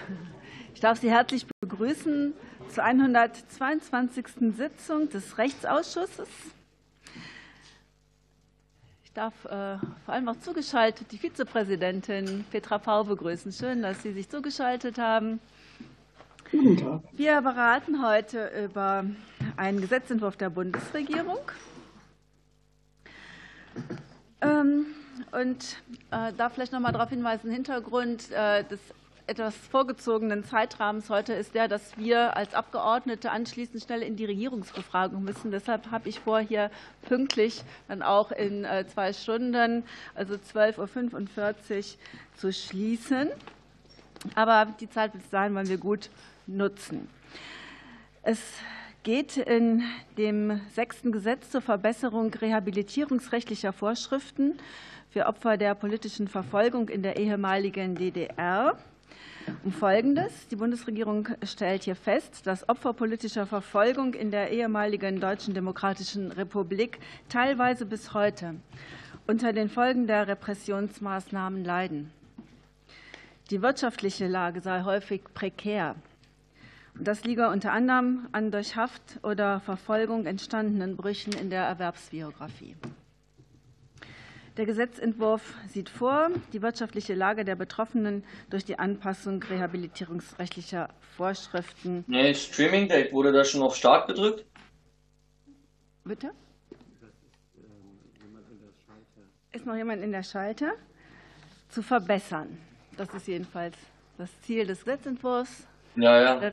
Ich darf Sie herzlich begrüßen zur 122. Sitzung des Rechtsausschusses. Ich darf vor allem auch zugeschaltet die Vizepräsidentin Petra Pau begrüßen. Schön, dass Sie sich zugeschaltet haben. Guten Tag. Wir beraten heute über einen Gesetzentwurf der Bundesregierung. Und darf vielleicht noch mal darauf hinweisen, Hintergrund des etwas vorgezogenen Zeitrahmens heute ist der, dass wir als Abgeordnete anschließend schnell in die Regierungsbefragung müssen. Deshalb habe ich vor, hier pünktlich dann auch in 2 Stunden, also 12:45 Uhr, zu schließen. Aber die Zeit bis dahin wollen wir gut nutzen. Es geht in dem 6. Gesetz zur Verbesserung rehabilitierungsrechtlicher Vorschriften für Opfer der politischen Verfolgung in der ehemaligen DDR um Folgendes. Die Bundesregierung stellt hier fest, dass Opfer politischer Verfolgung in der ehemaligen Deutschen Demokratischen Republik teilweise bis heute unter den Folgen der Repressionsmaßnahmen leiden. Die wirtschaftliche Lage sei häufig prekär. Das liege unter anderem an durch Haft oder Verfolgung entstandenen Brüchen in der Erwerbsbiografie. Der Gesetzentwurf sieht vor, die wirtschaftliche Lage der Betroffenen durch die Anpassung rehabilitierungsrechtlicher Vorschriften. Nee, Streaming Date, wurde da schon auf Start gedrückt? Bitte? Ist noch jemand in der Schalte? Zu verbessern. Das ist jedenfalls das Ziel des Gesetzentwurfs. Ja.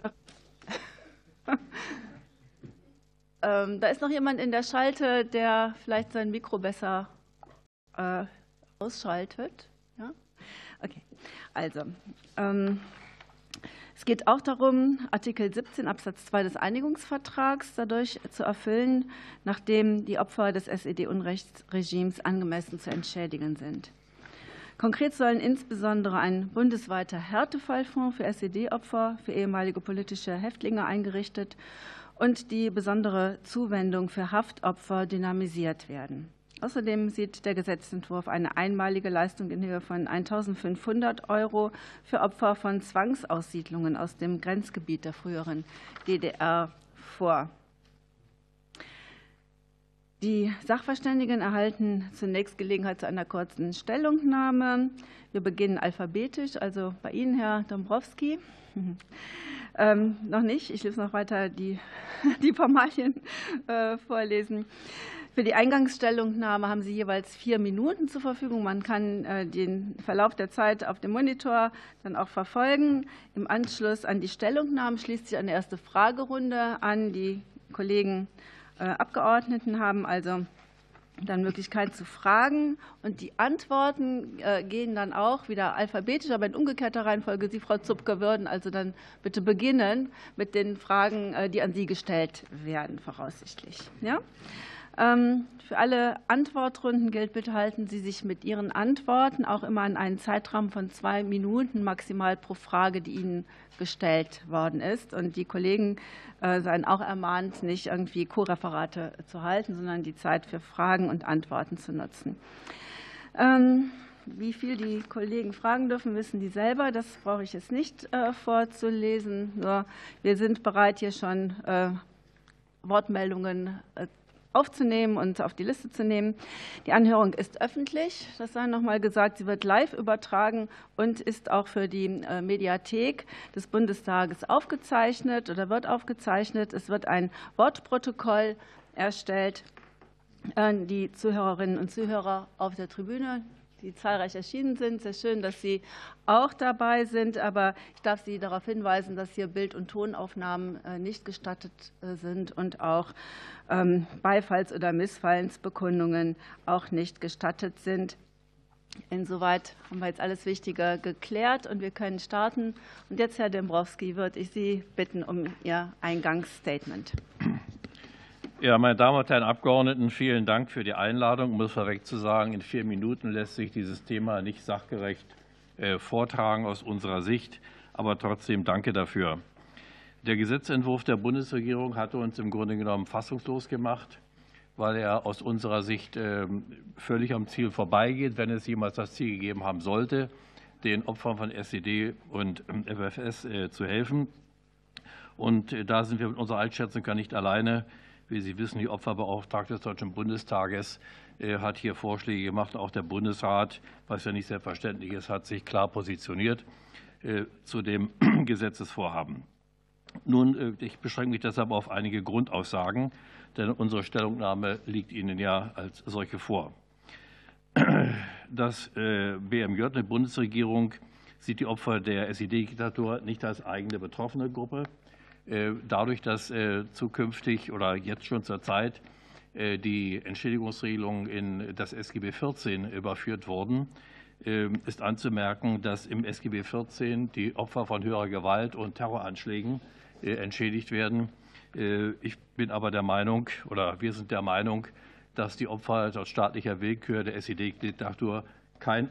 Da ist noch jemand in der Schalte, der vielleicht sein Mikro besser ausschaltet. Ja? Okay. Also, es geht auch darum, Artikel 17 Absatz 2 des Einigungsvertrags dadurch zu erfüllen, nachdem die Opfer des SED-Unrechtsregimes angemessen zu entschädigen sind. Konkret sollen insbesondere ein bundesweiter Härtefallfonds für SED-Opfer, für ehemalige politische Häftlinge eingerichtet und die besondere Zuwendung für Haftopfer dynamisiert werden. Außerdem sieht der Gesetzentwurf eine einmalige Leistung in Höhe von 1.500 € für Opfer von Zwangsaussiedlungen aus dem Grenzgebiet der früheren DDR vor. Die Sachverständigen erhalten zunächst Gelegenheit zu einer kurzen Stellungnahme. Wir beginnen alphabetisch, also bei Ihnen, Herr Dombrowski. Noch nicht, ich lese noch weiter die Formalien vorlesen. Für die Eingangsstellungnahme haben Sie jeweils 4 Minuten zur Verfügung. Man kann den Verlauf der Zeit auf dem Monitor dann auch verfolgen. Im Anschluss an die Stellungnahmen schließt sich eine erste Fragerunde an. Die Kollegen Abgeordneten haben also dann Möglichkeit zu fragen. Und die Antworten gehen dann auch wieder alphabetisch, aber in umgekehrter Reihenfolge. Sie, Frau Zupke, würden also dann bitte beginnen mit den Fragen, die an Sie gestellt werden, voraussichtlich. Ja? Für alle Antwortrunden gilt, bitte halten Sie sich mit Ihren Antworten auch immer an einen Zeitraum von 2 Minuten maximal pro Frage, die Ihnen gestellt worden ist. Und die Kollegen seien auch ermahnt, nicht irgendwie Co-Referate zu halten, sondern die Zeit für Fragen und Antworten zu nutzen. Wie viel die Kollegen fragen dürfen, wissen die selber. Das brauche ich jetzt nicht vorzulesen. Nur wir sind bereit, hier schon Wortmeldungen aufzunehmen und auf die Liste zu nehmen. Die Anhörung ist öffentlich, das sei noch mal gesagt. Sie wird live übertragen und ist auch für die Mediathek des Bundestages aufgezeichnet oder wird aufgezeichnet. Es wird ein Wortprotokoll erstellt. Die Zuhörerinnen und Zuhörer auf der Tribüne, die zahlreich erschienen sind. Sehr schön, dass Sie auch dabei sind. Aber ich darf Sie darauf hinweisen, dass hier Bild- und Tonaufnahmen nicht gestattet sind und auch Beifalls- oder Missfallensbekundungen auch nicht gestattet sind. Insoweit haben wir jetzt alles Wichtige geklärt und wir können starten. Und jetzt, Herr Dombrowski, würde ich Sie bitten um Ihr Eingangsstatement. Ja, meine Damen und Herren Abgeordneten, vielen Dank für die Einladung. Um es vorweg zu sagen, in 4 Minuten lässt sich dieses Thema nicht sachgerecht vortragen aus unserer Sicht, aber trotzdem danke dafür. Der Gesetzentwurf der Bundesregierung hatte uns im Grunde genommen fassungslos gemacht, weil er aus unserer Sicht völlig am Ziel vorbeigeht, wenn es jemals das Ziel gegeben haben sollte, den Opfern von SED und FFS zu helfen. Und da sind wir mit unserer Einschätzung gar nicht alleine. Wie Sie wissen, die Opferbeauftragte des Deutschen Bundestages hat hier Vorschläge gemacht. Auch der Bundesrat, was ja nicht selbstverständlich ist, hat sich klar positioniert zu dem Gesetzesvorhaben. Nun, ich beschränke mich deshalb auf einige Grundaussagen, denn unsere Stellungnahme liegt Ihnen ja als solche vor. Das BMJ, die Bundesregierung, sieht die Opfer der SED-Diktatur nicht als eigene betroffene Gruppe. Dadurch, dass zukünftig oder jetzt schon zur Zeit die Entschädigungsregelungen in das SGB XIV überführt wurden, ist anzumerken, dass im SGB XIV die Opfer von höherer Gewalt und Terroranschlägen entschädigt werden. Ich bin aber der Meinung, oder wir sind der Meinung, dass die Opfer aus staatlicher Willkür der SED-Diktatur kein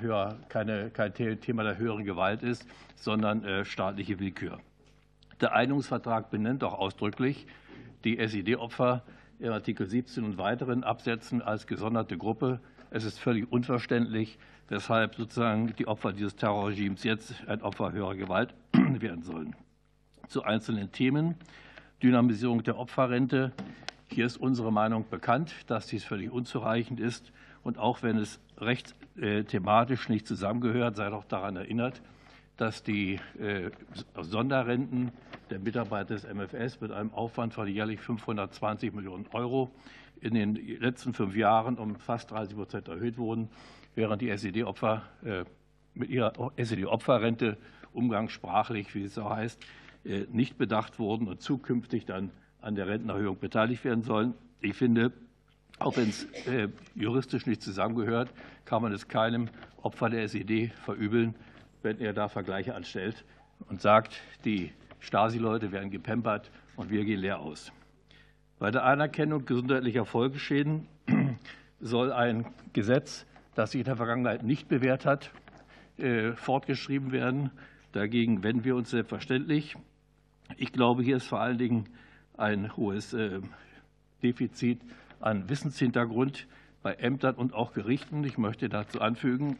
Thema der höheren Gewalt ist, sondern staatliche Willkür. Der Einigungsvertrag benennt auch ausdrücklich die SED-Opfer in Artikel 17 und weiteren Absätzen als gesonderte Gruppe. Es ist völlig unverständlich, weshalb sozusagen die Opfer dieses Terrorregimes jetzt ein Opfer höherer Gewalt werden sollen. Zu einzelnen Themen. Dynamisierung der Opferrente. Hier ist unsere Meinung bekannt, dass dies völlig unzureichend ist. Und auch wenn es rechtsthematisch nicht zusammengehört, sei doch daran erinnert, dass die Sonderrenten der Mitarbeiter des MFS mit einem Aufwand von jährlich 520 Millionen € in den letzten 5 Jahren um fast 30% erhöht wurden, während die SED-Opfer mit ihrer SED-Opferrente umgangssprachlich, wie es so heißt, nicht bedacht wurden und zukünftig dann an der Rentenerhöhung beteiligt werden sollen. Ich finde, auch wenn es juristisch nicht zusammengehört, kann man es keinem Opfer der SED verübeln, wenn er da Vergleiche anstellt und sagt, die Stasi-Leute werden gepempert und wir gehen leer aus. Bei der Anerkennung gesundheitlicher Folgeschäden soll ein Gesetz, das sich in der Vergangenheit nicht bewährt hat, fortgeschrieben werden. Dagegen wenden wir uns selbstverständlich. Ich glaube, hier ist vor allen Dingen ein hohes Defizit an Wissenshintergrund bei Ämtern und auch Gerichten. Ich möchte dazu anfügen,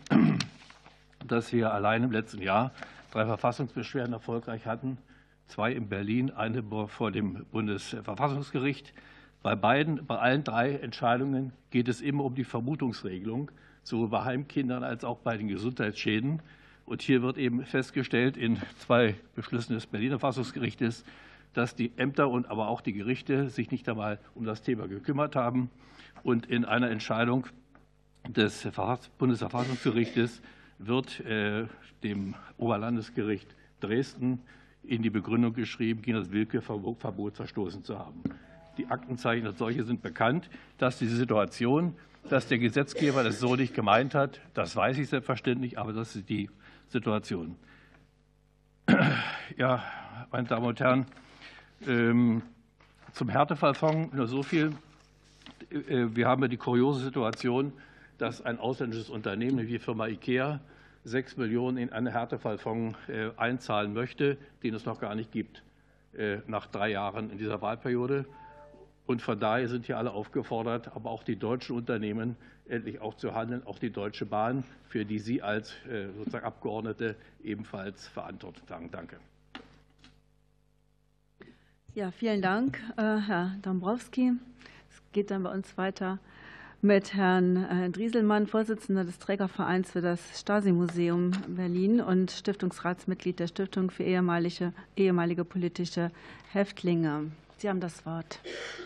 dass wir allein im letzten Jahr 3 Verfassungsbeschwerden erfolgreich hatten, 2 in Berlin, eine vor dem Bundesverfassungsgericht. Bei allen 3 Entscheidungen geht es immer um die Vermutungsregelung, sowohl bei Heimkindern als auch bei den Gesundheitsschäden. Und hier wird eben festgestellt in 2 Beschlüssen des Berliner Verfassungsgerichtes, dass die Ämter und aber auch die Gerichte sich nicht einmal um das Thema gekümmert haben. Und in einer Entscheidung des Bundesverfassungsgerichtes wird dem Oberlandesgericht Dresden in die Begründung geschrieben, gegen das Willkürverbot verstoßen zu haben. Die Aktenzeichen als solche sind bekannt. Dass diese Situation, dass der Gesetzgeber das so nicht gemeint hat, das weiß ich selbstverständlich, aber das ist die Situation. Ja, meine Damen und Herren, zum Härtefallfonds nur so viel. Wir haben ja die kuriose Situation, dass ein ausländisches Unternehmen wie die Firma IKEA 6 Millionen in einen Härtefallfonds einzahlen möchte, den es noch gar nicht gibt, nach 3 Jahren in dieser Wahlperiode. Und von daher sind hier alle aufgefordert, aber auch die deutschen Unternehmen endlich auch zu handeln, auch die Deutsche Bahn, für die Sie als sozusagen Abgeordnete ebenfalls Verantwortung tragen. Danke. Ja, vielen Dank, Herr Dombrowski. Es geht dann bei uns weiter mit Herrn Drieselmann, Vorsitzender des Trägervereins für das Stasi-Museum Berlin und Stiftungsratsmitglied der Stiftung für ehemalige politische Häftlinge. Sie haben das Wort.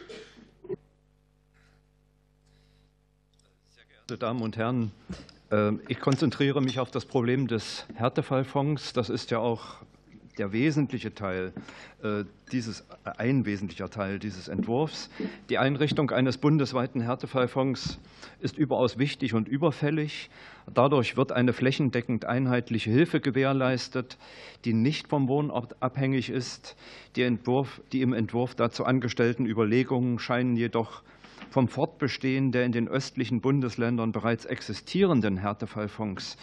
Sehr geehrte Damen und Herren, ich konzentriere mich auf das Problem des Härtefallfonds. Das ist ja auch ein wesentlicher Teil dieses Entwurfs. Die Einrichtung eines bundesweiten Härtefallfonds ist überaus wichtig und überfällig. Dadurch wird eine flächendeckend einheitliche Hilfe gewährleistet, die nicht vom Wohnort abhängig ist. Die im Entwurf dazu angestellten Überlegungen scheinen jedoch vom Fortbestehen der in den östlichen Bundesländern bereits existierenden Härtefallfonds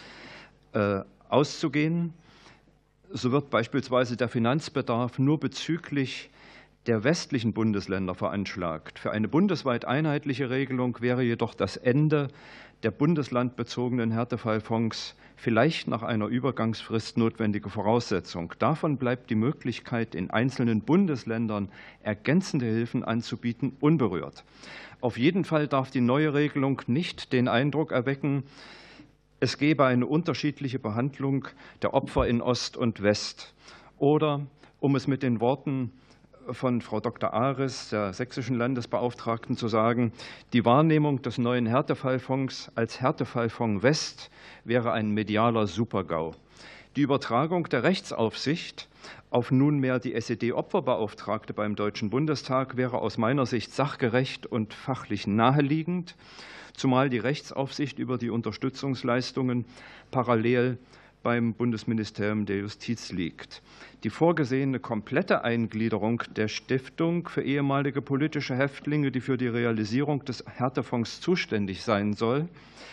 auszugehen. So wird beispielsweise der Finanzbedarf nur bezüglich der westlichen Bundesländer veranschlagt. Für eine bundesweit einheitliche Regelung wäre jedoch das Ende der bundeslandbezogenen Härtefallfonds vielleicht nach einer Übergangsfrist notwendige Voraussetzung. Davon bleibt die Möglichkeit, in einzelnen Bundesländern ergänzende Hilfen anzubieten, unberührt. Auf jeden Fall darf die neue Regelung nicht den Eindruck erwecken, es gebe eine unterschiedliche Behandlung der Opfer in Ost und West. Oder, um es mit den Worten von Frau Dr. Aris, der sächsischen Landesbeauftragten, zu sagen, die Wahrnehmung des neuen Härtefallfonds als Härtefallfonds West wäre ein medialer Supergau. Die Übertragung der Rechtsaufsicht auf nunmehr die SED-Opferbeauftragte beim Deutschen Bundestag wäre aus meiner Sicht sachgerecht und fachlich naheliegend, zumal die Rechtsaufsicht über die Unterstützungsleistungen parallel beim Bundesministerium der Justiz liegt. Die vorgesehene komplette Eingliederung der Stiftung für ehemalige politische Häftlinge, die für die Realisierung des Härtefonds zuständig sein soll,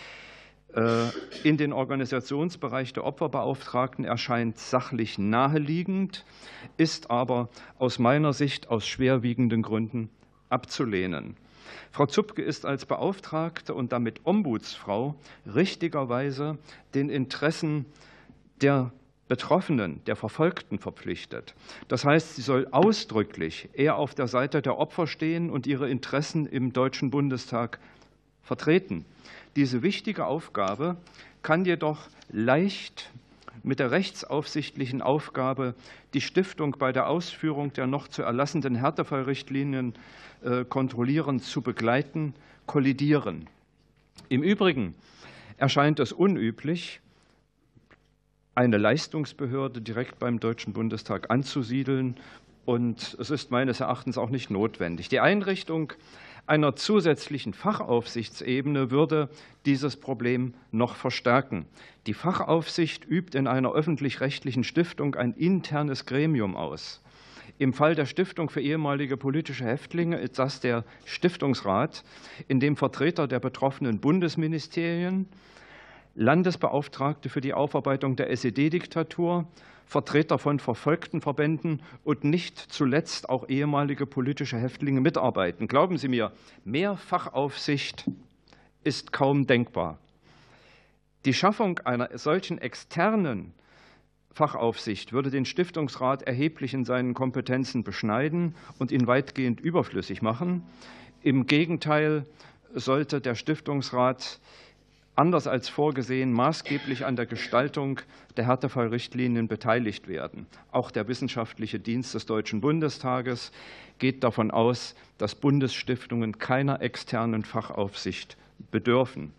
in den Organisationsbereich der Opferbeauftragten erscheint sachlich naheliegend, ist aber aus meiner Sicht aus schwerwiegenden Gründen abzulehnen. Frau Zupke ist als Beauftragte und damit Ombudsfrau richtigerweise den Interessen der Betroffenen, der Verfolgten verpflichtet. Das heißt, sie soll ausdrücklich eher auf der Seite der Opfer stehen und ihre Interessen im Deutschen Bundestag vertreten. Diese wichtige Aufgabe kann jedoch leicht mit der rechtsaufsichtlichen Aufgabe, die Stiftung bei der Ausführung der noch zu erlassenden Härtefallrichtlinien kontrollierend zu begleiten, kollidieren. Im Übrigen erscheint es unüblich, eine Leistungsbehörde direkt beim Deutschen Bundestag anzusiedeln, und es ist meines Erachtens auch nicht notwendig. Die Einrichtung einer zusätzlichen Fachaufsichtsebene würde dieses Problem noch verstärken. Die Fachaufsicht übt in einer öffentlich-rechtlichen Stiftung ein internes Gremium aus. Im Fall der Stiftung für ehemalige politische Häftlinge ist das der Stiftungsrat, in dem Vertreter der betroffenen Bundesministerien, Landesbeauftragte für die Aufarbeitung der SED-Diktatur, Vertreter von verfolgten Verbänden und nicht zuletzt auch ehemalige politische Häftlinge mitarbeiten. Glauben Sie mir, mehr Fachaufsicht ist kaum denkbar. Die Schaffung einer solchen externen Fachaufsicht würde den Stiftungsrat erheblich in seinen Kompetenzen beschneiden und ihn weitgehend überflüssig machen. Im Gegenteil sollte der Stiftungsrat anders als vorgesehen maßgeblich an der Gestaltung der Härtefallrichtlinien beteiligt werden. Auch der wissenschaftliche Dienst des Deutschen Bundestages geht davon aus, dass Bundesstiftungen keiner externen Fachaufsicht bedürfen.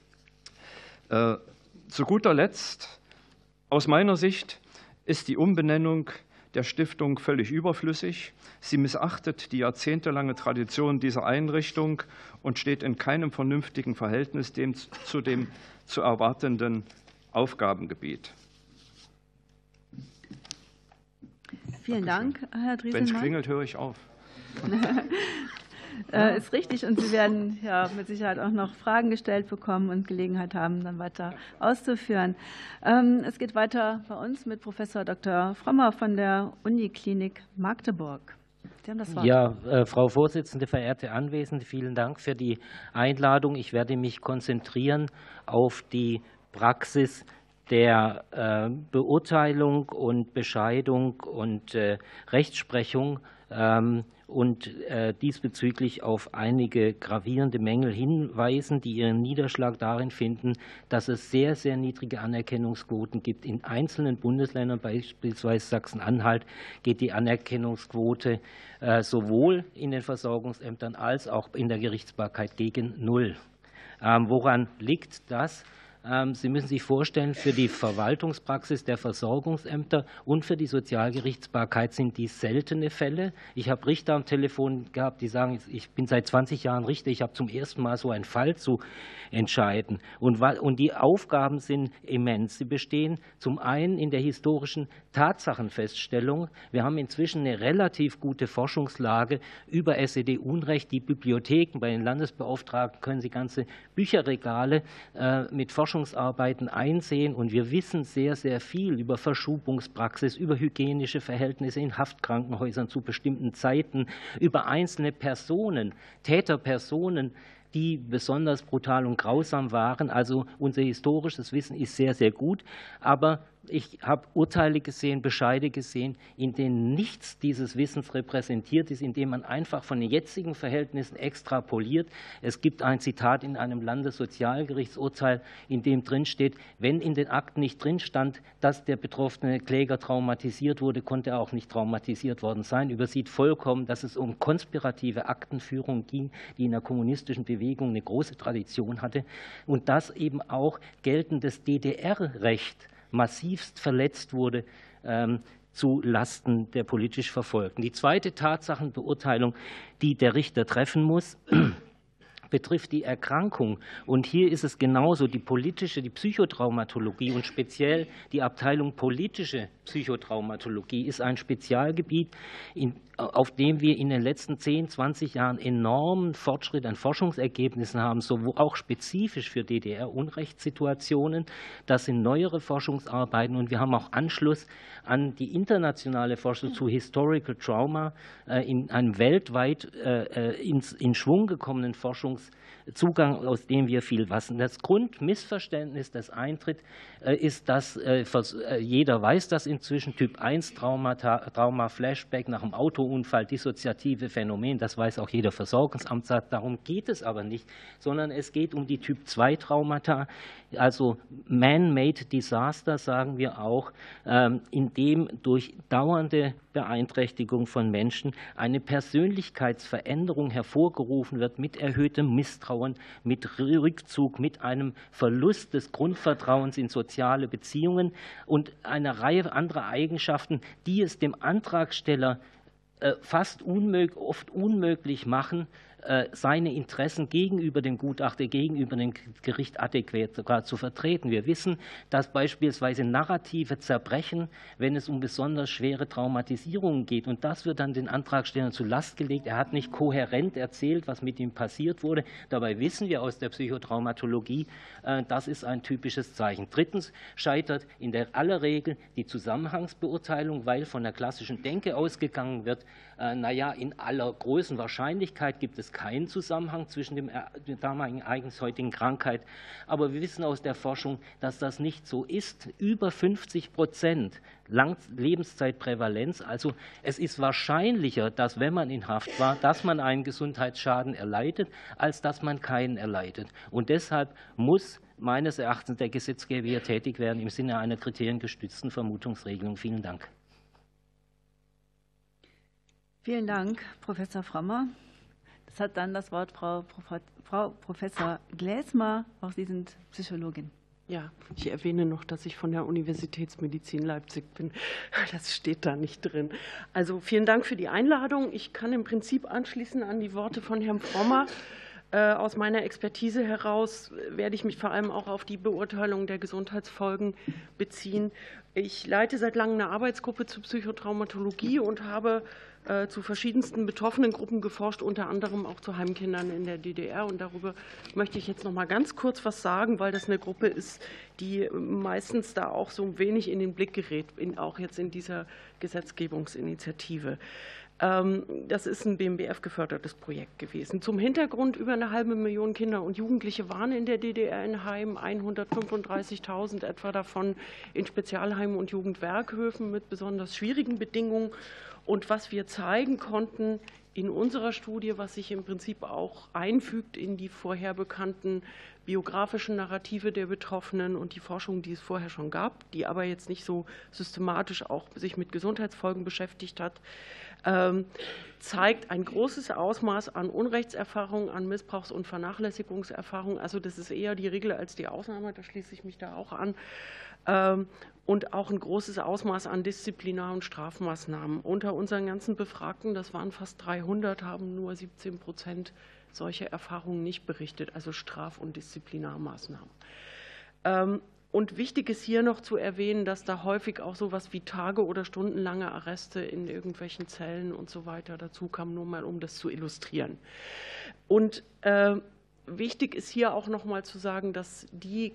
Zu guter Letzt, aus meiner Sicht ist die Umbenennung der Stiftung völlig überflüssig. Sie missachtet die jahrzehntelange Tradition dieser Einrichtung und steht in keinem vernünftigen Verhältnis zu dem zu erwartenden Aufgabengebiet. Vielen Dank, Herr Drieselmann. Wenn es klingelt, höre ich auf. Ist richtig, und Sie werden ja mit Sicherheit auch noch Fragen gestellt bekommen und Gelegenheit haben, dann weiter auszuführen. Es geht weiter bei uns mit Professor Dr. Frommer von der Uniklinik Magdeburg. Sie haben das Wort. Ja, Frau Vorsitzende, verehrte Anwesende, vielen Dank für die Einladung. Ich werde mich konzentrieren auf die Praxis der Beurteilung und Bescheidung und Rechtsprechung und diesbezüglich auf einige gravierende Mängel hinweisen, die ihren Niederschlag darin finden, dass es sehr, sehr niedrige Anerkennungsquoten gibt. In einzelnen Bundesländern, beispielsweise Sachsen-Anhalt, geht die Anerkennungsquote sowohl in den Versorgungsämtern als auch in der Gerichtsbarkeit gegen null. Woran liegt das? Sie müssen sich vorstellen, für die Verwaltungspraxis der Versorgungsämter und für die Sozialgerichtsbarkeit sind dies seltene Fälle. Ich habe Richter am Telefon gehabt, die sagen, ich bin seit 20 Jahren Richter, ich habe zum ersten Mal so einen Fall zu entscheiden. Und die Aufgaben sind immens. Sie bestehen zum einen in der historischen Tatsachenfeststellung. Wir haben inzwischen eine relativ gute Forschungslage über SED-Unrecht. Die Bibliotheken bei den Landesbeauftragten können Sie ganze Bücherregale mit Forschungsarbeiten Forschungsarbeiten einsehen. Und wir wissen sehr, sehr viel über Verschubungspraxis, über hygienische Verhältnisse in Haftkrankenhäusern zu bestimmten Zeiten, über einzelne Personen, Täterpersonen, die besonders brutal und grausam waren. Also unser historisches Wissen ist sehr, sehr gut. Aber ich habe Urteile gesehen, Bescheide gesehen, in denen nichts dieses Wissens repräsentiert ist, in dem man einfach von den jetzigen Verhältnissen extrapoliert. Es gibt ein Zitat in einem Landessozialgerichtsurteil, in dem drin steht, wenn in den Akten nicht drin stand, dass der betroffene Kläger traumatisiert wurde, konnte er auch nicht traumatisiert worden sein. Übersieht vollkommen, dass es um konspirative Aktenführung ging, die in der kommunistischen Bewegung eine große Tradition hatte und dass eben auch geltendes DDR-Recht massivst verletzt wurde zu Lasten der politisch Verfolgten. Die zweite Tatsachenbeurteilung, die der Richter treffen muss, betrifft die Erkrankung. Und hier ist es genauso, die Psychotraumatologie und speziell die Abteilung politische Psychotraumatologie ist ein Spezialgebiet, auf dem wir in den letzten 10, 20 Jahren enormen Fortschritt an Forschungsergebnissen haben, sowohl auch spezifisch für DDR-Unrechtssituationen. Das sind neuere Forschungsarbeiten und wir haben auch Anschluss an die internationale Forschung zu Historical Trauma in einem weltweit in Schwung gekommenen Forschungszugang, aus dem wir viel wissen. Das Grundmissverständnis, das eintritt, ist, dass jeder weiß, dass inzwischen Typ 1 Trauma, Flashback nach dem Autounfall, dissoziative Phänomen, das weiß auch jeder Versorgungsamtsarzt. Darum geht es aber nicht, sondern es geht um die Typ 2 Traumata, also man-made Disaster, sagen wir auch, in dem durch dauernde Beeinträchtigung von Menschen eine Persönlichkeitsveränderung hervorgerufen wird mit erhöhtem Misstrauen, mit Rückzug, mit einem Verlust des Grundvertrauens in soziale Beziehungen und einer Reihe anderer Eigenschaften, die es dem Antragsteller oft unmöglich machen, seine Interessen gegenüber dem Gutachter, gegenüber dem Gericht adäquat sogar zu vertreten. Wir wissen, dass beispielsweise narrative Zerbrechen, wenn es um besonders schwere Traumatisierungen geht, und das wird dann den Antragstellern zur Last gelegt. Er hat nicht kohärent erzählt, was mit ihm passiert wurde. Dabei wissen wir aus der Psychotraumatologie, das ist ein typisches Zeichen. Drittens scheitert in der aller Regel die Zusammenhangsbeurteilung, weil von der klassischen Denke ausgegangen wird, in aller großen Wahrscheinlichkeit gibt es keinen Zusammenhang zwischen der damaligen Ereignis, heutigen Krankheit. Aber wir wissen aus der Forschung, dass das nicht so ist. Über 50% Lebenszeitprävalenz. Also es ist wahrscheinlicher, dass, wenn man in Haft war, dass man einen Gesundheitsschaden erleidet, als dass man keinen erleidet. Und deshalb muss meines Erachtens der Gesetzgeber hier tätig werden im Sinne einer kriteriengestützten Vermutungsregelung. Vielen Dank. Vielen Dank, Professor Frommer. Das hat dann das Wort Frau Professor Gläsmer. Auch Sie sind Psychologin. Ja, ich erwähne noch, dass ich von der Universitätsmedizin Leipzig bin. Das steht da nicht drin. Also vielen Dank für die Einladung. Ich kann im Prinzip anschließen an die Worte von Herrn Frommer. Aus meiner Expertise heraus werde ich mich vor allem auch auf die Beurteilung der Gesundheitsfolgen beziehen. Ich leite seit langem eine Arbeitsgruppe zur Psychotraumatologie und habe zu verschiedensten betroffenen Gruppen geforscht, unter anderem auch zu Heimkindern in der DDR. Und darüber möchte ich jetzt noch mal ganz kurz was sagen, weil das eine Gruppe ist, die meistens da auch so ein wenig in den Blick gerät, auch jetzt in dieser Gesetzgebungsinitiative. Das ist ein BMBF-gefördertes Projekt gewesen. Zum Hintergrund: über 500.000 Kinder und Jugendliche waren in der DDR in Heimen, 135.000 etwa davon in Spezialheimen und Jugendwerkhöfen mit besonders schwierigen Bedingungen. Und was wir zeigen konnten in unserer Studie, was sich im Prinzip auch einfügt in die vorher bekannten biografischen Narrative der Betroffenen und die Forschung, die es vorher schon gab, die aber jetzt nicht so systematisch auch sich mit Gesundheitsfolgen beschäftigt hat, zeigt ein großes Ausmaß an Unrechtserfahrung, an Missbrauchs- und Vernachlässigungserfahrung. Also das ist eher die Regel als die Ausnahme, da schließe ich mich da auch an. Und auch ein großes Ausmaß an Disziplinar- und Strafmaßnahmen. Unter unseren ganzen Befragten, das waren fast 300, haben nur 17% solche Erfahrungen nicht berichtet, also Straf- und Disziplinarmaßnahmen. Und wichtig ist hier noch zu erwähnen, dass da häufig auch so etwas wie tage- oder stundenlange Arreste in irgendwelchen Zellen und so weiter dazu kamen, nur mal um das zu illustrieren. Und wichtig ist hier auch noch mal zu sagen, dass die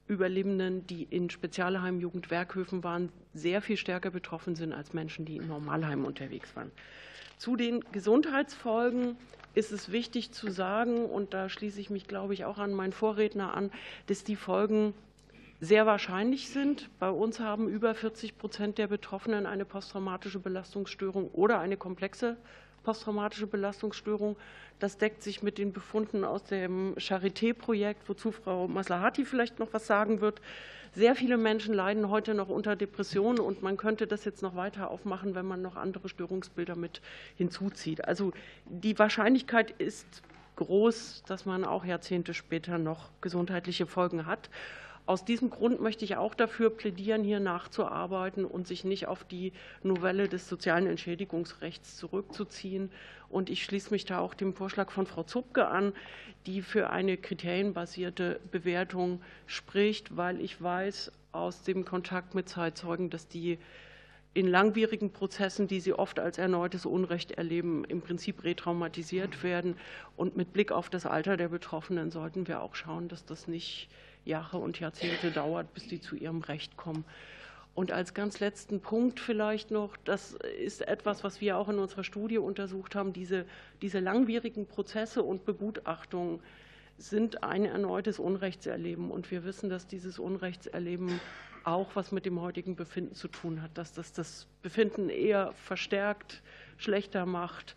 Überlebenden, die in Spezialheimen, Jugendwerkhöfen waren, sehr viel stärker betroffen sind als Menschen, die in Normalheimen unterwegs waren. Zu den Gesundheitsfolgen ist es wichtig zu sagen, und da schließe ich mich, glaube ich, auch an meinen Vorredner an, dass die Folgen sehr wahrscheinlich sind. Bei uns haben über 40% der Betroffenen eine posttraumatische Belastungsstörung oder eine komplexe posttraumatische Belastungsstörung. Das deckt sich mit den Befunden aus dem Charité-Projekt, wozu Frau Maslahati vielleicht noch was sagen wird. Sehr viele Menschen leiden heute noch unter Depressionen, und man könnte das jetzt noch weiter aufmachen, wenn man noch andere Störungsbilder mit hinzuzieht. Also die Wahrscheinlichkeit ist groß, dass man auch Jahrzehnte später noch gesundheitliche Folgen hat. Aus diesem Grund möchte ich auch dafür plädieren, hier nachzuarbeiten und sich nicht auf die Novelle des sozialen Entschädigungsrechts zurückzuziehen. Und ich schließe mich da auch dem Vorschlag von Frau Zupke an, die für eine kriterienbasierte Bewertung spricht, weil ich weiß aus dem Kontakt mit Zeitzeugen, dass die in langwierigen Prozessen, die sie oft als erneutes Unrecht erleben, im Prinzip retraumatisiert werden. Und mit Blick auf das Alter der Betroffenen sollten wir auch schauen, dass das nicht Jahre und Jahrzehnte dauert, bis die zu ihrem Recht kommen. Und als ganz letzten Punkt vielleicht noch, das ist etwas, was wir auch in unserer Studie untersucht haben, diese langwierigen Prozesse und Begutachtungen sind ein erneutes Unrechtserleben. Und wir wissen, dass dieses Unrechtserleben auch was mit dem heutigen Befinden zu tun hat, dass das Befinden eher verstärkt, schlechter macht.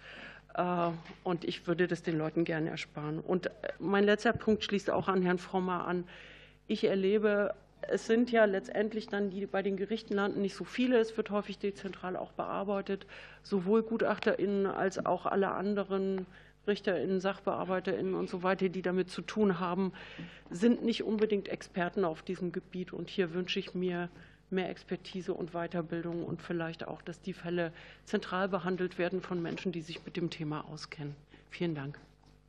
Und ich würde das den Leuten gerne ersparen. Und mein letzter Punkt schließt auch an Herrn Frommer an. Ich erlebe, es sind ja letztendlich dann, die bei den Gerichten landen, nicht so viele. Es wird häufig dezentral auch bearbeitet. Sowohl GutachterInnen als auch alle anderen RichterInnen, SachbearbeiterInnen und so weiter, die damit zu tun haben, sind nicht unbedingt Experten auf diesem Gebiet. Und hier wünsche ich mir mehr Expertise und Weiterbildung und vielleicht auch, dass die Fälle zentral behandelt werden von Menschen, die sich mit dem Thema auskennen. Vielen Dank.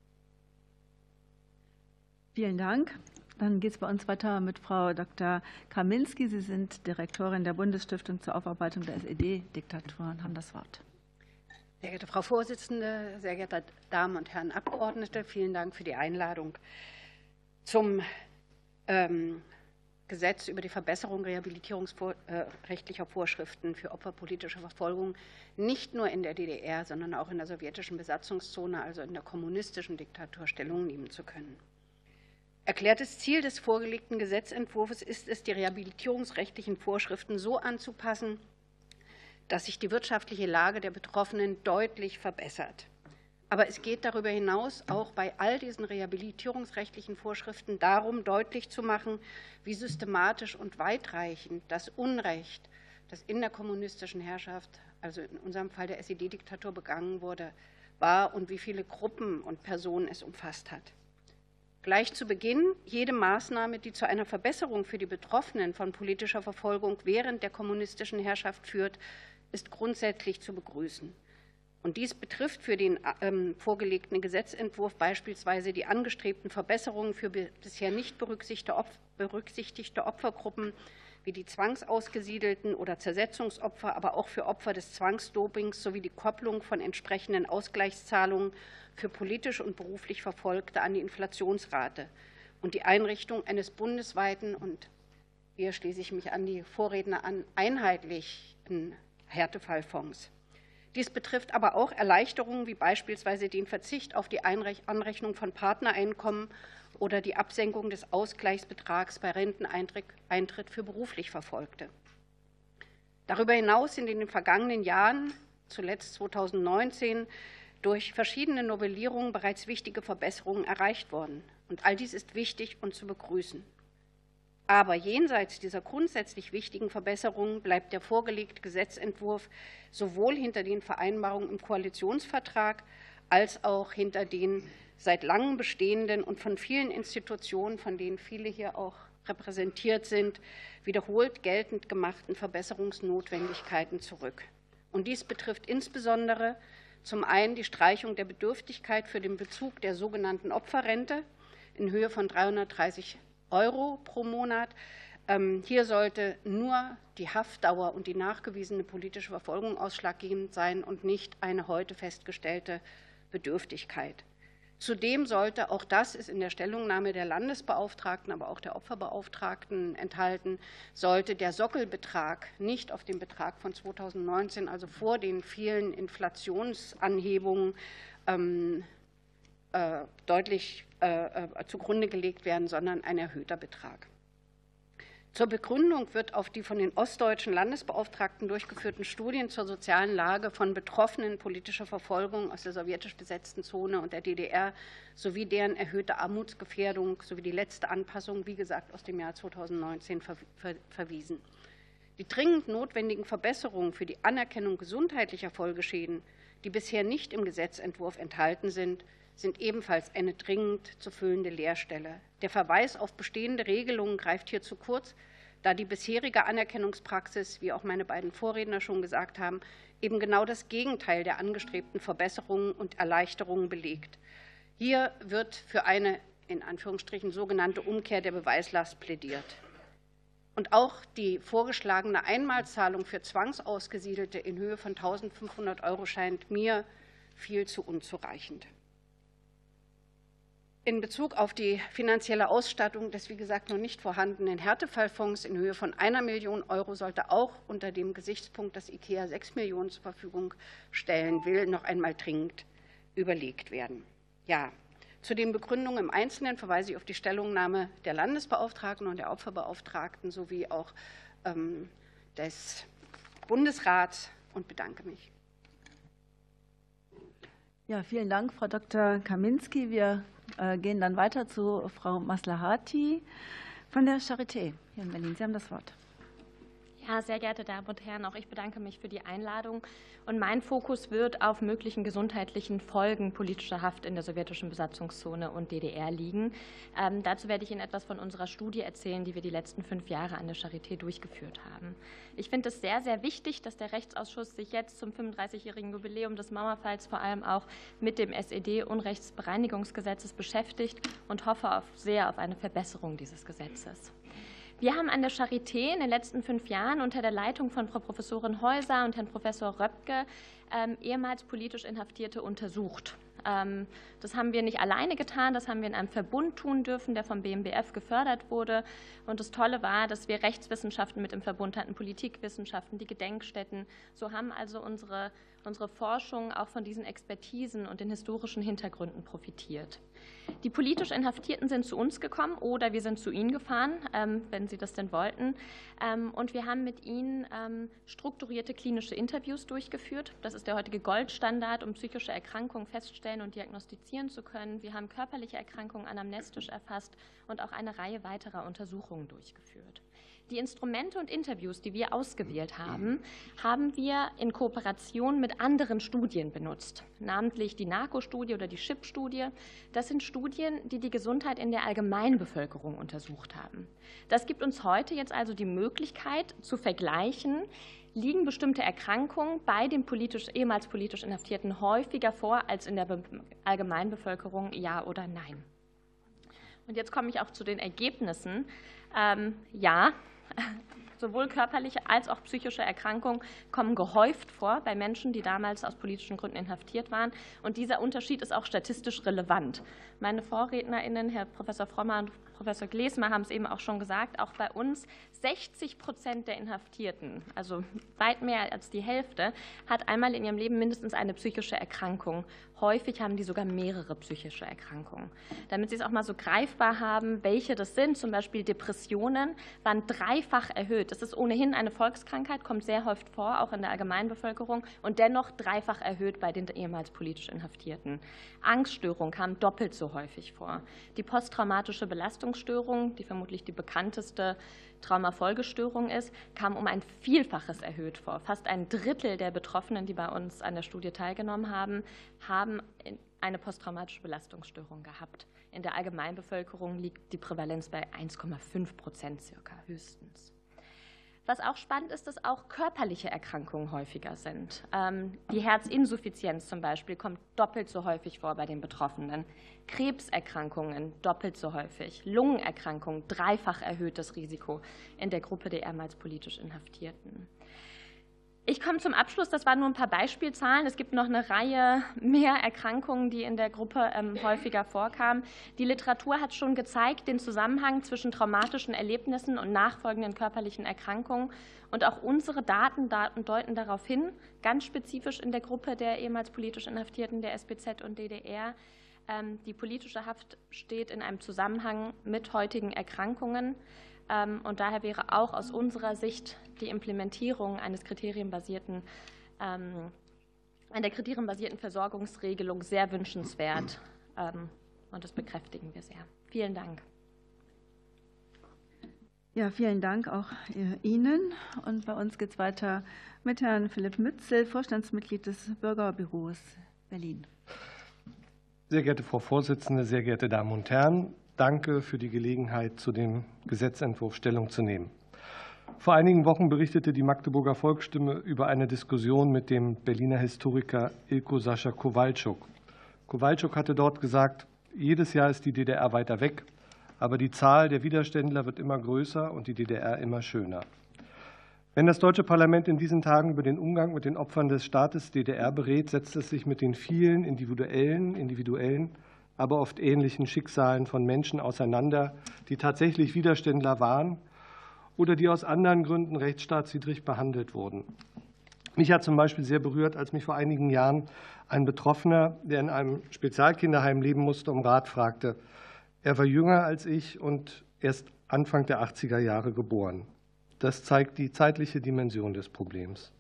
Vielen Dank. Dann geht es bei uns weiter mit Frau Dr. Kaminski. Sie sind Direktorin der Bundesstiftung zur Aufarbeitung der SED-Diktatur und haben das Wort. Sehr geehrte Frau Vorsitzende, sehr geehrte Damen und Herren Abgeordnete, vielen Dank für die Einladung zum Gesetz über die Verbesserung rehabilitierungsrechtlicher Vorschriften für Opfer politischer Verfolgung, nicht nur in der DDR, sondern auch in der sowjetischen Besatzungszone, also in der kommunistischen Diktatur, Stellung nehmen zu können. Erklärtes Ziel des vorgelegten Gesetzentwurfs ist es, die rehabilitierungsrechtlichen Vorschriften so anzupassen, dass sich die wirtschaftliche Lage der Betroffenen deutlich verbessert. Aber es geht darüber hinaus auch bei all diesen rehabilitierungsrechtlichen Vorschriften darum, deutlich zu machen, wie systematisch und weitreichend das Unrecht, das in der kommunistischen Herrschaft, also in unserem Fall der SED-Diktatur, begangen wurde, war und wie viele Gruppen und Personen es umfasst hat. Gleich zu Beginn: Jede Maßnahme, die zu einer Verbesserung für die Betroffenen von politischer Verfolgung während der kommunistischen Herrschaft führt, ist grundsätzlich zu begrüßen. Und dies betrifft für den vorgelegten Gesetzentwurf beispielsweise die angestrebten Verbesserungen für bisher nicht berücksichtigte Opfergruppen wie die zwangsausgesiedelten oder Zersetzungsopfer, aber auch für Opfer des Zwangsdopings sowie die Kopplung von entsprechenden Ausgleichszahlungen für politisch und beruflich Verfolgte an die Inflationsrate und die Einrichtung eines bundesweiten, und hier schließe ich mich an die Vorredner an, einheitlichen Härtefallfonds. Dies betrifft aber auch Erleichterungen wie beispielsweise den Verzicht auf die Anrechnung von Partnereinkommen oder die Absenkung des Ausgleichsbetrags bei Renteneintritt für beruflich Verfolgte. Darüber hinaus sind in den vergangenen Jahren, zuletzt 2019, durch verschiedene Novellierungen bereits wichtige Verbesserungen erreicht worden. Und all dies ist wichtig und zu begrüßen. Aber jenseits dieser grundsätzlich wichtigen Verbesserungen bleibt der vorgelegte Gesetzentwurf sowohl hinter den Vereinbarungen im Koalitionsvertrag als auch hinter den seit langem bestehenden und von vielen Institutionen, von denen viele hier auch repräsentiert sind, wiederholt geltend gemachten Verbesserungsnotwendigkeiten zurück. Und dies betrifft insbesondere zum einen die Streichung der Bedürftigkeit für den Bezug der sogenannten Opferrente in Höhe von 330 € pro Monat. Hier sollte nur die Haftdauer und die nachgewiesene politische Verfolgung ausschlaggebend sein und nicht eine heute festgestellte Bedürftigkeit. Zudem sollte, auch das ist in der Stellungnahme der Landesbeauftragten, aber auch der Opferbeauftragten enthalten, sollte der Sockelbetrag nicht auf den Betrag von 2019, also vor den vielen Inflationsanhebungen, deutlich zugrunde gelegt werden, sondern ein erhöhter Betrag. Zur Begründung wird auf die von den ostdeutschen Landesbeauftragten durchgeführten Studien zur sozialen Lage von Betroffenen politischer Verfolgung aus der sowjetisch besetzten Zone und der DDR sowie deren erhöhte Armutsgefährdung sowie die letzte Anpassung, wie gesagt, aus dem Jahr 2019 verwiesen. Die dringend notwendigen Verbesserungen für die Anerkennung gesundheitlicher Folgeschäden, die bisher nicht im Gesetzentwurf enthalten sind ebenfalls eine dringend zu füllende Leerstelle. Der Verweis auf bestehende Regelungen greift hier zu kurz, da die bisherige Anerkennungspraxis, wie auch meine beiden Vorredner schon gesagt haben, eben genau das Gegenteil der angestrebten Verbesserungen und Erleichterungen belegt. Hier wird für eine in Anführungsstrichen sogenannte Umkehr der Beweislast plädiert. Und auch die vorgeschlagene Einmalzahlung für Zwangsausgesiedelte in Höhe von 1.500 € scheint mir viel zu unzureichend. In Bezug auf die finanzielle Ausstattung des, wie gesagt, noch nicht vorhandenen Härtefallfonds in Höhe von 1 Million € sollte auch unter dem Gesichtspunkt, dass IKEA 6 Millionen zur Verfügung stellen will, noch einmal dringend überlegt werden. Ja, zu den Begründungen im Einzelnen verweise ich auf die Stellungnahme der Landesbeauftragten und der Opferbeauftragten sowie auch des Bundesrats und bedanke mich. Ja, vielen Dank, Frau Dr. Kaminski. Wir gehen dann weiter zu Frau Maslahati von der Charité hier in Berlin. Sie haben das Wort. Ja, sehr geehrte Damen und Herren, auch ich bedanke mich für die Einladung. Und mein Fokus wird auf möglichen gesundheitlichen Folgen politischer Haft in der sowjetischen Besatzungszone und DDR liegen. Dazu werde ich Ihnen etwas von unserer Studie erzählen, die wir die letzten 5 Jahre an der Charité durchgeführt haben. Ich finde es sehr, sehr wichtig, dass der Rechtsausschuss sich jetzt zum 35-jährigen Jubiläum des Mauerfalls vor allem auch mit dem SED-Unrechtsbereinigungsgesetzes beschäftigt und hoffe sehr auf eine Verbesserung dieses Gesetzes. Wir haben an der Charité in den letzten 5 Jahren unter der Leitung von Frau Professorin Häuser und Herrn Professor Röpke ehemals politisch Inhaftierte untersucht. Das haben wir nicht alleine getan, das haben wir in einem Verbund tun dürfen, der vom BMBF gefördert wurde. Und das Tolle war, dass wir Rechtswissenschaften mit im Verbund hatten, Politikwissenschaften, die Gedenkstätten. So haben also unsere Forschung auch von diesen Expertisen und den historischen Hintergründen profitiert. Die politisch Inhaftierten sind zu uns gekommen oder wir sind zu ihnen gefahren, wenn sie das denn wollten. Und wir haben mit ihnen strukturierte klinische Interviews durchgeführt. Das ist der heutige Goldstandard, um psychische Erkrankungen feststellen und diagnostizieren zu können. Wir haben körperliche Erkrankungen anamnestisch erfasst und auch eine Reihe weiterer Untersuchungen durchgeführt. Die Instrumente und Interviews, die wir ausgewählt haben, haben wir in Kooperation mit anderen Studien benutzt, namentlich die NARCO-Studie oder die SHIP-Studie. Das sind Studien, die die Gesundheit in der Allgemeinbevölkerung untersucht haben. Das gibt uns heute jetzt also die Möglichkeit zu vergleichen, liegen bestimmte Erkrankungen bei den ehemals politisch Inhaftierten häufiger vor als in der Allgemeinbevölkerung, ja oder nein. Und jetzt komme ich auch zu den Ergebnissen. Ja, sowohl körperliche als auch psychische Erkrankungen kommen gehäuft vor bei Menschen, die damals aus politischen Gründen inhaftiert waren. Und dieser Unterschied ist auch statistisch relevant. Meine VorrednerInnen, Herr Professor Frommer und Professor Glesmer, haben es eben auch schon gesagt, auch bei uns 60% der Inhaftierten, also weit mehr als die Hälfte, hat einmal in ihrem Leben mindestens eine psychische Erkrankung. Häufig haben die sogar mehrere psychische Erkrankungen. Damit Sie es auch mal so greifbar haben, welche das sind, zum Beispiel Depressionen, waren 3-fach erhöht. Das ist ohnehin eine Volkskrankheit, kommt sehr häufig vor, auch in der Allgemeinbevölkerung, und dennoch 3-fach erhöht bei den ehemals politisch Inhaftierten. Angststörungen kamen doppelt so häufig vor. Die posttraumatische Belastungsstörung, die vermutlich die bekannteste Traumafolgestörung ist, kam um ein Vielfaches erhöht vor. Fast 1/3 der Betroffenen, die bei uns an der Studie teilgenommen haben, haben eine posttraumatische Belastungsstörung gehabt. In der Allgemeinbevölkerung liegt die Prävalenz bei 1,5% circa höchstens. Was auch spannend ist, dass auch körperliche Erkrankungen häufiger sind. Die Herzinsuffizienz zum Beispiel kommt doppelt so häufig vor bei den Betroffenen. Krebserkrankungen doppelt so häufig. Lungenerkrankungen 3-fach erhöhtes Risiko in der Gruppe der ehemals politisch Inhaftierten. Ich komme zum Abschluss. Das waren nur ein paar Beispielzahlen. Es gibt noch eine Reihe mehr Erkrankungen, die in der Gruppe häufiger vorkamen. Die Literatur hat schon gezeigt, den Zusammenhang zwischen traumatischen Erlebnissen und nachfolgenden körperlichen Erkrankungen. Und auch unsere Daten deuten darauf hin, ganz spezifisch in der Gruppe der ehemals politisch Inhaftierten der SBZ und DDR. Die politische Haft steht in einem Zusammenhang mit heutigen Erkrankungen. Und daher wäre auch aus unserer Sicht die Implementierung einer kriterienbasierten Versorgungsregelung sehr wünschenswert. Und das bekräftigen wir sehr. Vielen Dank. Ja, vielen Dank auch Ihnen. Und bei uns geht es weiter mit Herrn Philipp Mützel, Vorstandsmitglied des Bürgerbüros Berlin. Sehr geehrte Frau Vorsitzende, sehr geehrte Damen und Herren, danke für die Gelegenheit, zu dem Gesetzentwurf Stellung zu nehmen. Vor einigen Wochen berichtete die Magdeburger Volksstimme über eine Diskussion mit dem Berliner Historiker Ilko Sascha Kowalczuk. Kowalczuk hatte dort gesagt, jedes Jahr ist die DDR weiter weg, aber die Zahl der Widerständler wird immer größer und die DDR immer schöner. Wenn das Deutsche Parlament in diesen Tagen über den Umgang mit den Opfern des Staates DDR berät, setzt es sich mit den vielen individuellen, aber oft ähnlichen Schicksalen von Menschen auseinander, die tatsächlich Widerständler waren oder die aus anderen Gründen rechtsstaatswidrig behandelt wurden. Mich hat zum Beispiel sehr berührt, als mich vor einigen Jahren ein Betroffener, der in einem Spezialkinderheim leben musste, um Rat fragte. Er war jünger als ich und erst Anfang der 80er Jahre geboren. Das zeigt die zeitliche Dimension des Problems.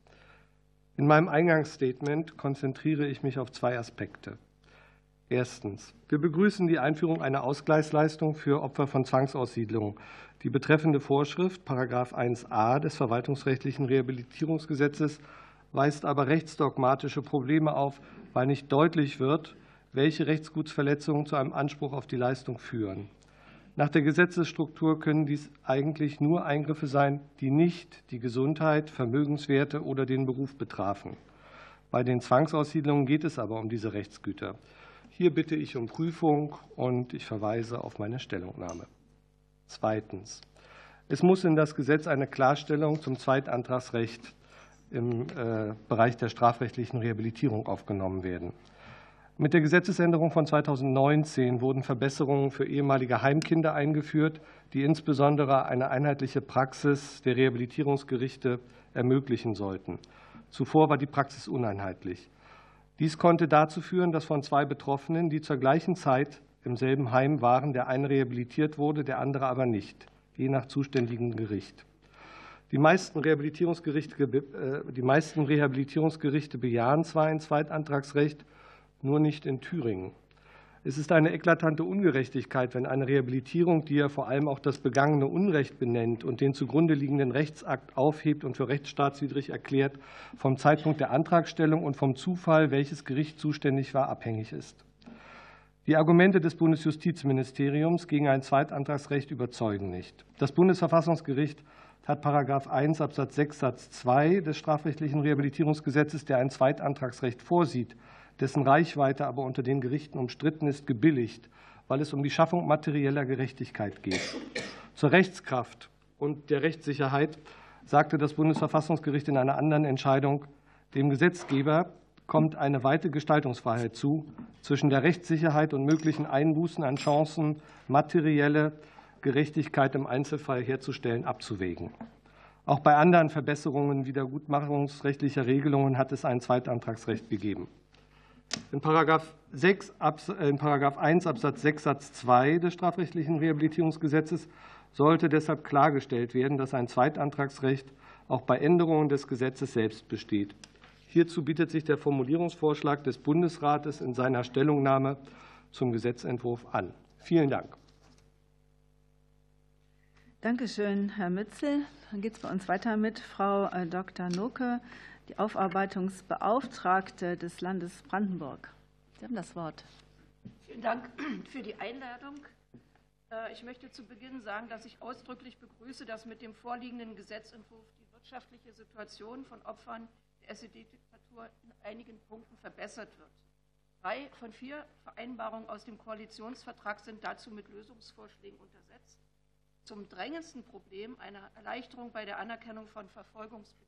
In meinem Eingangsstatement konzentriere ich mich auf zwei Aspekte. Erstens. Wir begrüßen die Einführung einer Ausgleichsleistung für Opfer von Zwangsaussiedlungen. Die betreffende Vorschrift, § 1a des Verwaltungsrechtlichen Rehabilitierungsgesetzes, weist aber rechtsdogmatische Probleme auf, weil nicht deutlich wird, welche Rechtsgutsverletzungen zu einem Anspruch auf die Leistung führen. Nach der Gesetzesstruktur können dies eigentlich nur Eingriffe sein, die nicht die Gesundheit, Vermögenswerte oder den Beruf betrafen. Bei den Zwangsaussiedlungen geht es aber um diese Rechtsgüter. Hier bitte ich um Prüfung und ich verweise auf meine Stellungnahme. Zweitens. Es muss in das Gesetz eine Klarstellung zum Zweitantragsrecht im Bereich der strafrechtlichen Rehabilitierung aufgenommen werden. Mit der Gesetzesänderung von 2019 wurden Verbesserungen für ehemalige Heimkinder eingeführt, die insbesondere eine einheitliche Praxis der Rehabilitierungsgerichte ermöglichen sollten. Zuvor war die Praxis uneinheitlich. Dies konnte dazu führen, dass von zwei Betroffenen, die zur gleichen Zeit im selben Heim waren, der eine rehabilitiert wurde, der andere aber nicht, je nach zuständigem Gericht. Die meisten Rehabilitierungsgerichte bejahen zwar ein Zweitantragsrecht, nur nicht in Thüringen. Es ist eine eklatante Ungerechtigkeit, wenn eine Rehabilitierung, die ja vor allem auch das begangene Unrecht benennt und den zugrunde liegenden Rechtsakt aufhebt und für rechtsstaatswidrig erklärt, vom Zeitpunkt der Antragstellung und vom Zufall, welches Gericht zuständig war, abhängig ist. Die Argumente des Bundesjustizministeriums gegen ein Zweitantragsrecht überzeugen nicht. Das Bundesverfassungsgericht hat § 1 Absatz 6 Satz 2 des strafrechtlichen Rehabilitierungsgesetzes, der ein Zweitantragsrecht vorsieht, dessen Reichweite aber unter den Gerichten umstritten ist, gebilligt, weil es um die Schaffung materieller Gerechtigkeit geht. Zur Rechtskraft und der Rechtssicherheit sagte das Bundesverfassungsgericht in einer anderen Entscheidung, dem Gesetzgeber kommt eine weite Gestaltungsfreiheit zu, zwischen der Rechtssicherheit und möglichen Einbußen an Chancen materielle Gerechtigkeit im Einzelfall herzustellen, abzuwägen. Auch bei anderen Verbesserungen wiedergutmachungsrechtlicher Regelungen hat es ein Zweitantragsrecht gegeben. In § 1 Absatz 6 Satz 2 des strafrechtlichen Rehabilitierungsgesetzes sollte deshalb klargestellt werden, dass ein Zweitantragsrecht auch bei Änderungen des Gesetzes selbst besteht. Hierzu bietet sich der Formulierungsvorschlag des Bundesrates in seiner Stellungnahme zum Gesetzentwurf an. Vielen Dank. Danke schön, Herr Mützel. Dann geht es bei uns weiter mit Frau Dr. Noke, die Aufarbeitungsbeauftragte des Landes Brandenburg. Sie haben das Wort. Vielen Dank für die Einladung. Ich möchte zu Beginn sagen, dass ich ausdrücklich begrüße, dass mit dem vorliegenden Gesetzentwurf die wirtschaftliche Situation von Opfern der SED-Diktatur in einigen Punkten verbessert wird. 3 von 4 Vereinbarungen aus dem Koalitionsvertrag sind dazu mit Lösungsvorschlägen untersetzt. Zum drängendsten Problem, einer Erleichterung bei der Anerkennung von verfolgungsbedingten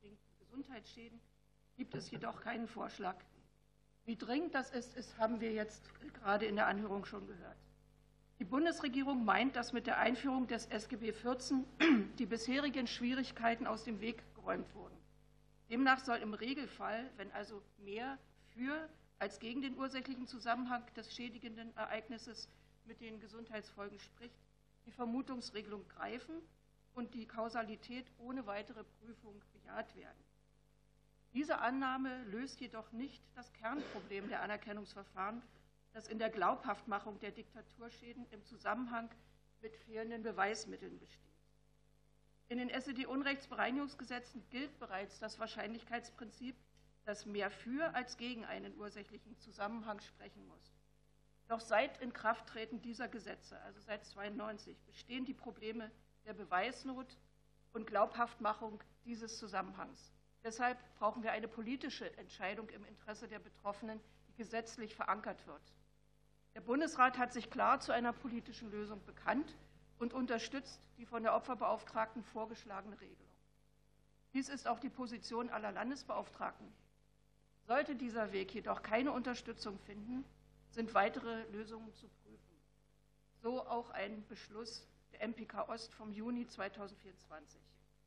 Gesundheitsschäden gibt es jedoch keinen Vorschlag. Wie dringend das ist, haben wir jetzt gerade in der Anhörung schon gehört. Die Bundesregierung meint, dass mit der Einführung des SGB XIV die bisherigen Schwierigkeiten aus dem Weg geräumt wurden. Demnach soll im Regelfall, wenn also mehr für als gegen den ursächlichen Zusammenhang des schädigenden Ereignisses mit den Gesundheitsfolgen spricht, die Vermutungsregelung greifen und die Kausalität ohne weitere Prüfung bejaht werden. Diese Annahme löst jedoch nicht das Kernproblem der Anerkennungsverfahren, das in der Glaubhaftmachung der Diktaturschäden im Zusammenhang mit fehlenden Beweismitteln besteht. In den SED-Unrechtsbereinigungsgesetzen gilt bereits das Wahrscheinlichkeitsprinzip, das mehr für als gegen einen ursächlichen Zusammenhang sprechen muss. Doch seit Inkrafttreten dieser Gesetze, also seit 1992, bestehen die Probleme der Beweisnot und Glaubhaftmachung dieses Zusammenhangs. Deshalb brauchen wir eine politische Entscheidung im Interesse der Betroffenen, die gesetzlich verankert wird. Der Bundesrat hat sich klar zu einer politischen Lösung bekannt und unterstützt die von der Opferbeauftragten vorgeschlagene Regelung. Dies ist auch die Position aller Landesbeauftragten. Sollte dieser Weg jedoch keine Unterstützung finden, sind weitere Lösungen zu prüfen. So auch ein Beschluss der MPK Ost vom Juni 2024.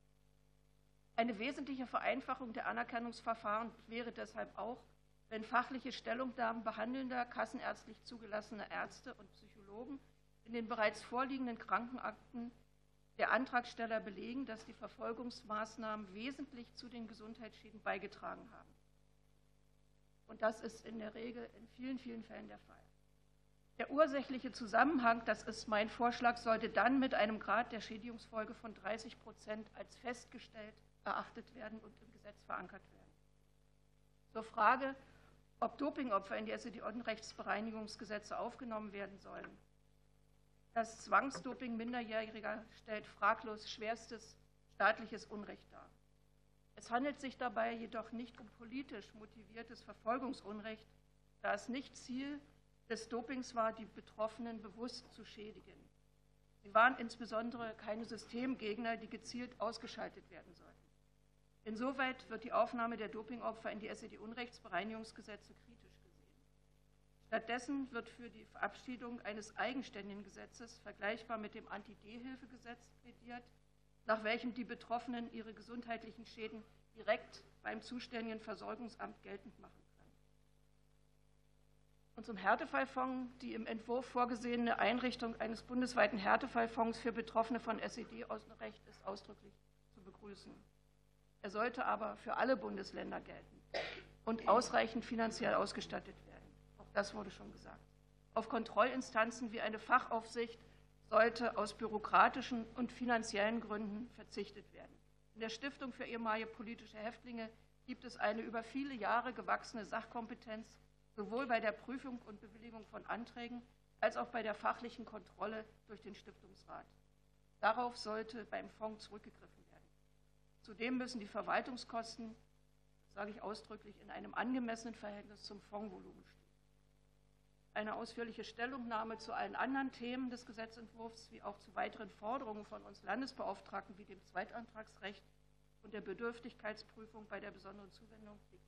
Eine wesentliche Vereinfachung der Anerkennungsverfahren wäre deshalb auch, wenn fachliche Stellungnahmen behandelnder, kassenärztlich zugelassener Ärzte und Psychologen in den bereits vorliegenden Krankenakten der Antragsteller belegen, dass die Verfolgungsmaßnahmen wesentlich zu den Gesundheitsschäden beigetragen haben. Und das ist in der Regel in vielen, vielen Fällen der Fall. Der ursächliche Zusammenhang, das ist mein Vorschlag, sollte dann mit einem Grad der Schädigungsfolge von 30% als festgestellt erachtet werden und im Gesetz verankert werden. Zur Frage, ob Dopingopfer in die SED-Unrechtsbereinigungsgesetze aufgenommen werden sollen. Das Zwangsdoping Minderjähriger stellt fraglos schwerstes staatliches Unrecht dar. Es handelt sich dabei jedoch nicht um politisch motiviertes Verfolgungsunrecht, da es nicht Ziel des Dopings war, die Betroffenen bewusst zu schädigen. Sie waren insbesondere keine Systemgegner, die gezielt ausgeschaltet werden sollten. Insoweit wird die Aufnahme der Dopingopfer in die SED-Unrechtsbereinigungsgesetze kritisch gesehen. Stattdessen wird für die Verabschiedung eines eigenständigen Gesetzes, vergleichbar mit dem Anti-D-Hilfe-Gesetz, plädiert, nach welchem die Betroffenen ihre gesundheitlichen Schäden direkt beim zuständigen Versorgungsamt geltend machen können. Und zum Härtefallfonds: Die im Entwurf vorgesehene Einrichtung eines bundesweiten Härtefallfonds für Betroffene von SED-Unrecht ist ausdrücklich zu begrüßen. Er sollte aber für alle Bundesländer gelten und ausreichend finanziell ausgestattet werden. Auch das wurde schon gesagt. Auf Kontrollinstanzen wie eine Fachaufsicht sollte aus bürokratischen und finanziellen Gründen verzichtet werden. In der Stiftung für ehemalige politische Häftlinge gibt es eine über viele Jahre gewachsene Sachkompetenz, sowohl bei der Prüfung und Bewilligung von Anträgen als auch bei der fachlichen Kontrolle durch den Stiftungsrat. Darauf sollte beim Fonds zurückgegriffen werden. Zudem müssen die Verwaltungskosten, das sage ich ausdrücklich, in einem angemessenen Verhältnis zum Fondsvolumen stehen. Eine ausführliche Stellungnahme zu allen anderen Themen des Gesetzentwurfs wie auch zu weiteren Forderungen von uns Landesbeauftragten wie dem Zweitantragsrecht und der Bedürftigkeitsprüfung bei der besonderen Zuwendung liegt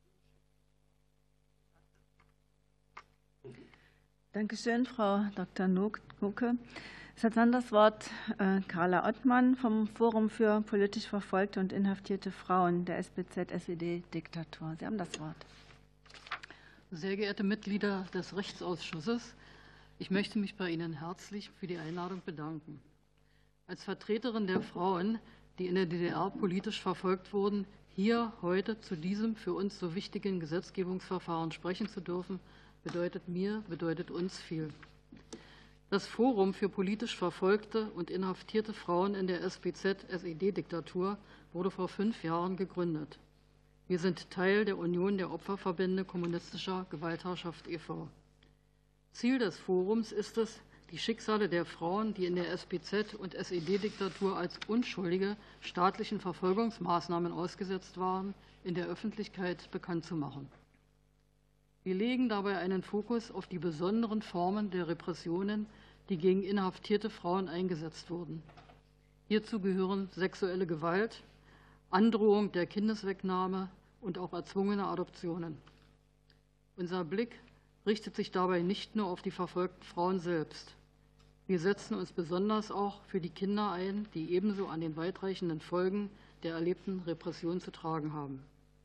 Ihnen. Danke schön, Frau Dr. Nucke. Es hat dann das Wort Carla Ottmann vom Forum für politisch verfolgte und inhaftierte Frauen der SBZ-SED-Diktatur. Sie haben das Wort. Sehr geehrte Mitglieder des Rechtsausschusses, ich möchte mich bei Ihnen herzlich für die Einladung bedanken. Als Vertreterin der Frauen, die in der DDR politisch verfolgt wurden, hier heute zu diesem für uns so wichtigen Gesetzgebungsverfahren sprechen zu dürfen, bedeutet uns viel. Das Forum für politisch verfolgte und inhaftierte Frauen in der SBZ-SED-Diktatur wurde vor 5 Jahren gegründet. Wir sind Teil der Union der Opferverbände kommunistischer Gewaltherrschaft e.V. Ziel des Forums ist es, die Schicksale der Frauen, die in der SBZ- und SED-Diktatur als unschuldige staatlichen Verfolgungsmaßnahmen ausgesetzt waren, in der Öffentlichkeit bekannt zu machen. Wir legen dabei einen Fokus auf die besonderen Formen der Repressionen, die gegen inhaftierte Frauen eingesetzt wurden. Hierzu gehören sexuelle Gewalt, Androhung der Kindeswegnahme und auch erzwungene Adoptionen. Unser Blick richtet sich dabei nicht nur auf die verfolgten Frauen selbst. Wir setzen uns besonders auch für die Kinder ein, die ebenso an den weitreichenden Folgen der erlebten Repression zu tragen haben.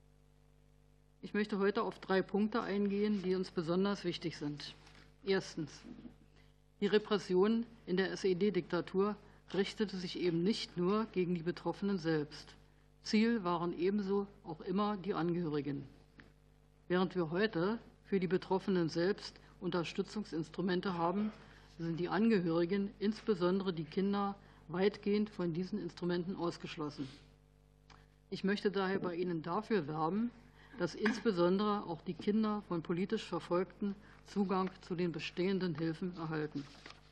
Ich möchte heute auf 3 Punkte eingehen, die uns besonders wichtig sind. Erstens. Die Repression in der SED-Diktatur richtete sich eben nicht nur gegen die Betroffenen selbst. Ziel waren ebenso auch immer die Angehörigen. Während wir heute für die Betroffenen selbst Unterstützungsinstrumente haben, sind die Angehörigen, insbesondere die Kinder, weitgehend von diesen Instrumenten ausgeschlossen. Ich möchte daher bei Ihnen dafür werben, dass insbesondere auch die Kinder von politisch Verfolgten Zugang zu den bestehenden Hilfen erhalten.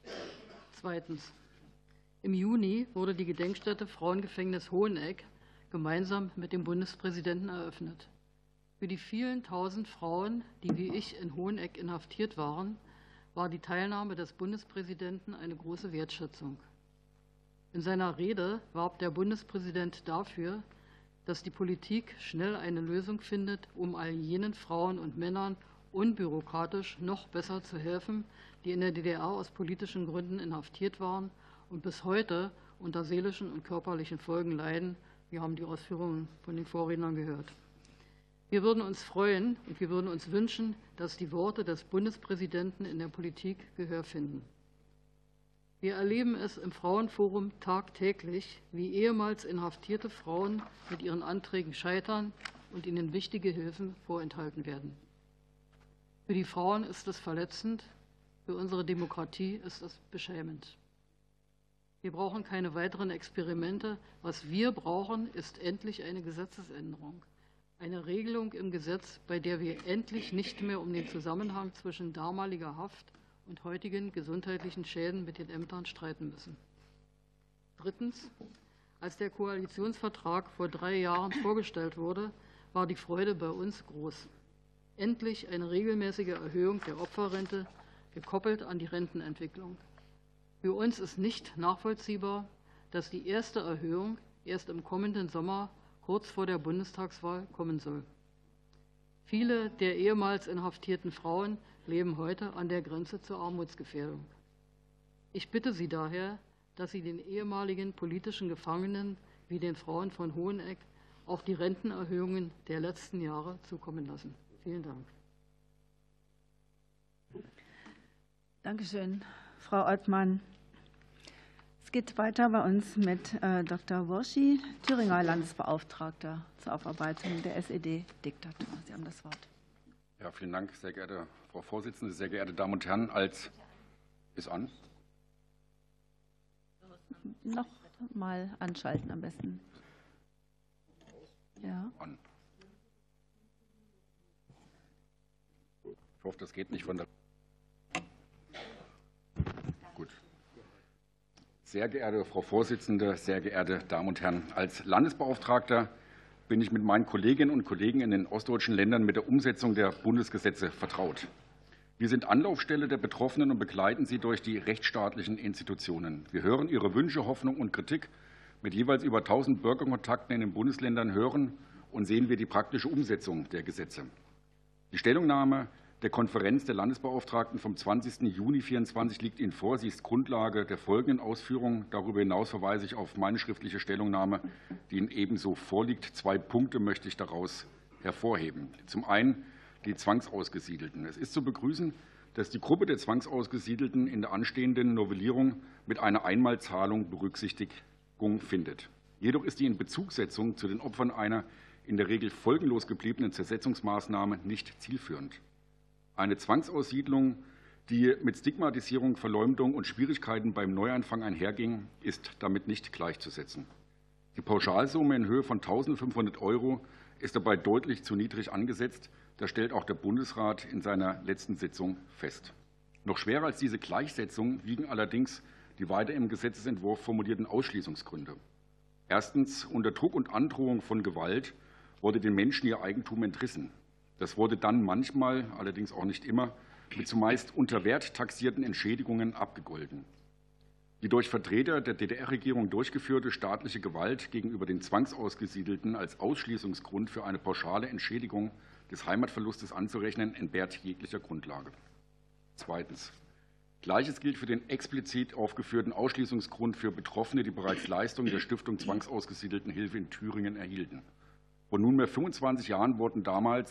Zweitens. Im Juni wurde die Gedenkstätte Frauengefängnis Hoheneck gemeinsam mit dem Bundespräsidenten eröffnet. Für die vielen tausend Frauen, die wie ich in Hoheneck inhaftiert waren, war die Teilnahme des Bundespräsidenten eine große Wertschätzung. In seiner Rede warb der Bundespräsident dafür, dass die Politik schnell eine Lösung findet, um all jenen Frauen und Männern unbürokratisch noch besser zu helfen, die in der DDR aus politischen Gründen inhaftiert waren und bis heute unter seelischen und körperlichen Folgen leiden. Wir haben die Ausführungen von den Vorrednern gehört. Wir würden uns freuen und wir würden uns wünschen, dass die Worte des Bundespräsidenten in der Politik Gehör finden. Wir erleben es im Frauenforum tagtäglich, wie ehemals inhaftierte Frauen mit ihren Anträgen scheitern und ihnen wichtige Hilfen vorenthalten werden. Für die Frauen ist es verletzend, für unsere Demokratie ist es beschämend. Wir brauchen keine weiteren Experimente. Was wir brauchen, ist endlich eine Gesetzesänderung. Eine Regelung im Gesetz, bei der wir endlich nicht mehr um den Zusammenhang zwischen damaliger Haft und heutigen gesundheitlichen Schäden mit den Ämtern streiten müssen. Drittens. Als der Koalitionsvertrag vor 3 Jahren vorgestellt wurde, war die Freude bei uns groß. Endlich eine regelmäßige Erhöhung der Opferrente, gekoppelt an die Rentenentwicklung. Für uns ist nicht nachvollziehbar, dass die erste Erhöhung erst im kommenden Sommer kurz vor der Bundestagswahl kommen soll. Viele der ehemals inhaftierten Frauen leben heute an der Grenze zur Armutsgefährdung. Ich bitte Sie daher, dass Sie den ehemaligen politischen Gefangenen wie den Frauen von Hoheneck auch die Rentenerhöhungen der letzten Jahre zukommen lassen. Vielen Dank. Dankeschön, Frau Ottmann. Es geht weiter bei uns mit Dr. Wurschi, Thüringer Landesbeauftragter zur Aufarbeitung der SED-Diktatur. Sie haben das Wort. Ja, vielen Dank, sehr geehrte Frau Vorsitzende, sehr geehrte Damen und Herren. Ist an? Noch mal anschalten am besten. Ja. An. Ich hoffe, das geht nicht von der. Gut. Sehr geehrte Frau Vorsitzende, sehr geehrte Damen und Herren, als Landesbeauftragter bin ich mit meinen Kolleginnen und Kollegen in den ostdeutschen Ländern mit der Umsetzung der Bundesgesetze vertraut. Wir sind Anlaufstelle der Betroffenen und begleiten sie durch die rechtsstaatlichen Institutionen. Wir hören ihre Wünsche, Hoffnung und Kritik. Mit jeweils über 1000 Bürgerkontakten in den Bundesländern hören und sehen wir die praktische Umsetzung der Gesetze. Die Stellungnahme der Konferenz der Landesbeauftragten vom 20. Juni 2024 liegt Ihnen vor. Sie ist Grundlage der folgenden Ausführungen. Darüber hinaus verweise ich auf meine schriftliche Stellungnahme, die Ihnen ebenso vorliegt. 2 Punkte möchte ich daraus hervorheben. Zum einen die Zwangsausgesiedelten. Es ist zu begrüßen, dass die Gruppe der Zwangsausgesiedelten in der anstehenden Novellierung mit einer Einmalzahlung Berücksichtigung findet. Jedoch ist die Inbezugssetzung zu den Opfern einer in der Regel folgenlos gebliebenen Zersetzungsmaßnahme nicht zielführend. Eine Zwangsaussiedlung, die mit Stigmatisierung, Verleumdung und Schwierigkeiten beim Neuanfang einherging, ist damit nicht gleichzusetzen. Die Pauschalsumme in Höhe von 1.500 € ist dabei deutlich zu niedrig angesetzt. Das stellt auch der Bundesrat in seiner letzten Sitzung fest. Noch schwerer als diese Gleichsetzung wiegen allerdings die weiter im Gesetzesentwurf formulierten Ausschließungsgründe. Erstens, unter Druck und Androhung von Gewalt wurde den Menschen ihr Eigentum entrissen. Das wurde dann manchmal, allerdings auch nicht immer, mit zumeist unter Wert taxierten Entschädigungen abgegolten. Die durch Vertreter der DDR-Regierung durchgeführte staatliche Gewalt gegenüber den Zwangsausgesiedelten als Ausschließungsgrund für eine pauschale Entschädigung des Heimatverlustes anzurechnen, entbehrt jeglicher Grundlage. Zweitens. Gleiches gilt für den explizit aufgeführten Ausschließungsgrund für Betroffene, die bereits Leistungen der Stiftung Zwangsausgesiedeltenhilfe in Thüringen erhielten. Vor nunmehr 25 Jahren wurden damals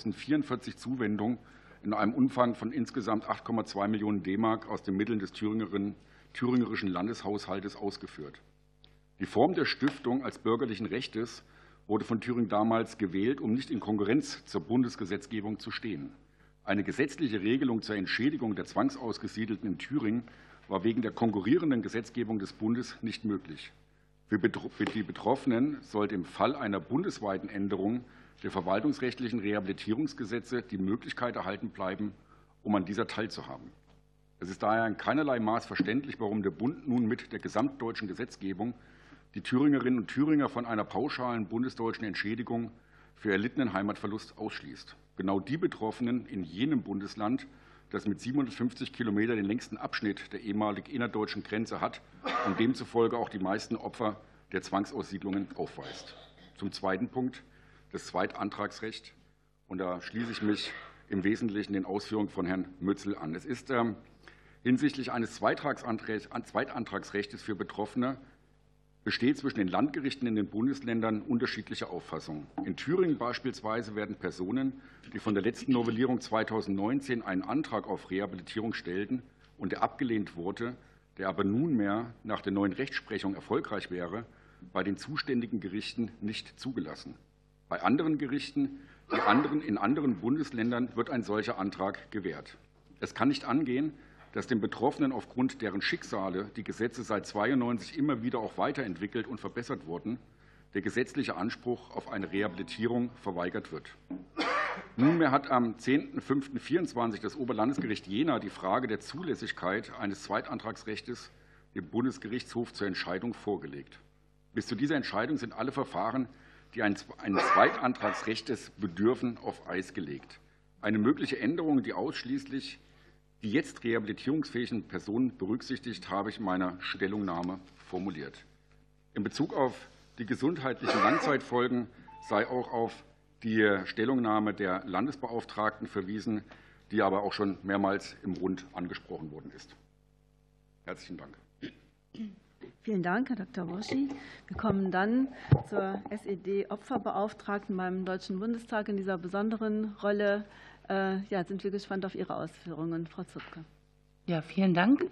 2044 Zuwendungen in einem Umfang von insgesamt 8,2 Millionen D-Mark aus den Mitteln des thüringerischen Landeshaushaltes ausgeführt. Die Form der Stiftung als bürgerlichen Rechtes wurde von Thüringen damals gewählt, um nicht in Konkurrenz zur Bundesgesetzgebung zu stehen. Eine gesetzliche Regelung zur Entschädigung der Zwangsausgesiedelten in Thüringen war wegen der konkurrierenden Gesetzgebung des Bundes nicht möglich. Für die Betroffenen sollte im Fall einer bundesweiten Änderung der verwaltungsrechtlichen Rehabilitierungsgesetze die Möglichkeit erhalten bleiben, um an dieser teilzuhaben. Es ist daher in keinerlei Maß verständlich, warum der Bund nun mit der gesamtdeutschen Gesetzgebung die Thüringerinnen und Thüringer von einer pauschalen bundesdeutschen Entschädigung für erlittenen Heimatverlust ausschließt. Genau die Betroffenen in jenem Bundesland, das mit 750 Kilometern den längsten Abschnitt der ehemalig innerdeutschen Grenze hat und demzufolge auch die meisten Opfer der Zwangsaussiedlungen aufweist. Zum zweiten Punkt, das Zweitantragsrecht. Und da schließe ich mich im Wesentlichen den Ausführungen von Herrn Mützel an. Es ist hinsichtlich eines Zweitantragsrechts für Betroffene besteht zwischen den Landgerichten in den Bundesländern unterschiedliche Auffassungen. In Thüringen beispielsweise werden Personen, die von der letzten Novellierung 2019 einen Antrag auf Rehabilitierung stellten und der abgelehnt wurde, der aber nunmehr nach der neuen Rechtsprechung erfolgreich wäre, bei den zuständigen Gerichten nicht zugelassen. Bei anderen Gerichten in anderen Bundesländern wird ein solcher Antrag gewährt. Es kann nicht angehen, dass den Betroffenen aufgrund deren Schicksale die Gesetze seit 1992 immer wieder auch weiterentwickelt und verbessert wurden, der gesetzliche Anspruch auf eine Rehabilitierung verweigert wird. Nunmehr hat am 10.05.24 das Oberlandesgericht Jena die Frage der Zulässigkeit eines Zweitantragsrechts dem Bundesgerichtshof zur Entscheidung vorgelegt. Bis zu dieser Entscheidung sind alle Verfahren, die eines Zweitantragsrechts bedürfen, auf Eis gelegt. Eine mögliche Änderung, die ausschließlich die jetzt rehabilitierungsfähigen Personen berücksichtigt, habe ich in meiner Stellungnahme formuliert. In Bezug auf die gesundheitlichen Langzeitfolgen sei auch auf die Stellungnahme der Landesbeauftragten verwiesen, die aber auch schon mehrmals im Rund angesprochen worden ist. Herzlichen Dank. Vielen Dank, Herr Dr. Woschi. Wir kommen dann zur SED-Opferbeauftragten beim Deutschen Bundestag in dieser besonderen Rolle. Ja, sind wir gespannt auf Ihre Ausführungen. Frau Zupke. Ja, vielen Dank.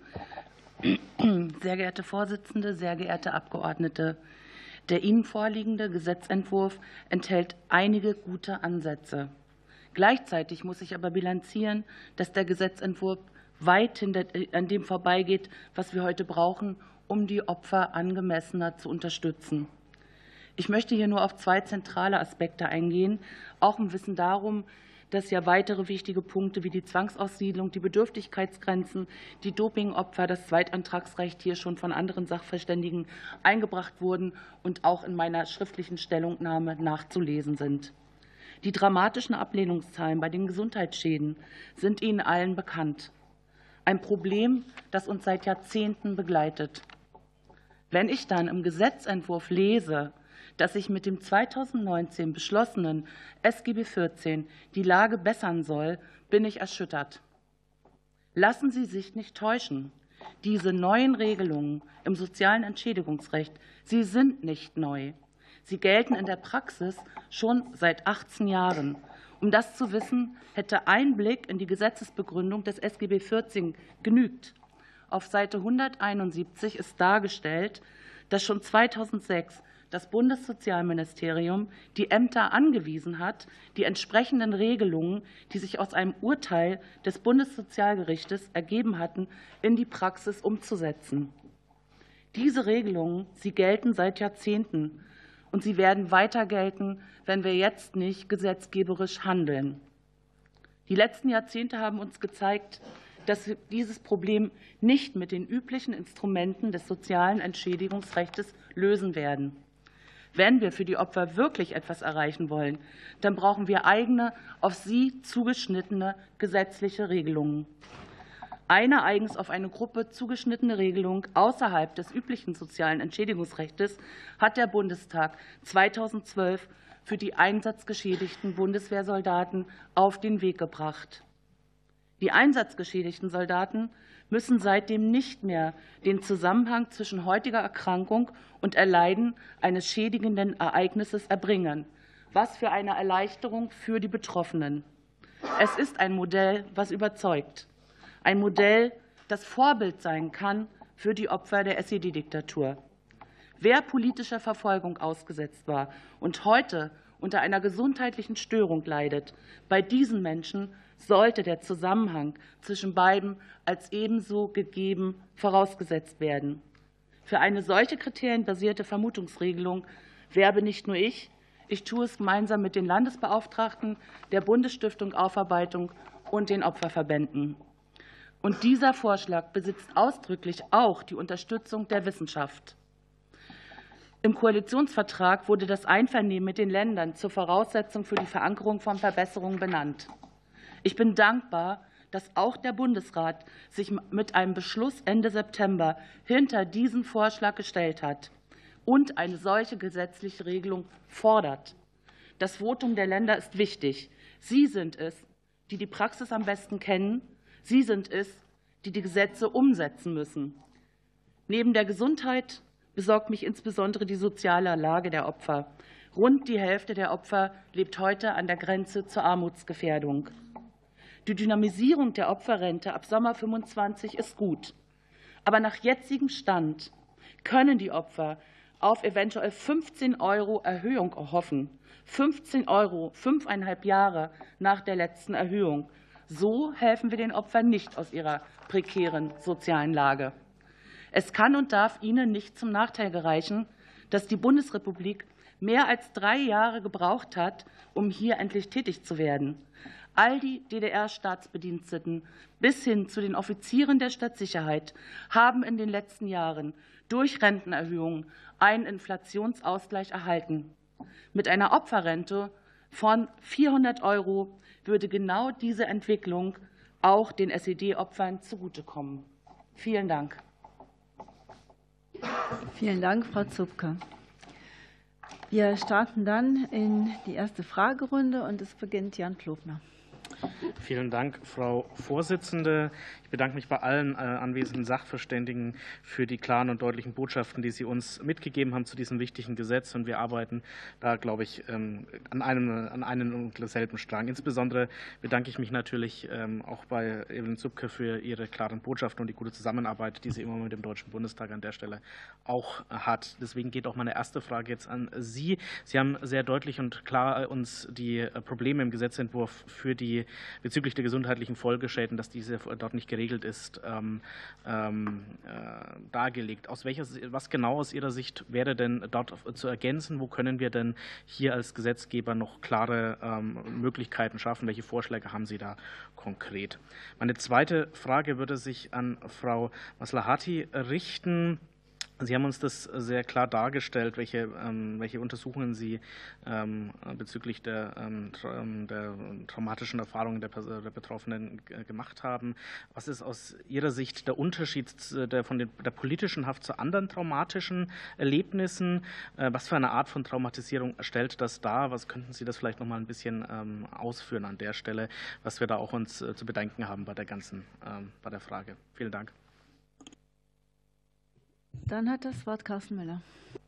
Sehr geehrte Vorsitzende, sehr geehrte Abgeordnete, der Ihnen vorliegende Gesetzentwurf enthält einige gute Ansätze. Gleichzeitig muss ich aber bilanzieren, dass der Gesetzentwurf weit an dem vorbeigeht, was wir heute brauchen, um die Opfer angemessener zu unterstützen. Ich möchte hier nur auf zwei zentrale Aspekte eingehen, auch im Wissen darum, dass ja weitere wichtige Punkte wie die Zwangsaussiedlung, die Bedürftigkeitsgrenzen, die Dopingopfer, das Zweitantragsrecht hier schon von anderen Sachverständigen eingebracht wurden und auch in meiner schriftlichen Stellungnahme nachzulesen sind. Die dramatischen Ablehnungszahlen bei den Gesundheitsschäden sind Ihnen allen bekannt. Ein Problem, das uns seit Jahrzehnten begleitet. Wenn ich dann im Gesetzentwurf lese, dass sich mit dem 2019 beschlossenen SGB XIV die Lage bessern soll, bin ich erschüttert. Lassen Sie sich nicht täuschen. Diese neuen Regelungen im sozialen Entschädigungsrecht, sie sind nicht neu. Sie gelten in der Praxis schon seit 18 Jahren. Um das zu wissen, hätte ein Blick in die Gesetzesbegründung des SGB XIV genügt. Auf Seite 171 ist dargestellt, dass schon 2006 das Bundessozialministerium die Ämter angewiesen hat, die entsprechenden Regelungen, die sich aus einem Urteil des Bundessozialgerichtes ergeben hatten, in die Praxis umzusetzen. Diese Regelungen, sie gelten seit Jahrzehnten und sie werden weiter gelten, wenn wir jetzt nicht gesetzgeberisch handeln. Die letzten Jahrzehnte haben uns gezeigt, dass wir dieses Problem nicht mit den üblichen Instrumenten des sozialen Entschädigungsrechts lösen werden. Wenn wir für die Opfer wirklich etwas erreichen wollen, dann brauchen wir eigene, auf sie zugeschnittene gesetzliche Regelungen. Eine eigens auf eine Gruppe zugeschnittene Regelung außerhalb des üblichen sozialen Entschädigungsrechts hat der Bundestag 2012 für die einsatzgeschädigten Bundeswehrsoldaten auf den Weg gebracht. Die einsatzgeschädigten Soldaten müssen seitdem nicht mehr den Zusammenhang zwischen heutiger Erkrankung und Erleiden eines schädigenden Ereignisses erbringen, was für eine Erleichterung für die Betroffenen. Es ist ein Modell, was überzeugt. Ein Modell, das Vorbild sein kann für die Opfer der SED-Diktatur. Wer politischer Verfolgung ausgesetzt war und heute unter einer gesundheitlichen Störung leidet, bei diesen Menschen sollte der Zusammenhang zwischen beiden als ebenso gegeben vorausgesetzt werden. Für eine solche kriterienbasierte Vermutungsregelung werbe nicht nur ich tue es gemeinsam mit den Landesbeauftragten der Bundesstiftung Aufarbeitung und den Opferverbänden. Und dieser Vorschlag besitzt ausdrücklich auch die Unterstützung der Wissenschaft. Im Koalitionsvertrag wurde das Einvernehmen mit den Ländern zur Voraussetzung für die Verankerung von Verbesserungen benannt. Ich bin dankbar, dass auch der Bundesrat sich mit einem Beschluss Ende September hinter diesen Vorschlag gestellt hat und eine solche gesetzliche Regelung fordert. Das Votum der Länder ist wichtig. Sie sind es, die die Praxis am besten kennen. Sie sind es, die die Gesetze umsetzen müssen. Neben der Gesundheit besorgt mich insbesondere die soziale Lage der Opfer. Rund die Hälfte der Opfer lebt heute an der Grenze zur Armutsgefährdung. Die Dynamisierung der Opferrente ab Sommer 25 ist gut. Aber nach jetzigem Stand können die Opfer auf eventuell 15 € Erhöhung hoffen. 15 €, 5,5 Jahre nach der letzten Erhöhung. So helfen wir den Opfern nicht aus ihrer prekären sozialen Lage. Es kann und darf ihnen nicht zum Nachteil gereichen, dass die Bundesrepublik mehr als 3 Jahre gebraucht hat, um hier endlich tätig zu werden. All die DDR-Staatsbediensteten bis hin zu den Offizieren der Stadtsicherheit haben in den letzten Jahren durch Rentenerhöhungen einen Inflationsausgleich erhalten. Mit einer Opferrente von 400 € würde genau diese Entwicklung auch den SED-Opfern zugutekommen. Vielen Dank. Vielen Dank, Frau Zupke. Wir starten dann in die erste Fragerunde und es beginnt Jan Klobner. Vielen Dank, Frau Vorsitzende. Ich bedanke mich bei allen anwesenden Sachverständigen für die klaren und deutlichen Botschaften, die Sie uns mitgegeben haben zu diesem wichtigen Gesetz. Und wir arbeiten da, glaube ich, an einem und derselben Strang. Insbesondere bedanke ich mich natürlich auch bei Evelyn Zupke für ihre klaren Botschaften und die gute Zusammenarbeit, die sie immer mit dem Deutschen Bundestag an der Stelle auch hat. Deswegen geht auch meine erste Frage jetzt an Sie. Sie haben sehr deutlich und klar uns die Probleme im Gesetzentwurf bezüglich der gesundheitlichen Folgeschäden, dass diese dort nicht geregelt ist, dargelegt. Was genau aus Ihrer Sicht wäre denn dort zu ergänzen? Wo können wir denn hier als Gesetzgeber noch klare Möglichkeiten schaffen? Welche Vorschläge haben Sie da konkret? Meine zweite Frage würde sich an Frau Maslahati richten. Sie haben uns das sehr klar dargestellt, welche Untersuchungen Sie bezüglich der traumatischen Erfahrungen der Betroffenen gemacht haben. Was ist aus Ihrer Sicht der Unterschied von der politischen Haft zu anderen traumatischen Erlebnissen? Was für eine Art von Traumatisierung stellt das dar? Was könnten Sie das vielleicht noch mal ein bisschen ausführen an der Stelle, was wir da auch uns zu bedenken haben bei der Frage? Vielen Dank. Dann hat das Wort Carsten Müller.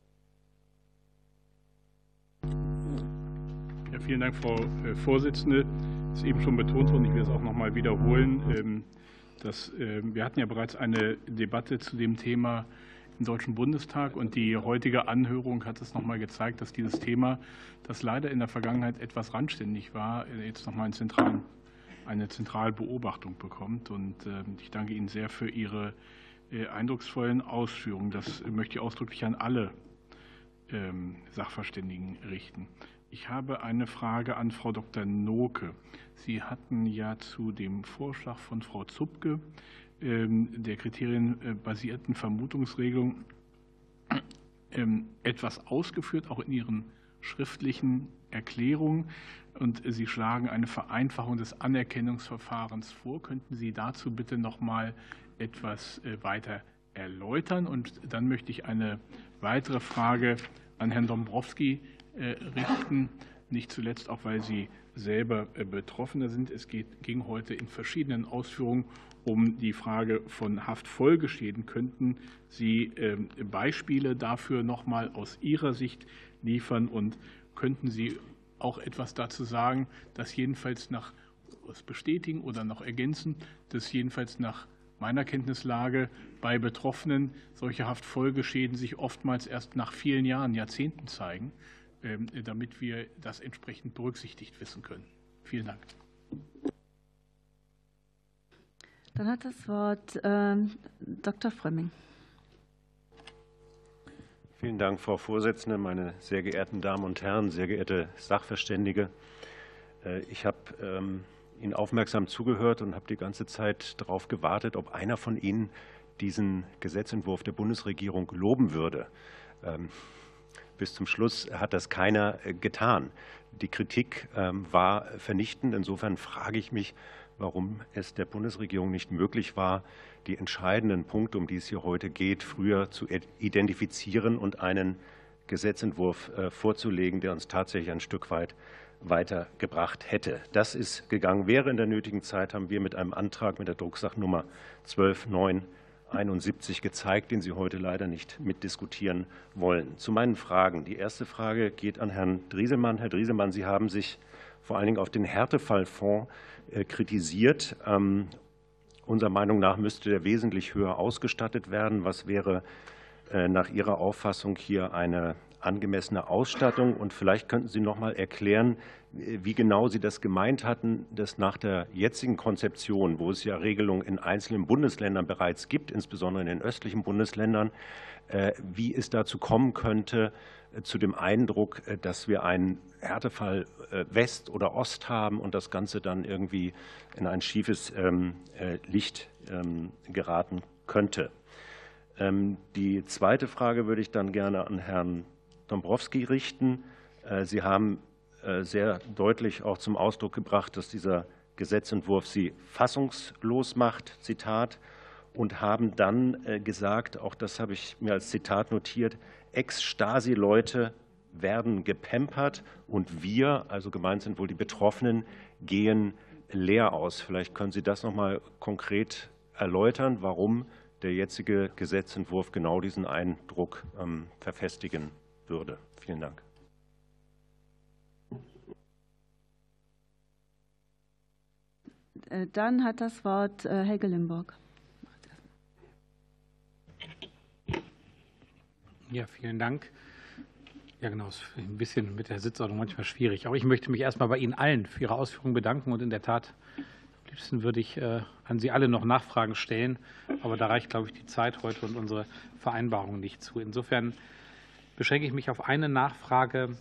Ja, vielen Dank, Frau Vorsitzende. Es ist eben schon betont worden, ich will es auch noch mal wiederholen. Wir hatten ja bereits eine Debatte zu dem Thema im Deutschen Bundestag und die heutige Anhörung hat es noch mal gezeigt, dass dieses Thema, das leider in der Vergangenheit etwas randständig war, jetzt noch mal eine zentrale Beobachtung bekommt. Und ich danke Ihnen sehr für Ihre eindrucksvollen Ausführungen. Das möchte ich ausdrücklich an alle Sachverständigen richten. Ich habe eine Frage an Frau Dr. Noke. Sie hatten ja zu dem Vorschlag von Frau Zupke der kriterienbasierten Vermutungsregelung etwas ausgeführt, auch in Ihren schriftlichen Erklärung und Sie schlagen eine Vereinfachung des Anerkennungsverfahrens vor. Könnten Sie dazu bitte noch mal etwas weiter erläutern? Und dann möchte ich eine weitere Frage an Herrn Dombrowski richten, nicht zuletzt auch, weil Sie selber Betroffener sind. Es ging heute in verschiedenen Ausführungen um die Frage von Haftfolgeschäden. Könnten Sie Beispiele dafür noch mal aus Ihrer Sicht liefern und könnten Sie auch etwas dazu sagen, dass jedenfalls bestätigen oder noch ergänzen, dass jedenfalls nach meiner Kenntnislage bei Betroffenen solche Haftfolgeschäden sich oftmals erst nach vielen Jahren, Jahrzehnten zeigen, damit wir das entsprechend berücksichtigt wissen können. Vielen Dank. Dann hat das Wort Dr. Frömming. Vielen Dank, Frau Vorsitzende, meine sehr geehrten Damen und Herren, sehr geehrte Sachverständige. Ich habe Ihnen aufmerksam zugehört und habe die ganze Zeit darauf gewartet, ob einer von Ihnen diesen Gesetzentwurf der Bundesregierung loben würde. Bis zum Schluss hat das keiner getan. Die Kritik war vernichtend. Insofern frage ich mich, warum es der Bundesregierung nicht möglich war, die entscheidenden Punkte, um die es hier heute geht, früher zu identifizieren und einen Gesetzentwurf vorzulegen, der uns tatsächlich ein Stück weit weitergebracht hätte. Das ist gegangen wäre. In der nötigen Zeit haben wir mit einem Antrag mit der Drucksachnummer 12971 gezeigt, den Sie heute leider nicht mitdiskutieren wollen. Zu meinen Fragen. Die erste Frage geht an Herrn Drieselmann. Herr Drieselmann, Sie haben sich vor allen Dingen auf den Härtefallfonds kritisiert. Unserer Meinung nach müsste der wesentlich höher ausgestattet werden. Was wäre nach Ihrer Auffassung hier eine angemessene Ausstattung? Und vielleicht könnten Sie noch mal erklären, wie genau Sie das gemeint hatten, dass nach der jetzigen Konzeption, wo es ja Regelungen in einzelnen Bundesländern bereits gibt, insbesondere in den östlichen Bundesländern, wie es dazu kommen könnte, zu dem Eindruck, dass wir einen Härtefall West oder Ost haben und das Ganze dann irgendwie in ein schiefes Licht geraten könnte. Die zweite Frage würde ich dann gerne an Herrn Dombrowski richten. Sie haben sehr deutlich auch zum Ausdruck gebracht, dass dieser Gesetzentwurf Sie fassungslos macht, Zitat, und haben dann gesagt, auch das habe ich mir als Zitat notiert, Ex-Stasi-Leute werden gepampert und wir, also gemeint sind wohl die Betroffenen, gehen leer aus. Vielleicht können Sie das noch mal konkret erläutern, warum der jetzige Gesetzentwurf genau diesen Eindruck verfestigen würde. Vielen Dank. Dann hat das Wort Helge Limburg. Ja, vielen Dank. Ja, genau, es ist ein bisschen mit der Sitzordnung manchmal schwierig. Aber ich möchte mich erstmal bei Ihnen allen für Ihre Ausführungen bedanken. Und in der Tat, am liebsten würde ich an Sie alle noch Nachfragen stellen. Aber da reicht, glaube ich, die Zeit heute und unsere Vereinbarung nicht zu. Insofern beschränke ich mich auf eine Nachfrage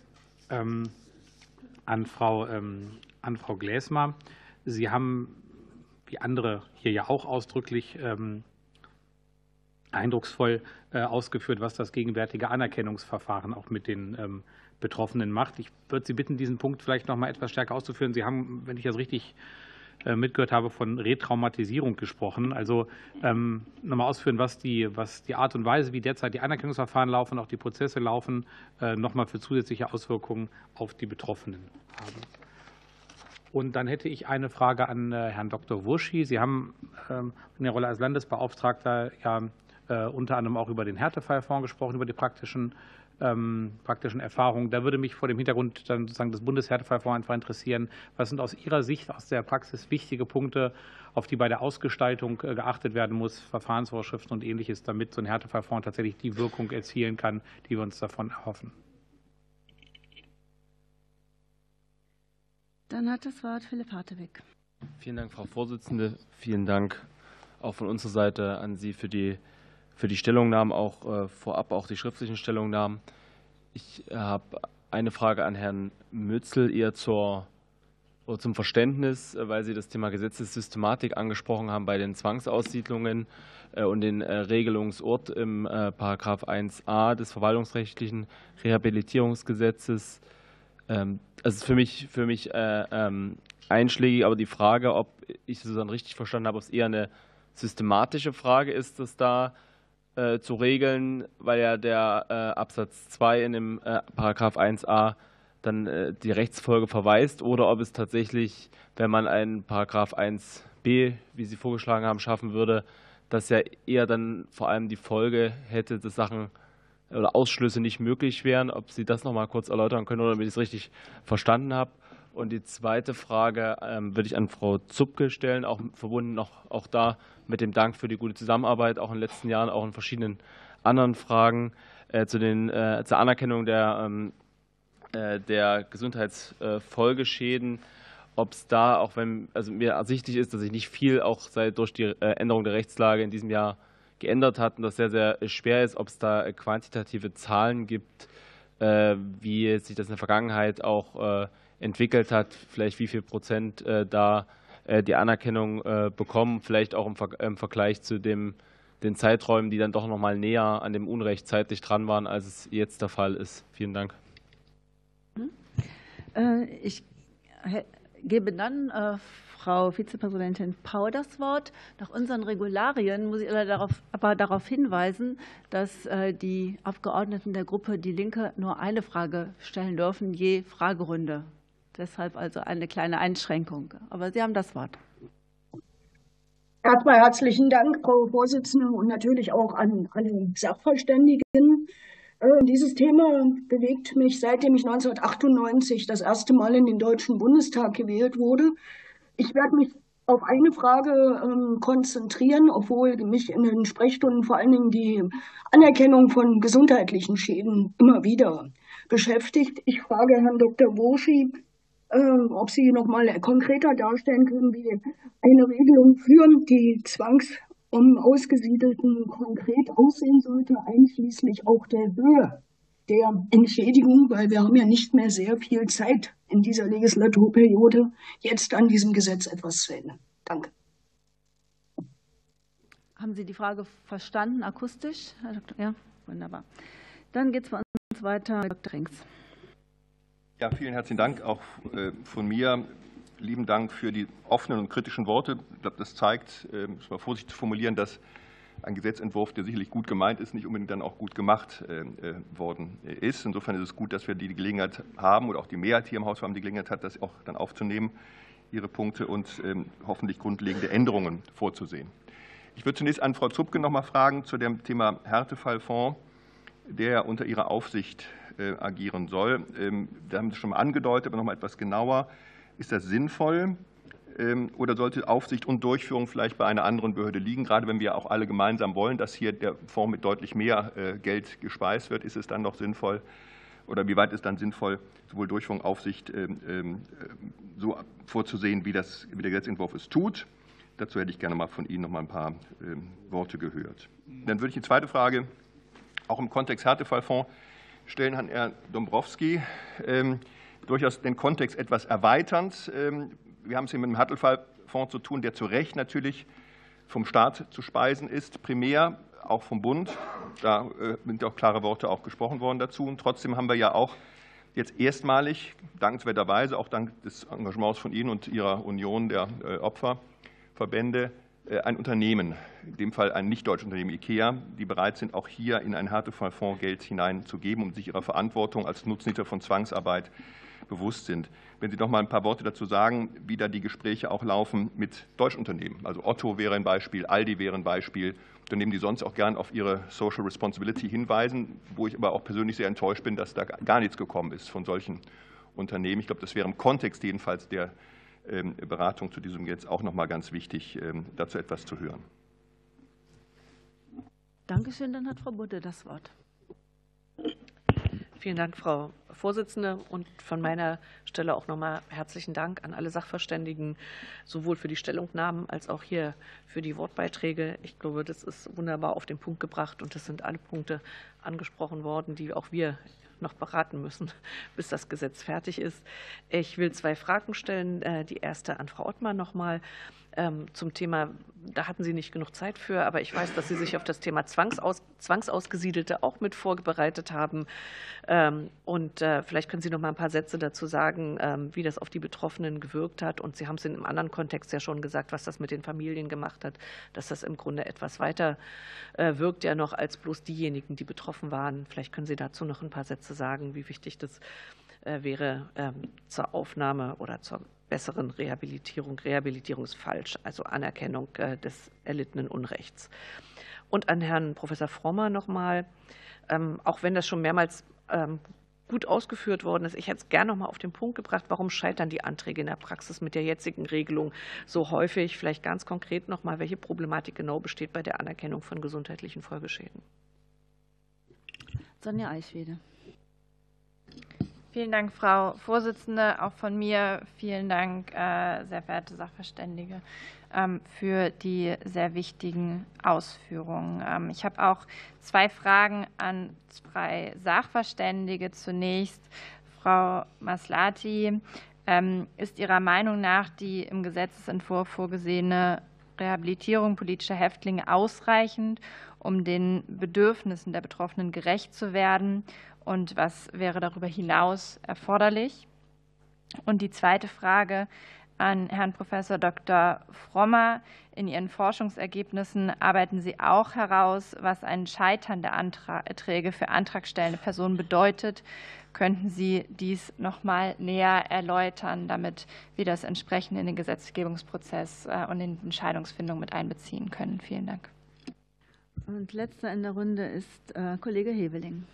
an Frau Glesmer. Sie haben, wie andere hier ja auch ausdrücklich eindrucksvoll ausgeführt, was das gegenwärtige Anerkennungsverfahren auch mit den Betroffenen macht. Ich würde Sie bitten, diesen Punkt vielleicht noch mal etwas stärker auszuführen. Sie haben, wenn ich das richtig mitgehört habe, von Retraumatisierung gesprochen. Also noch mal ausführen, was die Art und Weise, wie derzeit die Anerkennungsverfahren laufen, auch die Prozesse laufen, noch mal für zusätzliche Auswirkungen auf die Betroffenen haben. Und dann hätte ich eine Frage an Herrn Dr. Wurschi. Sie haben in der Rolle als Landesbeauftragter ja unter anderem auch über den Härtefallfonds gesprochen, über die praktischen Erfahrungen. Da würde mich vor dem Hintergrund dann sozusagen des Bundeshärtefallfonds einfach interessieren, was sind aus Ihrer Sicht, aus der Praxis wichtige Punkte, auf die bei der Ausgestaltung geachtet werden muss, Verfahrensvorschriften und Ähnliches, damit so ein Härtefallfonds tatsächlich die Wirkung erzielen kann, die wir uns davon erhoffen. Dann hat das Wort Philipp Hartewig. Vielen Dank, Frau Vorsitzende. Vielen Dank auch von unserer Seite an Sie für die Stellungnahmen, auch vorab auch die schriftlichen Stellungnahmen. Ich habe eine Frage an Herrn Mützel, eher zur zum Verständnis, weil Sie das Thema Gesetzessystematik angesprochen haben bei den Zwangsaussiedlungen und den Regelungsort im § 1a des verwaltungsrechtlichen Rehabilitierungsgesetzes. Das ist für mich einschlägig, aber die Frage, ob ich das dann richtig verstanden habe, ob es eher eine systematische Frage ist, das da zu regeln, weil ja der Absatz 2 in dem § 1a dann die Rechtsfolge verweist, oder ob es tatsächlich, wenn man einen § 1b, wie Sie vorgeschlagen haben, schaffen würde, dass ja eher dann vor allem die Folge hätte, dass Sachen oder Ausschlüsse nicht möglich wären. Ob Sie das noch mal kurz erläutern können oder damit ich es richtig verstanden habe. Und die zweite Frage würde ich an Frau Zupke stellen, auch verbunden auch da mit dem Dank für die gute Zusammenarbeit, auch in den letzten Jahren, auch in verschiedenen anderen Fragen zur Anerkennung der Gesundheitsfolgeschäden, ob es da, auch wenn mir ersichtlich ist, dass sich nicht viel auch durch die Änderung der Rechtslage in diesem Jahr geändert hat und das sehr, sehr schwer ist, ob es da quantitative Zahlen gibt, wie sich das in der Vergangenheit auch entwickelt hat, vielleicht wie viel Prozent da die Anerkennung bekommen, vielleicht auch im Vergleich zu den Zeiträumen, die dann doch noch mal näher an dem Unrecht zeitlich dran waren, als es jetzt der Fall ist. Vielen Dank. Ich gebe dann Frau Vizepräsidentin Pau das Wort. Nach unseren Regularien muss ich aber darauf hinweisen, dass die Abgeordneten der Gruppe Die Linke nur eine Frage stellen dürfen, je Fragerunde. Deshalb also eine kleine Einschränkung. Aber Sie haben das Wort. Erstmal herzlichen Dank, Frau Vorsitzende, und natürlich auch an alle Sachverständigen. Dieses Thema bewegt mich, seitdem ich 1998 das erste Mal in den Deutschen Bundestag gewählt wurde. Ich werde mich auf eine Frage konzentrieren, obwohl mich in den Sprechstunden vor allen Dingen die Anerkennung von gesundheitlichen Schäden immer wieder beschäftigt. Ich frage Herrn Dr. Burschi, ob Sie noch mal konkreter darstellen können, wie eine Regelung für die Ausgesiedelten konkret aussehen sollte, einschließlich auch der Höhe der Entschädigung, weil wir haben ja nicht mehr sehr viel Zeit in dieser Legislaturperiode, jetzt an diesem Gesetz etwas zu ändern. Danke. Haben Sie die Frage verstanden, akustisch, Herr Doktor? Ja, wunderbar. Dann geht es bei uns weiter mit Dr. Rings. Ja, vielen herzlichen Dank auch von mir. Lieben Dank für die offenen und kritischen Worte. Ich glaube, das zeigt, muss man vorsichtig zu formulieren, dass ein Gesetzentwurf, der sicherlich gut gemeint ist, nicht unbedingt dann auch gut gemacht worden ist. Insofern ist es gut, dass wir die Gelegenheit haben oder auch die Mehrheit hier im Haus haben die Gelegenheit hat, das auch dann aufzunehmen, Ihre Punkte und hoffentlich grundlegende Änderungen vorzusehen. Ich würde zunächst an Frau Zupke noch mal fragen zu dem Thema Härtefallfonds, der unter Ihrer Aufsicht agieren soll. Da haben Sie schon mal angedeutet, aber noch mal etwas genauer. Ist das sinnvoll oder sollte Aufsicht und Durchführung vielleicht bei einer anderen Behörde liegen? Gerade wenn wir auch alle gemeinsam wollen, dass hier der Fonds mit deutlich mehr Geld gespeist wird, ist es dann noch sinnvoll oder wie weit ist dann sinnvoll, sowohl Durchführung, Aufsicht so vorzusehen, wie der Gesetzentwurf es tut? Dazu hätte ich gerne mal von Ihnen noch mal ein paar Worte gehört. Dann würde ich die zweite Frage auch im Kontext Härtefallfonds stellen an Herrn Dombrowski. Durchaus den Kontext etwas erweiternd. Wir haben es hier mit einem Härtefallfonds zu tun, der zu Recht natürlich vom Staat zu speisen ist, primär auch vom Bund. Da sind auch klare Worte auch gesprochen worden dazu. Und trotzdem haben wir ja auch jetzt erstmalig, dankenswerterweise, auch dank des Engagements von Ihnen und Ihrer Union der Opferverbände, ein Unternehmen, in dem Fall ein nicht-deutsches Unternehmen, IKEA, die bereit sind, auch hier in einen Härtefallfonds Geld hineinzugeben, um sich ihrer Verantwortung als Nutznießer von Zwangsarbeit bewusst sind. Wenn Sie noch mal ein paar Worte dazu sagen, wie da die Gespräche auch laufen mit deutschen Unternehmen. Also Otto wäre ein Beispiel, Aldi wäre ein Beispiel, Unternehmen, die sonst auch gern auf ihre Social Responsibility hinweisen, wo ich aber auch persönlich sehr enttäuscht bin, dass da gar nichts gekommen ist von solchen Unternehmen. Ich glaube, das wäre im Kontext jedenfalls der Beratung zu diesem Gesetz auch noch mal ganz wichtig, dazu etwas zu hören. Dankeschön. Dann hat Frau Budde das Wort. Vielen Dank, Frau Vorsitzende. Und von meiner Stelle auch nochmal herzlichen Dank an alle Sachverständigen, sowohl für die Stellungnahmen als auch hier für die Wortbeiträge. Ich glaube, das ist wunderbar auf den Punkt gebracht und das sind alle Punkte angesprochen worden, die auch wir noch beraten müssen, bis das Gesetz fertig ist. Ich will 2 Fragen stellen. Die erste an Frau Ottmann nochmal zum Thema, da hatten Sie nicht genug Zeit für, aber ich weiß, dass Sie sich auf das Thema Zwangsausgesiedelte auch mit vorbereitet haben. Und vielleicht können Sie noch mal ein paar Sätze dazu sagen, wie das auf die Betroffenen gewirkt hat. Und Sie haben es in einem anderen Kontext ja schon gesagt, was das mit den Familien gemacht hat, dass das im Grunde etwas weiter wirkt ja noch als bloß diejenigen, die betroffen waren. Vielleicht können Sie dazu noch ein paar Sätze sagen, wie wichtig das wäre zur Aufnahme oder zur besseren Rehabilitierung ist falsch, also Anerkennung des erlittenen Unrechts. Und an Herrn Professor Frommer nochmal, auch wenn das schon mehrmals gut ausgeführt worden ist, ich hätte es gerne noch mal auf den Punkt gebracht, warum scheitern die Anträge in der Praxis mit der jetzigen Regelung so häufig? Vielleicht ganz konkret noch mal, welche Problematik genau besteht bei der Anerkennung von gesundheitlichen Folgeschäden? Sonja Eichwede. Vielen Dank, Frau Vorsitzende. Auch von mir vielen Dank, sehr verehrte Sachverständige, für die sehr wichtigen Ausführungen. Ich habe auch 2 Fragen an 2 Sachverständige. Zunächst, Frau Maslati, ist Ihrer Meinung nach die im Gesetzesentwurf vorgesehene Rehabilitierung politischer Häftlinge ausreichend, um den Bedürfnissen der Betroffenen gerecht zu werden? Und was wäre darüber hinaus erforderlich? Und die zweite Frage an Herrn Professor Dr. Frommer. In Ihren Forschungsergebnissen arbeiten Sie auch heraus, was ein Scheitern der Anträge für antragstellende Personen bedeutet. Könnten Sie dies noch mal näher erläutern, damit wir das entsprechend in den Gesetzgebungsprozess und in die Entscheidungsfindung mit einbeziehen können? Vielen Dank. Und letzter in der Runde ist Kollege Heveling.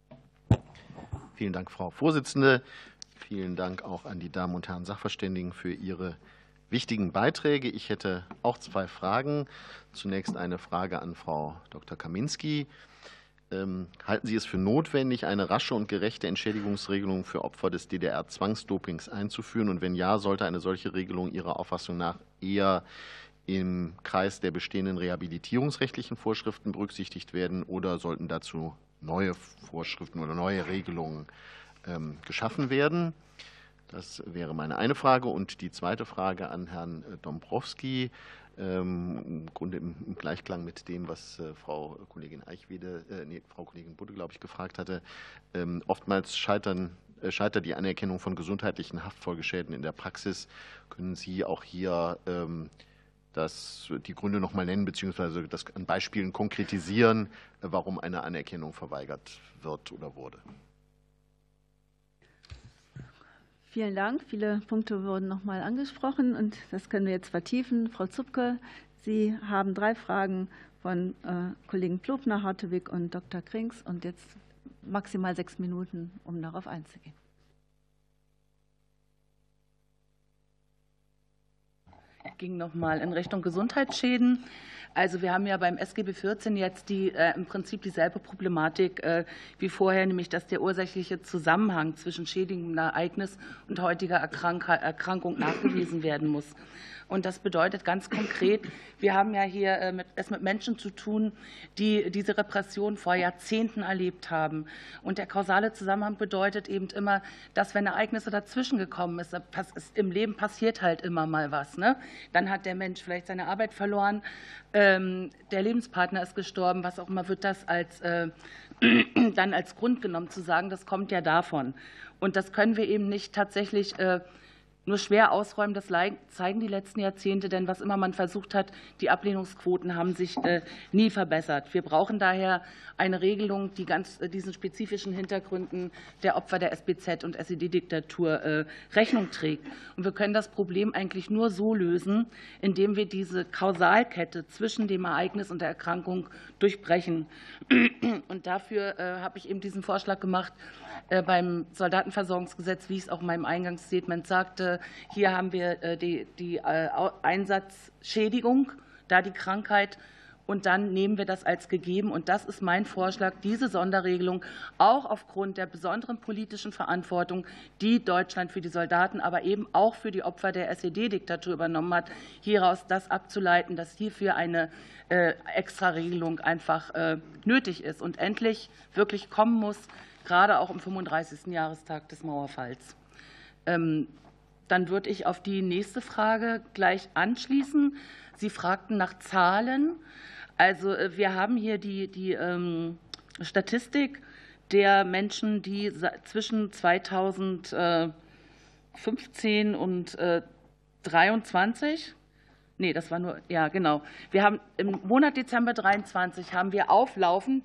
Vielen Dank, Frau Vorsitzende. Vielen Dank auch an die Damen und Herren Sachverständigen für Ihre wichtigen Beiträge. Ich hätte auch 2 Fragen. Zunächst eine Frage an Frau Dr. Kaminski. Halten Sie es für notwendig, eine rasche und gerechte Entschädigungsregelung für Opfer des DDR-Zwangsdopings einzuführen? Und wenn ja, sollte eine solche Regelung Ihrer Auffassung nach eher im Kreis der bestehenden rehabilitierungsrechtlichen Vorschriften berücksichtigt werden oder sollten dazu neue Vorschriften oder neue Regelungen geschaffen werden? Das wäre meine eine Frage. Und die zweite Frage an Herrn Dombrowski, im Grunde im Gleichklang mit dem, was Frau Kollegin Budde, glaube ich, gefragt hatte. Oftmals scheitert die Anerkennung von gesundheitlichen Haftfolgeschäden in der Praxis. Können Sie auch hier die Gründe noch mal nennen, beziehungsweise das an Beispielen konkretisieren, warum eine Anerkennung verweigert wird oder wurde? Vielen Dank. Viele Punkte wurden noch mal angesprochen und das können wir jetzt vertiefen. Frau Zupke, Sie haben 3 Fragen von Kollegen Plopner, Hartewig und Dr. Krings und jetzt maximal 6 Minuten, um darauf einzugehen. Ging noch mal in Richtung Gesundheitsschäden. Also wir haben ja beim SGB 14 jetzt im Prinzip dieselbe Problematik wie vorher, nämlich dass der ursächliche Zusammenhang zwischen schädigendem Ereignis und heutiger Erkrankung nachgewiesen werden muss. Und das bedeutet ganz konkret, wir haben ja hier es mit Menschen zu tun, die diese Repression vor Jahrzehnten erlebt haben. Und der kausale Zusammenhang bedeutet eben immer, dass wenn Ereignisse dazwischen gekommen ist, im Leben passiert halt immer mal was. Ne? Dann hat der Mensch vielleicht seine Arbeit verloren, der Lebenspartner ist gestorben, was auch immer, wird das dann als Grund genommen zu sagen, das kommt ja davon. Und das können wir eben nicht tatsächlich nur schwer ausräumen. Das zeigen die letzten Jahrzehnte, denn was immer man versucht hat, die Ablehnungsquoten haben sich nie verbessert. Wir brauchen daher eine Regelung, die diesen spezifischen Hintergründen der Opfer der SBZ und SED-Diktatur Rechnung trägt. Und wir können das Problem eigentlich nur so lösen, indem wir diese Kausalkette zwischen dem Ereignis und der Erkrankung durchbrechen. Und dafür habe ich eben diesen Vorschlag gemacht beim Soldatenversorgungsgesetz, wie ich es auch in meinem Eingangsstatement sagte. Hier haben wir die Einsatzschädigung, da die Krankheit Und dann nehmen wir das als gegeben. Und das ist mein Vorschlag, diese Sonderregelung auch aufgrund der besonderen politischen Verantwortung, die Deutschland für die Soldaten, aber eben auch für die Opfer der SED-Diktatur übernommen hat, hieraus das abzuleiten, dass hierfür eine Extraregelung einfach nötig ist und endlich wirklich kommen muss, gerade auch am 35. Jahrestag des Mauerfalls. Dann würde ich auf die nächste Frage gleich anschließen. Sie fragten nach Zahlen. Also wir haben hier die Statistik der Menschen, die zwischen 2015 und 23, nee, das war nur, ja genau, wir haben im Monat Dezember 23 haben wir auflaufend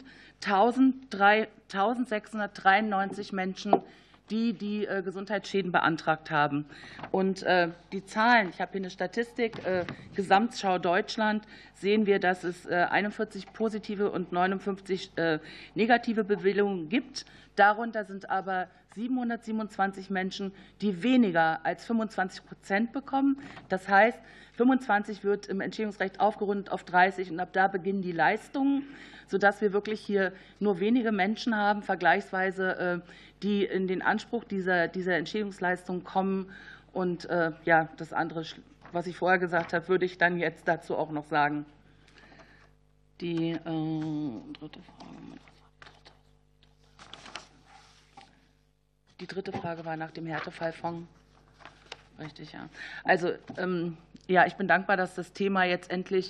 1693 Menschen, die Gesundheitsschäden beantragt haben. Und die Zahlen, ich habe hier eine Statistik, Gesamtschau Deutschland, sehen wir, dass es 41 positive und 59 negative Bewilligungen gibt. Darunter sind aber 727 Menschen, die weniger als 25% bekommen. Das heißt, 25 wird im Entschädigungsrecht aufgerundet auf 30 und ab da beginnen die Leistungen, sodass wir wirklich hier nur wenige Menschen haben, vergleichsweise, die in den Anspruch dieser Entschädigungsleistung kommen. Und ja, das andere, was ich vorher gesagt habe, würde ich dann jetzt dazu auch noch sagen. Die dritte Frage. Die dritte Frage war nach dem Härtefallfonds. Richtig, ja. Also ja, ich bin dankbar, dass das Thema jetzt endlich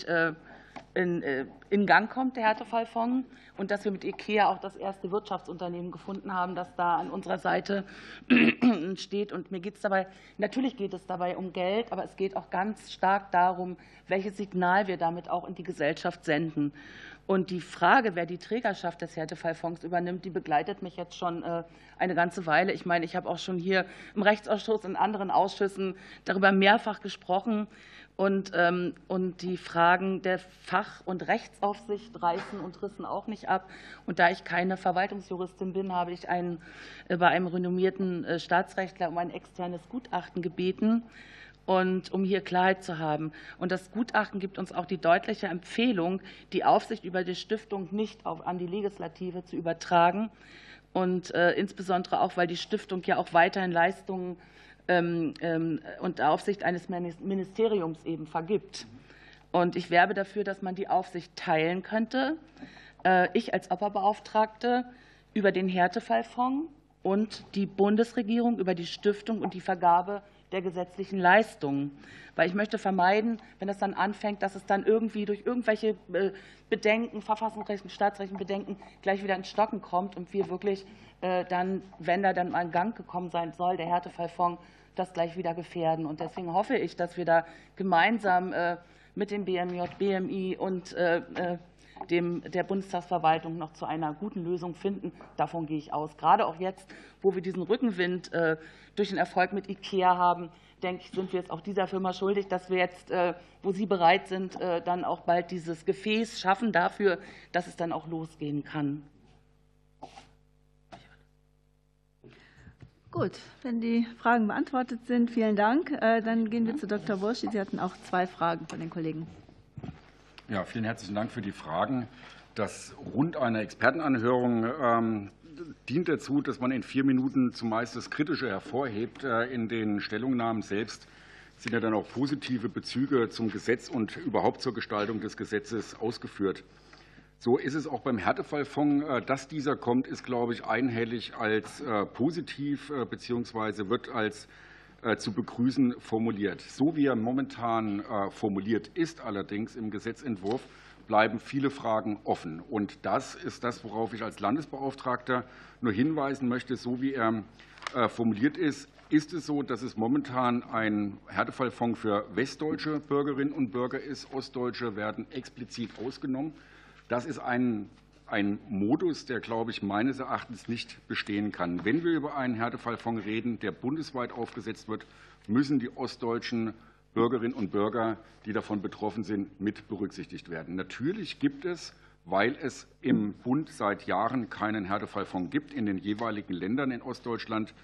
in Gang kommt, der Härtefallfonds, und dass wir mit IKEA auch das erste Wirtschaftsunternehmen gefunden haben, das da an unserer Seite steht. Und mir geht es dabei, natürlich geht es dabei um Geld, aber es geht auch ganz stark darum, welches Signal wir damit auch in die Gesellschaft senden. Und die Frage, wer die Trägerschaft des Härtefallfonds übernimmt, die begleitet mich jetzt schon eine ganze Weile. Ich meine, ich habe auch schon hier im Rechtsausschuss und in anderen Ausschüssen darüber mehrfach gesprochen. Und die Fragen der Fach- und Rechtsaufsicht reißen und rissen auch nicht ab. Und da ich keine Verwaltungsjuristin bin, habe ich bei einem renommierten Staatsrechtler um ein externes Gutachten gebeten, und um hier Klarheit zu haben. Und das Gutachten gibt uns auch die deutliche Empfehlung, die Aufsicht über die Stiftung nicht an die Legislative zu übertragen. Und insbesondere auch, weil die Stiftung ja auch weiterhin Leistungen und Aufsicht eines Ministeriums eben vergibt. Und ich werbe dafür, dass man die Aufsicht teilen könnte. Ich als Opferbeauftragte über den Härtefallfonds und die Bundesregierung über die Stiftung und die Vergabe der gesetzlichen Leistungen. Weil ich möchte vermeiden, wenn es dann anfängt, dass es dann irgendwie durch irgendwelche Bedenken, verfassungsrechtlichen, staatsrechtlichen Bedenken gleich wieder ins Stocken kommt und wir wirklich dann, wenn da dann mal in Gang gekommen sein soll, der Härtefallfonds, das gleich wieder gefährden. Und deswegen hoffe ich, dass wir da gemeinsam mit dem BMJ, BMI und der Bundestagsverwaltung noch zu einer guten Lösung finden. Davon gehe ich aus. Gerade auch jetzt, wo wir diesen Rückenwind durch den Erfolg mit IKEA haben, denke ich, sind wir es auch dieser Firma schuldig, dass wir jetzt, wo sie bereit sind, dann auch bald dieses Gefäß schaffen dafür, dass es dann auch losgehen kann. Gut, wenn die Fragen beantwortet sind, vielen Dank. Dann gehen wir zu Dr. Burschi. Sie hatten auch 2 Fragen von den Kollegen. Ja, vielen herzlichen Dank für die Fragen. Das Rund einer Expertenanhörung dient dazu, dass man in 4 Minuten zumeist das Kritische hervorhebt. In den Stellungnahmen selbst sind ja dann auch positive Bezüge zum Gesetz und überhaupt zur Gestaltung des Gesetzes ausgeführt. So ist es auch beim Härtefallfonds. Dass dieser kommt, ist, glaube ich, einhellig als positiv bzw. wird als zu begrüßen formuliert. So wie er momentan formuliert ist, allerdings im Gesetzentwurf, bleiben viele Fragen offen. Und das ist das, worauf ich als Landesbeauftragter nur hinweisen möchte. So wie er formuliert ist, ist es so, dass es momentan ein Härtefallfonds für westdeutsche Bürgerinnen und Bürger ist. Ostdeutsche werden explizit ausgenommen. Das ist ein Modus, der, glaube ich, meines Erachtens nicht bestehen kann. Wenn wir über einen Härtefallfonds reden, der bundesweit aufgesetzt wird, müssen die ostdeutschen Bürgerinnen und Bürger, die davon betroffen sind, mit berücksichtigt werden. Natürlich gibt es, weil es im Bund seit Jahren keinen Härtefallfonds gibt, in den jeweiligen Ländern in Ostdeutschland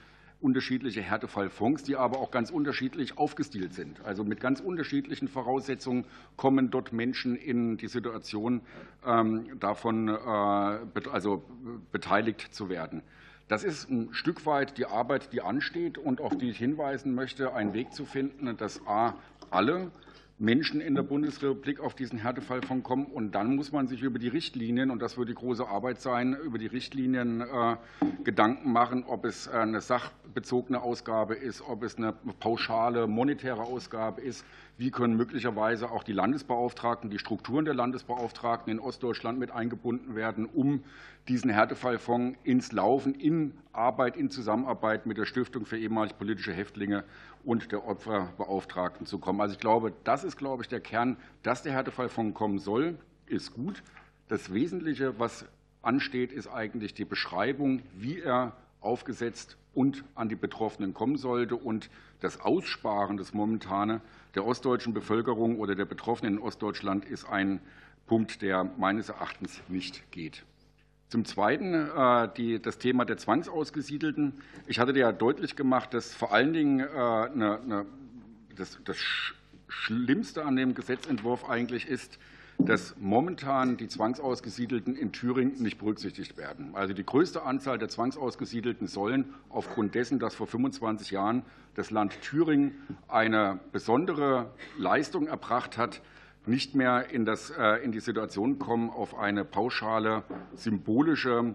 unterschiedliche Härtefallfonds, die aber auch ganz unterschiedlich aufgestielt sind. Also mit ganz unterschiedlichen Voraussetzungen kommen dort Menschen in die Situation, davon beteiligt zu werden. Das ist ein Stück weit die Arbeit, die ansteht und auf die ich hinweisen möchte, einen Weg zu finden, dass alle Menschen in der Bundesrepublik auf diesen Härtefallfonds kommen. Und dann muss man sich über die Richtlinien, und das wird die große Arbeit sein, über die Richtlinien Gedanken machen, ob es eine sachbezogene Ausgabe ist, ob es eine pauschale monetäre Ausgabe ist. Wie können möglicherweise auch die Landesbeauftragten, die Strukturen der Landesbeauftragten in Ostdeutschland mit eingebunden werden, um diesen Härtefallfonds ins Laufen, in Arbeit, in Zusammenarbeit mit der Stiftung für ehemalige politische Häftlinge und der Opferbeauftragten zu kommen. Also ich glaube, das ist, der Kern, dass der Härtefallfonds kommen soll, ist gut. Das Wesentliche, was ansteht, ist eigentlich die Beschreibung, wie er aufgesetzt und an die Betroffenen kommen sollte. Und das Aussparen, das Momentane der ostdeutschen Bevölkerung oder der Betroffenen in Ostdeutschland ist ein Punkt, der meines Erachtens nicht geht. Zum Zweiten das Thema der Zwangsausgesiedelten. Ich hatte ja deutlich gemacht, dass vor allen Dingen das Schlimmste an dem Gesetzentwurf eigentlich ist, dass momentan die Zwangsausgesiedelten in Thüringen nicht berücksichtigt werden. Also die größte Anzahl der Zwangsausgesiedelten sollen aufgrund dessen, dass vor 25 Jahren das Land Thüringen eine besondere Leistung erbracht hat, nicht mehr in die Situation kommen, auf eine pauschale symbolische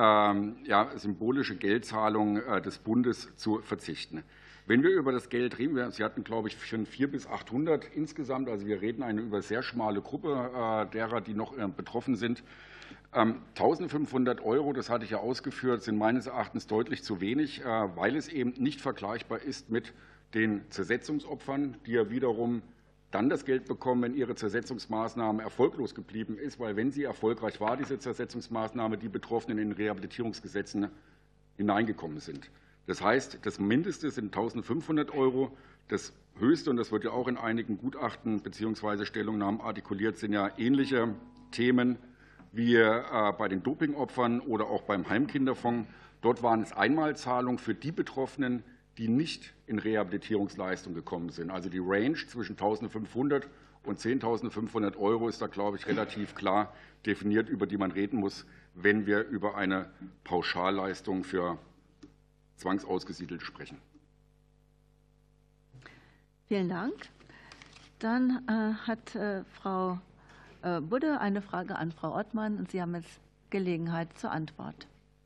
Geldzahlung des Bundes zu verzichten. Wenn wir über das Geld reden, Sie hatten, glaube ich, von 400 bis 800 insgesamt, also wir reden über eine sehr schmale Gruppe derer, die noch betroffen sind. 1.500 €, das hatte ich ja ausgeführt, sind meines Erachtens deutlich zu wenig, weil es eben nicht vergleichbar ist mit den Zersetzungsopfern, die ja wiederum dann das Geld bekommen, wenn ihre Zersetzungsmaßnahme erfolglos geblieben ist, weil wenn sie erfolgreich war, diese Zersetzungsmaßnahme, die Betroffenen in Rehabilitierungsgesetzen hineingekommen sind. Das heißt, das Mindeste sind 1.500 €. Das Höchste, und das wird ja auch in einigen Gutachten bzw. Stellungnahmen artikuliert, sind ja ähnliche Themen wie bei den Dopingopfern oder auch beim Heimkinderfonds. Dort waren es Einmalzahlungen für die Betroffenen, die nicht in Rehabilitierungsleistung gekommen sind. Also die Range zwischen 1.500 und 10.500 € ist da, glaube ich, relativ klar definiert, über die man reden muss, wenn wir über eine Pauschalleistung für Zwangsausgesiedelte sprechen. Vielen Dank. Dann hat Frau Budde eine Frage an Frau Ottmann, und Sie haben jetzt Gelegenheit zur Antwort.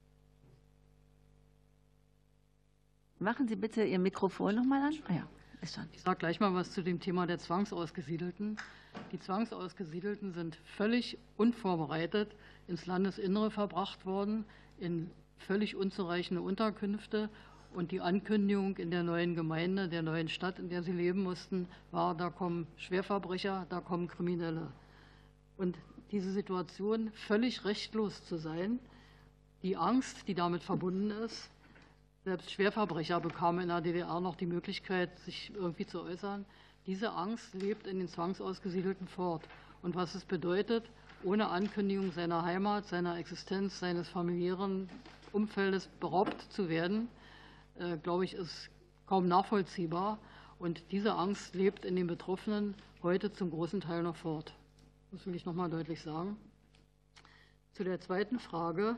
Machen Sie bitte Ihr Mikrofon noch mal an. Ah ja, ist schon. Ich sage gleich mal was zu dem Thema der Zwangsausgesiedelten. Die Zwangsausgesiedelten sind völlig unvorbereitet ins Landesinnere verbracht worden, in völlig unzureichende Unterkünfte. Und die Ankündigung in der neuen Gemeinde, der neuen Stadt, in der sie leben mussten, war, da kommen Schwerverbrecher, da kommen Kriminelle. Und diese Situation, völlig rechtlos zu sein, die Angst, die damit verbunden ist, selbst Schwerverbrecher bekamen in der DDR noch die Möglichkeit, sich irgendwie zu äußern. Diese Angst lebt in den Zwangsausgesiedelten fort. Und was es bedeutet, ohne Ankündigung seiner Heimat, seiner Existenz, seines familiären Umfeldes beraubt zu werden, glaube ich, ist kaum nachvollziehbar. Und diese Angst lebt in den Betroffenen heute zum großen Teil noch fort. Das will ich noch mal deutlich sagen. Zu der zweiten Frage,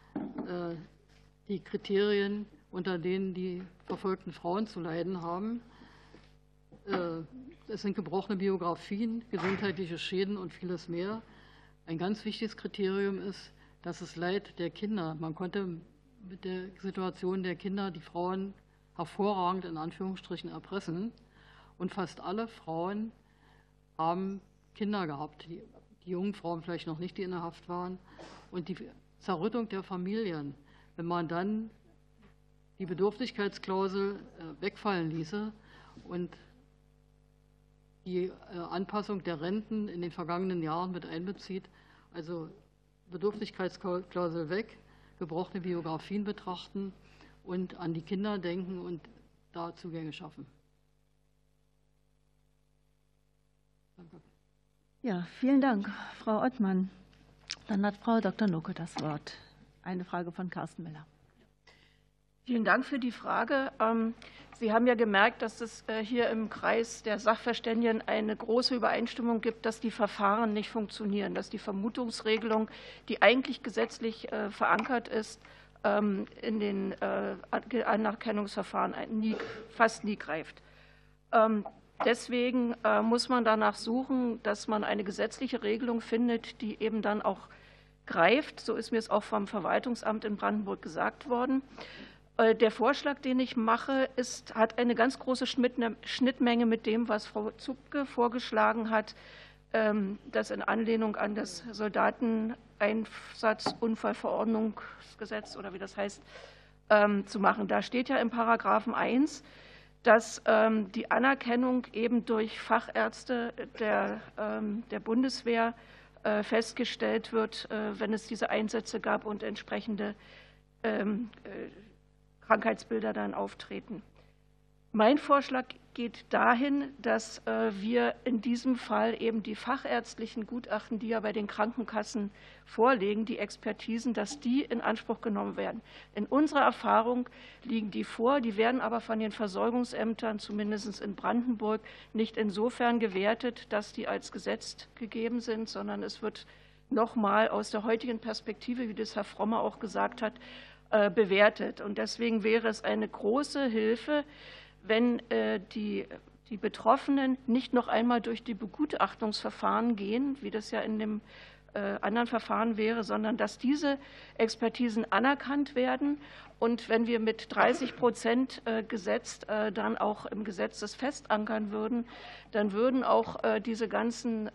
die Kriterien, unter denen die verfolgten Frauen zu leiden haben. Es sind gebrochene Biografien, gesundheitliche Schäden und vieles mehr. Ein ganz wichtiges Kriterium ist, dass das Leid der Kinder, man konnte mit der Situation der Kinder die Frauen hervorragend in Anführungsstrichen erpressen. Und fast alle Frauen haben Kinder gehabt, die jungen Frauen vielleicht noch nicht, die in der Haft waren. Und die Zerrüttung der Familien, wenn man dann die Bedürftigkeitsklausel wegfallen ließe und die Anpassung der Renten in den vergangenen Jahren mit einbezieht, also Bedürftigkeitsklausel weg, gebrochene Biografien betrachten und an die Kinder denken und da Zugänge schaffen. Danke. Ja, vielen Dank, Frau Ottmann. Dann hat Frau Dr. Nocke das Wort. Eine Frage von Carsten Miller. Vielen Dank für die Frage. Sie haben ja gemerkt, dass es hier im Kreis der Sachverständigen eine große Übereinstimmung gibt, dass die Verfahren nicht funktionieren, dass die Vermutungsregelung, die eigentlich gesetzlich verankert ist, in den Anerkennungsverfahren fast nie greift. Deswegen muss man danach suchen, dass man eine gesetzliche Regelung findet, die eben dann auch greift. So ist mir es auch vom Verwaltungsamt in Brandenburg gesagt worden. Der Vorschlag, den ich mache, hat eine ganz große Schnittmenge mit dem, was Frau Zupke vorgeschlagen hat, das in Anlehnung an das Soldateneinsatzunfallverordnungsgesetz oder wie das heißt, zu machen. Da steht ja im Paragraphen 1, dass die Anerkennung eben durch Fachärzte der Bundeswehr festgestellt wird, wenn es diese Einsätze gab und entsprechende Krankheitsbilder dann auftreten. Mein Vorschlag geht dahin, dass wir in diesem Fall eben die fachärztlichen Gutachten, die ja bei den Krankenkassen vorliegen, die Expertisen, dass die in Anspruch genommen werden. In unserer Erfahrung liegen die vor, die werden aber von den Versorgungsämtern, zumindest in Brandenburg, nicht insofern gewertet, dass die als Gesetz gegeben sind, sondern es wird nochmal aus der heutigen Perspektive, wie das Herr Frommer auch gesagt hat, bewertet. Und deswegen wäre es eine große Hilfe, wenn die Betroffenen nicht noch einmal durch die Begutachtungsverfahren gehen, wie das ja in dem anderen Verfahren wäre, sondern dass diese Expertisen anerkannt werden. Und wenn wir mit 30% gesetzt dann auch im Gesetz das festankern würden, dann würden auch diese ganzen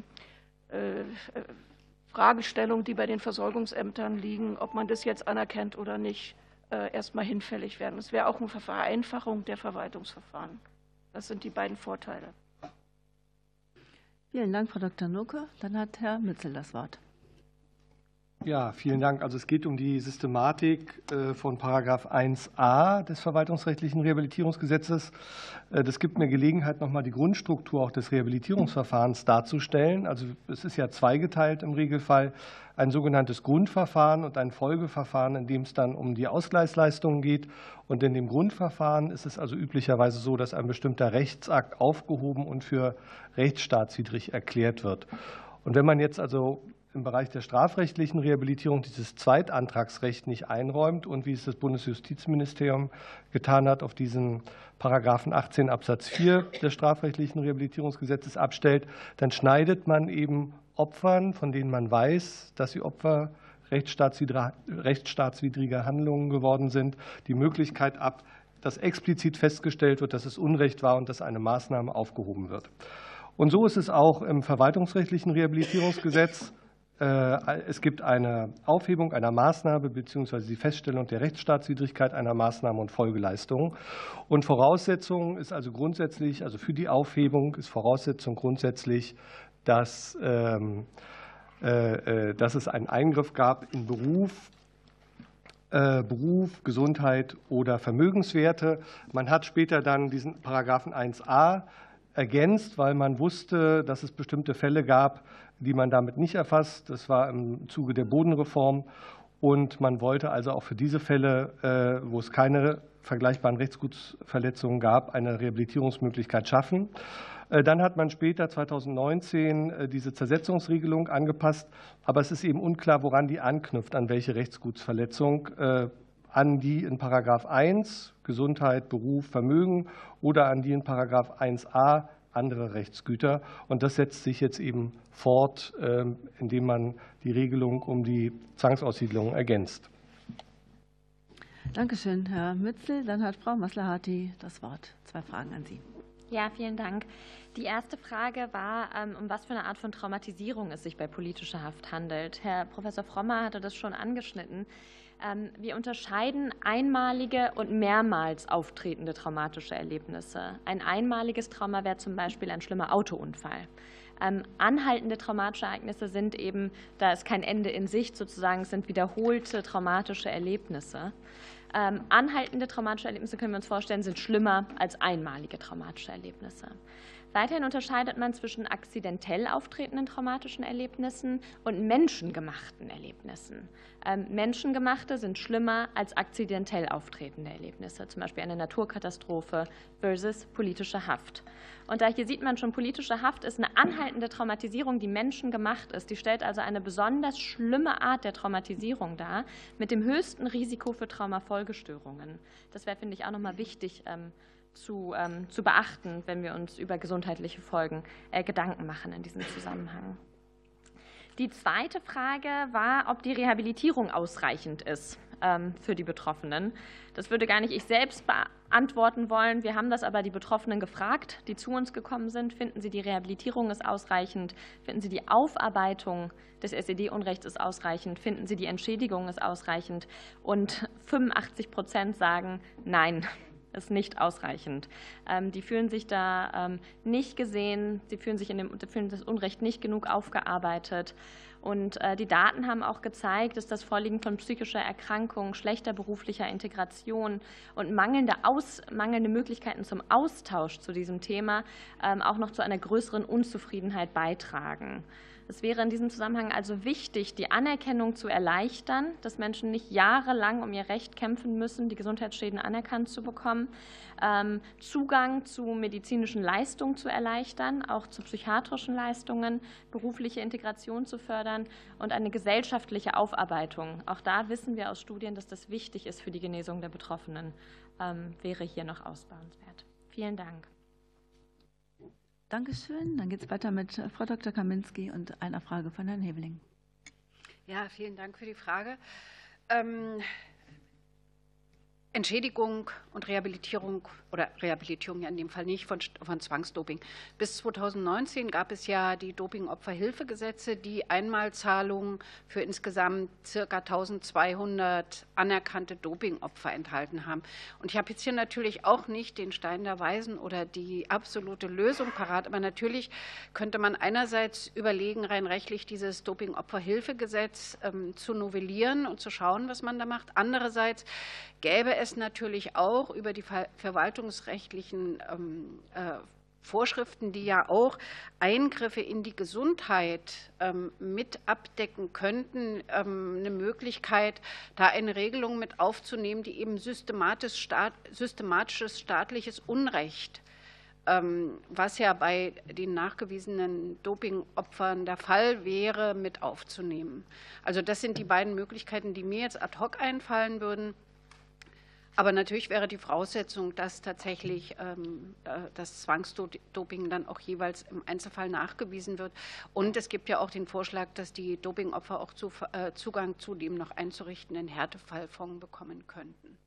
Fragestellungen, die bei den Versorgungsämtern liegen, ob man das jetzt anerkennt oder nicht, erstmal hinfällig werden. Es wäre auch eine Vereinfachung der Verwaltungsverfahren. Das sind die beiden Vorteile. Vielen Dank, Frau Dr. Nurke. Dann hat Herr Mützel das Wort. Ja, vielen Dank. Also es geht um die Systematik von Paragraph 1a des Verwaltungsrechtlichen Rehabilitierungsgesetzes. Das gibt mir Gelegenheit, nochmal die Grundstruktur auch des Rehabilitierungsverfahrens darzustellen. Also es ist ja zweigeteilt im Regelfall, ein sogenanntes Grundverfahren und ein Folgeverfahren, in dem es dann um die Ausgleichsleistungen geht. Und in dem Grundverfahren ist es also üblicherweise so, dass ein bestimmter Rechtsakt aufgehoben und für rechtsstaatswidrig erklärt wird. Und wenn man jetzt also im Bereich der strafrechtlichen Rehabilitierung dieses Zweitantragsrecht nicht einräumt und wie es das Bundesjustizministerium getan hat, auf diesen Paragraphen 18 Absatz 4 des strafrechtlichen Rehabilitierungsgesetzes abstellt, dann schneidet man eben Opfern, von denen man weiß, dass sie Opfer rechtsstaatswidriger Handlungen geworden sind, die Möglichkeit ab, dass explizit festgestellt wird, dass es Unrecht war und dass eine Maßnahme aufgehoben wird. Und so ist es auch im verwaltungsrechtlichen Rehabilitierungsgesetz. Es gibt eine Aufhebung einer Maßnahme bzw. die Feststellung der Rechtsstaatswidrigkeit einer Maßnahme und Folgeleistung. Und Voraussetzung ist also grundsätzlich, also für die Aufhebung ist Voraussetzung grundsätzlich, dass es einen Eingriff gab in Beruf, Gesundheit oder Vermögenswerte. Man hat später dann diesen Paragraphen 1a ergänzt, weil man wusste, dass es bestimmte Fälle gab, die man damit nicht erfasst. Das war im Zuge der Bodenreform. Und man wollte also auch für diese Fälle, wo es keine vergleichbaren Rechtsgutsverletzungen gab, eine Rehabilitierungsmöglichkeit schaffen. Dann hat man später 2019 diese Zersetzungsregelung angepasst. Aber es ist eben unklar, woran die anknüpft, an welche Rechtsgutsverletzung, an die in Paragraph 1 Gesundheit, Beruf, Vermögen oder an die in Paragraph 1a andere Rechtsgüter. Und das setzt sich jetzt eben fort, indem man die Regelung um die Zwangsaussiedlung ergänzt. Dankeschön, Herr Mützel. Dann hat Frau Maslahati das Wort. 2 Fragen an Sie. Ja, vielen Dank. Die erste Frage war, um was für eine Art von Traumatisierung es sich bei politischer Haft handelt. Herr Professor Frommer hatte das schon angeschnitten. Wir unterscheiden einmalige und mehrmals auftretende traumatische Erlebnisse. Ein einmaliges Trauma wäre zum Beispiel ein schlimmer Autounfall. Anhaltende traumatische Ereignisse sind eben, da ist kein Ende in Sicht sozusagen, es sind wiederholte traumatische Erlebnisse. Anhaltende traumatische Erlebnisse, können wir uns vorstellen, sind schlimmer als einmalige traumatische Erlebnisse. Weiterhin unterscheidet man zwischen akzidentell auftretenden traumatischen Erlebnissen und menschengemachten Erlebnissen. Menschengemachte sind schlimmer als akzidentell auftretende Erlebnisse, zum Beispiel eine Naturkatastrophe versus politische Haft. Und da hier sieht man schon, politische Haft ist eine anhaltende Traumatisierung, die menschengemacht ist. Die stellt also eine besonders schlimme Art der Traumatisierung dar, mit dem höchsten Risiko für Traumafolgestörungen. Das wäre, finde ich, auch nochmal wichtig zu beachten, wenn wir uns über gesundheitliche Folgen Gedanken machen in diesem Zusammenhang. Die zweite Frage war, ob die Rehabilitierung ausreichend ist für die Betroffenen. Das würde gar nicht ich selbst beantworten wollen. Wir haben das aber die Betroffenen gefragt, die zu uns gekommen sind. Finden Sie, die Rehabilitierung ist ausreichend? Finden Sie, die Aufarbeitung des SED-Unrechts ist ausreichend? Finden Sie, die Entschädigung ist ausreichend? Und 85% sagen, nein, ist nicht ausreichend. Die fühlen sich da nicht gesehen, sie fühlen das Unrecht nicht genug aufgearbeitet. Und die Daten haben auch gezeigt, dass das Vorliegen von psychischer Erkrankung, schlechter beruflicher Integration und mangelnde Möglichkeiten zum Austausch zu diesem Thema auch noch zu einer größeren Unzufriedenheit beitragen. Es wäre in diesem Zusammenhang also wichtig, die Anerkennung zu erleichtern, dass Menschen nicht jahrelang um ihr Recht kämpfen müssen, die Gesundheitsschäden anerkannt zu bekommen, Zugang zu medizinischen Leistungen zu erleichtern, auch zu psychiatrischen Leistungen, berufliche Integration zu fördern und eine gesellschaftliche Aufarbeitung. Auch da wissen wir aus Studien, dass das wichtig ist für die Genesung der Betroffenen, wäre hier noch ausbauenswert. Vielen Dank. Dankeschön. Dann geht es weiter mit Frau Dr. Kaminski und einer Frage von Herrn Heveling. Ja, vielen Dank für die Frage. Entschädigung und Rehabilitierung, oder Rehabilitierung ja in dem Fall nicht, von Zwangsdoping. Bis 2019 gab es ja die Dopingopferhilfegesetze, die Einmalzahlungen für insgesamt ca. 1200 anerkannte Dopingopfer enthalten haben. Und ich habe jetzt hier natürlich auch nicht den Stein der Weisen oder die absolute Lösung parat, aber natürlich könnte man einerseits überlegen, rein rechtlich dieses Dopingopferhilfegesetz zu novellieren und zu schauen, was man da macht. Andererseits gäbe es natürlich auch über die verwaltungsrechtlichen Vorschriften, die ja auch Eingriffe in die Gesundheit mit abdecken könnten, eine Möglichkeit, da eine Regelung mit aufzunehmen, die eben systematisches staatliches Unrecht, was ja bei den nachgewiesenen Dopingopfern der Fall wäre, mit aufzunehmen. Also das sind die beiden Möglichkeiten, die mir jetzt ad hoc einfallen würden. Aber natürlich wäre die Voraussetzung, dass tatsächlich das Zwangsdoping dann auch jeweils im Einzelfall nachgewiesen wird. Und es gibt ja auch den Vorschlag, dass die Dopingopfer auch Zugang zu dem noch einzurichtenden Härtefallfonds bekommen könnten.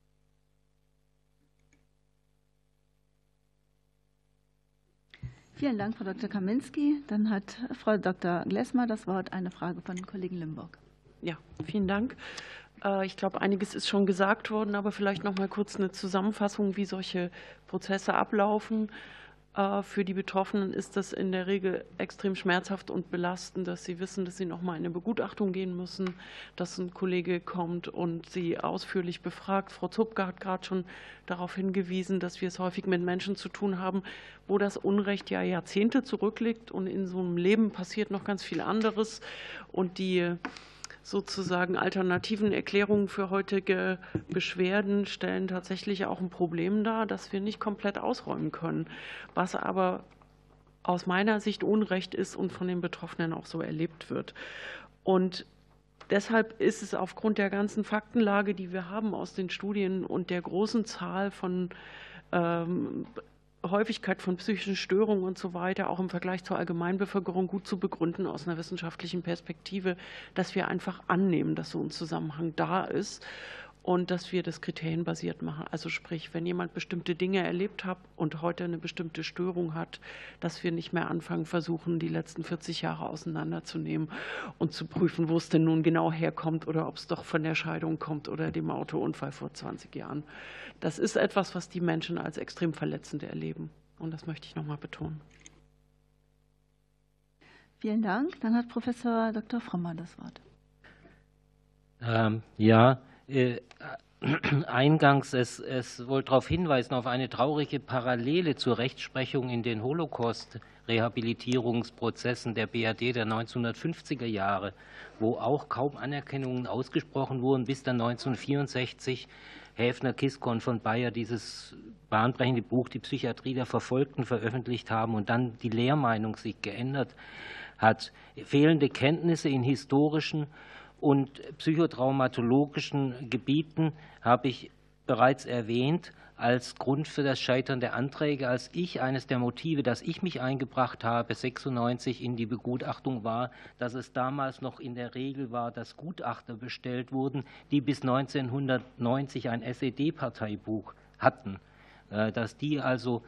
Vielen Dank, Frau Dr. Kaminski. Dann hat Frau Dr. Glessmer das Wort, eine Frage von Kollegen Limburg. Ja, vielen Dank. Ich glaube, einiges ist schon gesagt worden, aber vielleicht noch mal kurz eine Zusammenfassung, wie solche Prozesse ablaufen. Für die Betroffenen ist das in der Regel extrem schmerzhaft und belastend, dass sie wissen, dass sie noch mal in eine Begutachtung gehen müssen, dass ein Kollege kommt und sie ausführlich befragt. Frau Zupke hat gerade schon darauf hingewiesen, dass wir es häufig mit Menschen zu tun haben, wo das Unrecht ja Jahrzehnte zurückliegt und in so einem Leben passiert noch ganz viel anderes und die sozusagen alternativen Erklärungen für heutige Beschwerden stellen tatsächlich auch ein Problem dar, das wir nicht komplett ausräumen können, was aber aus meiner Sicht Unrecht ist und von den Betroffenen auch so erlebt wird. Und deshalb ist es aufgrund der ganzen Faktenlage, die wir haben aus den Studien und der großen Zahl von Häufigkeit von psychischen Störungen und so weiter, auch im Vergleich zur Allgemeinbevölkerung gut zu begründen aus einer wissenschaftlichen Perspektive, dass wir einfach annehmen, dass so ein Zusammenhang da ist und dass wir das kriterienbasiert machen. Also sprich, wenn jemand bestimmte Dinge erlebt hat und heute eine bestimmte Störung hat, dass wir nicht mehr anfangen, versuchen, die letzten 40 Jahre auseinanderzunehmen und zu prüfen, wo es denn nun genau herkommt oder ob es doch von der Scheidung kommt oder dem Autounfall vor 20 Jahren. Das ist etwas, was die Menschen als extrem verletzend erleben. Und das möchte ich noch mal betonen. Vielen Dank. Dann hat Professor Dr. Frommer das Wort. eingangs es wohl darauf hinweisen, auf eine traurige Parallele zur Rechtsprechung in den Holocaust-Rehabilitierungsprozessen der BRD der 1950er Jahre, wo auch kaum Anerkennungen ausgesprochen wurden, bis dann 1964 Häfner, Kiskon von Bayer dieses bahnbrechende Buch Die Psychiatrie der Verfolgten veröffentlicht haben und dann die Lehrmeinung sich geändert hat. Fehlende Kenntnisse in historischen und psychotraumatologischen Gebieten habe ich bereits erwähnt als Grund für das Scheitern der Anträge, als eines der Motive, das ich mich eingebracht habe, 96 in die Begutachtung war, dass es damals noch in der Regel war, dass Gutachter bestellt wurden, die bis 1990 ein SED-Parteibuch hatten, dass die also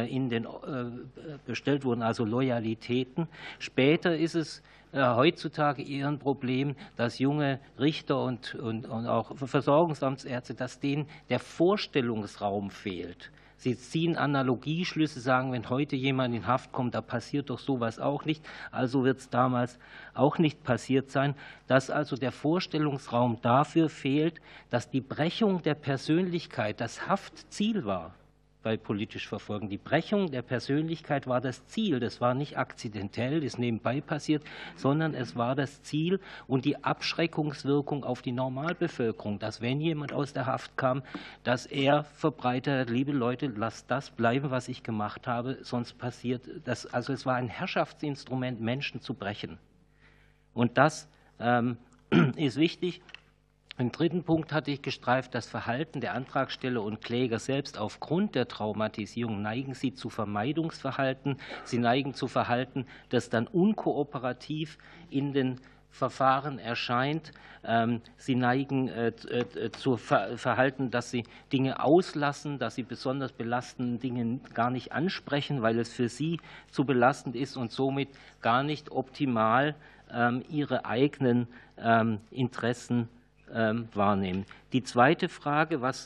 bestellt wurden, also Loyalitäten. Später ist es heutzutage eher ein Problem, dass junge Richter und auch Versorgungsamtsärzte, dass denen der Vorstellungsraum fehlt. Sie ziehen Analogieschlüsse, sagen, wenn heute jemand in Haft kommt, da passiert doch sowas auch nicht, also wird es damals auch nicht passiert sein, dass also der Vorstellungsraum dafür fehlt, dass die Brechung der Persönlichkeit das Haftziel war. Bei politisch Verfolgten. Die Brechung der Persönlichkeit war das Ziel. Das war nicht akzidentell, ist nebenbei passiert, sondern es war das Ziel und die Abschreckungswirkung auf die Normalbevölkerung, dass wenn jemand aus der Haft kam, dass er verbreitet hat, liebe Leute, lasst das bleiben, was ich gemacht habe, sonst passiert das. Also es war ein Herrschaftsinstrument, Menschen zu brechen. Und das ist wichtig. Im dritten Punkt hatte ich gestreift, das Verhalten der Antragsteller und Kläger selbst aufgrund der Traumatisierung neigen sie zu Vermeidungsverhalten. Sie neigen zu Verhalten, das dann unkooperativ in den Verfahren erscheint. Sie neigen zu Verhalten, dass sie Dinge auslassen, dass sie besonders belastende Dinge gar nicht ansprechen, weil es für sie zu belastend ist und somit gar nicht optimal ihre eigenen Interessen wahrnehmen. Die zweite Frage, was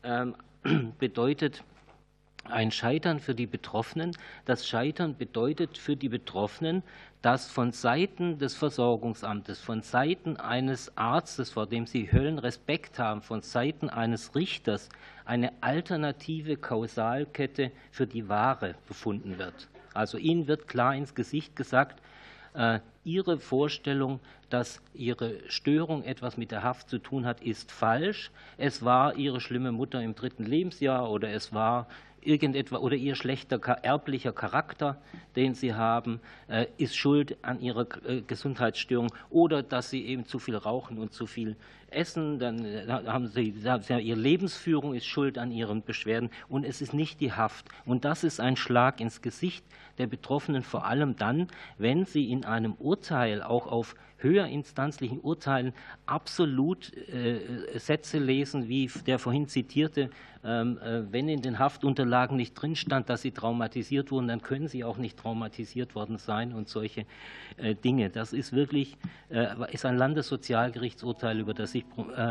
bedeutet ein Scheitern für die Betroffenen? Das Scheitern bedeutet für die Betroffenen, dass von Seiten des Versorgungsamtes, von Seiten eines Arztes, vor dem sie Höllenrespekt haben, von Seiten eines Richters eine alternative Kausalkette für die Ware befunden wird. Also ihnen wird klar ins Gesicht gesagt, Ihre Vorstellung, dass Ihre Störung etwas mit der Haft zu tun hat, ist falsch. Es war Ihre schlimme Mutter im 3. Lebensjahr oder es war irgendetwas oder Ihr schlechter erblicher Charakter, den Sie haben, ist schuld an Ihrer Gesundheitsstörung oder dass Sie eben zu viel rauchen und zu viel essen, dann haben Sie Ihre Lebensführung ist schuld an Ihren Beschwerden und es ist nicht die Haft. Und das ist ein Schlag ins Gesicht der Betroffenen, vor allem dann, wenn sie in einem Urteil, auch auf höherinstanzlichen Urteilen, absolut Sätze lesen, wie der vorhin zitierte, wenn in den Haftunterlagen nicht drin stand, dass sie traumatisiert wurden, dann können sie auch nicht traumatisiert worden sein und solche Dinge. Das ist wirklich ist ein Landessozialgerichtsurteil, über das ich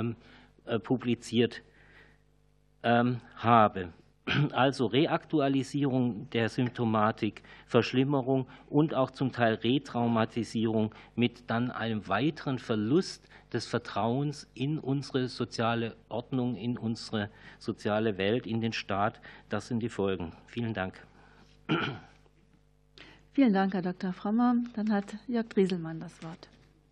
publiziert habe. Also Reaktualisierung der Symptomatik, Verschlimmerung und auch zum Teil Retraumatisierung mit dann einem weiteren Verlust des Vertrauens in unsere soziale Ordnung, in unsere soziale Welt, in den Staat. Das sind die Folgen. Vielen Dank. Vielen Dank, Herr Dr. Frommer. Dann hat Jörg Drieselmann das Wort.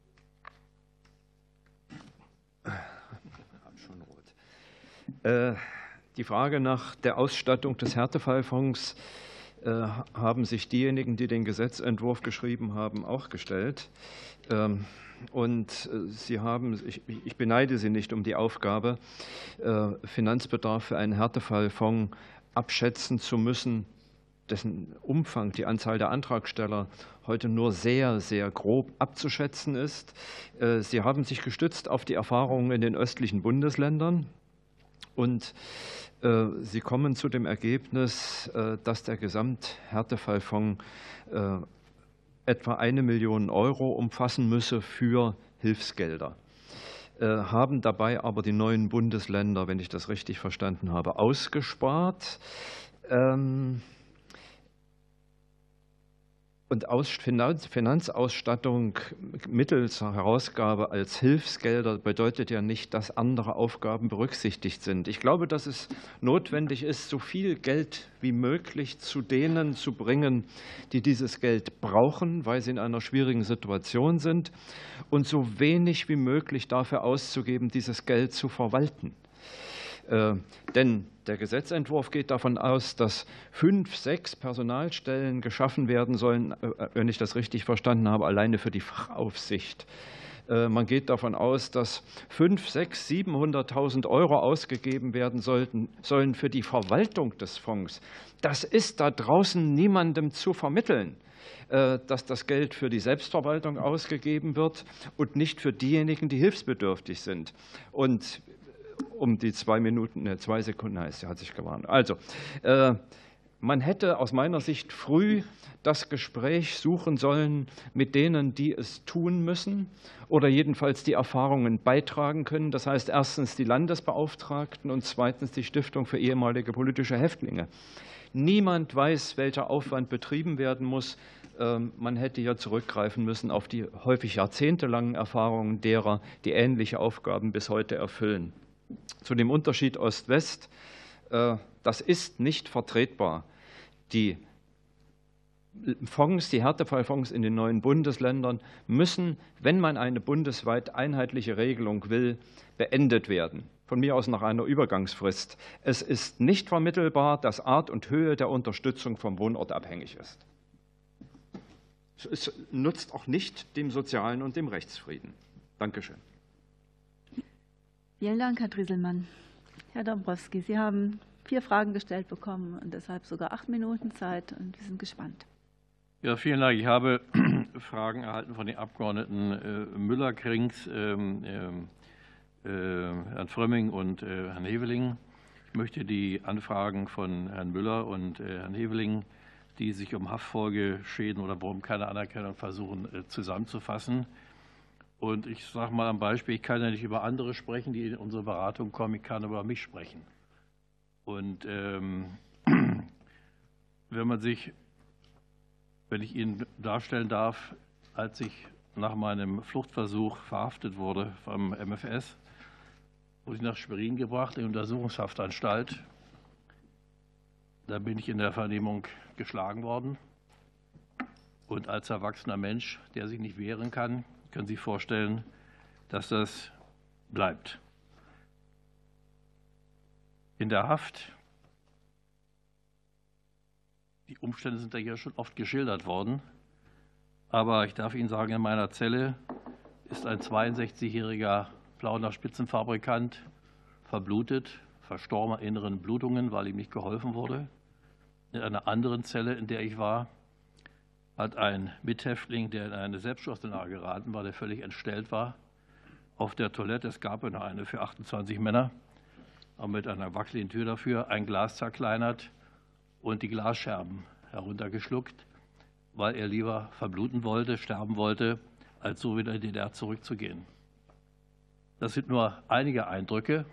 Die Frage nach der Ausstattung des Härtefallfonds haben sich diejenigen, die den Gesetzentwurf geschrieben haben, auch gestellt. Und Sie haben, ich beneide Sie nicht um die Aufgabe, Finanzbedarf für einen Härtefallfonds abschätzen zu müssen, dessen Umfang, die Anzahl der Antragsteller heute nur sehr, sehr grob abzuschätzen ist. Sie haben sich gestützt auf die Erfahrungen in den östlichen Bundesländern. Und Sie kommen zu dem Ergebnis, dass der Gesamthärtefallfonds etwa 1 Million Euro umfassen müsse für Hilfsgelder, haben dabei aber die 9 Bundesländer, wenn ich das richtig verstanden habe, ausgespart. und Finanzausstattung mittels Herausgabe als Hilfsgelder bedeutet ja nicht, dass andere Aufgaben berücksichtigt sind. Ich glaube, dass es notwendig ist, so viel Geld wie möglich zu denen zu bringen, die dieses Geld brauchen, weil sie in einer schwierigen Situation sind, und so wenig wie möglich dafür auszugeben, dieses Geld zu verwalten. Denn der Gesetzentwurf geht davon aus, dass 5, 6 Personalstellen geschaffen werden sollen, wenn ich das richtig verstanden habe, alleine für die Fachaufsicht. Man geht davon aus, dass 5, 6, 700.000 Euro ausgegeben werden sollen für die Verwaltung des Fonds. Das ist da draußen niemandem zu vermitteln, dass das Geld für die Selbstverwaltung ausgegeben wird und nicht für diejenigen, die hilfsbedürftig sind. Und um die 2 Sekunden heißt, hat sich gewarnt. Also, man hätte aus meiner Sicht früh das Gespräch suchen sollen mit denen, die es tun müssen oder jedenfalls die Erfahrungen beitragen können. Das heißt erstens die Landesbeauftragten und zweitens die Stiftung für ehemalige politische Häftlinge. Niemand weiß, welcher Aufwand betrieben werden muss. Man hätte ja zurückgreifen müssen auf die häufig jahrzehntelangen Erfahrungen derer, die ähnliche Aufgaben bis heute erfüllen. Zu dem Unterschied Ost-West, das ist nicht vertretbar. Die Fonds, die Härtefallfonds in den neuen Bundesländern müssen, wenn man eine bundesweit einheitliche Regelung will, beendet werden. Von mir aus nach einer Übergangsfrist. Es ist nicht vermittelbar, dass Art und Höhe der Unterstützung vom Wohnort abhängig ist. Es nutzt auch nicht dem sozialen und dem Rechtsfrieden. Dankeschön. Vielen Dank, Herr Drieselmann. Herr Dombrowski, Sie haben 4 Fragen gestellt bekommen und deshalb sogar 8 Minuten Zeit, und wir sind gespannt. Ja, vielen Dank. Ich habe Fragen erhalten von den Abgeordneten Müller, Krings, Herrn Frömming und Herrn Heveling. Ich möchte die Anfragen von Herrn Müller und Herrn Heveling, die sich um Haftfolgeschäden oder warum keine Anerkennung versuchen, zusammenzufassen. Und ich sage mal am Beispiel, ich kann ja nicht über andere sprechen, die in unsere Beratung kommen, ich kann über mich sprechen. Und wenn ich Ihnen darstellen darf, als ich nach meinem Fluchtversuch verhaftet wurde vom MfS, wurde ich nach Schwerin gebracht, in die Untersuchungshaftanstalt. Da bin ich in der Vernehmung geschlagen worden. Und als erwachsener Mensch, der sich nicht wehren kann, können Sie sich vorstellen, dass das bleibt. In der Haft, die Umstände sind ja hier schon oft geschildert worden, aber ich darf Ihnen sagen, in meiner Zelle ist ein 62-jähriger Plauener Spitzenfabrikant verblutet, verstorben an inneren Blutungen, weil ihm nicht geholfen wurde. In einer anderen Zelle, in der ich war, hat ein Mithäftling, der in eine Selbstschussszenare geraten war, der völlig entstellt war, auf der Toilette, es gab eine für 28 Männer, aber mit einer wackeligen Tür dafür, ein Glas zerkleinert und die Glasscherben heruntergeschluckt, weil er lieber verbluten wollte, sterben wollte, als so wieder in die DDR zurückzugehen. Das sind nur einige Eindrücke.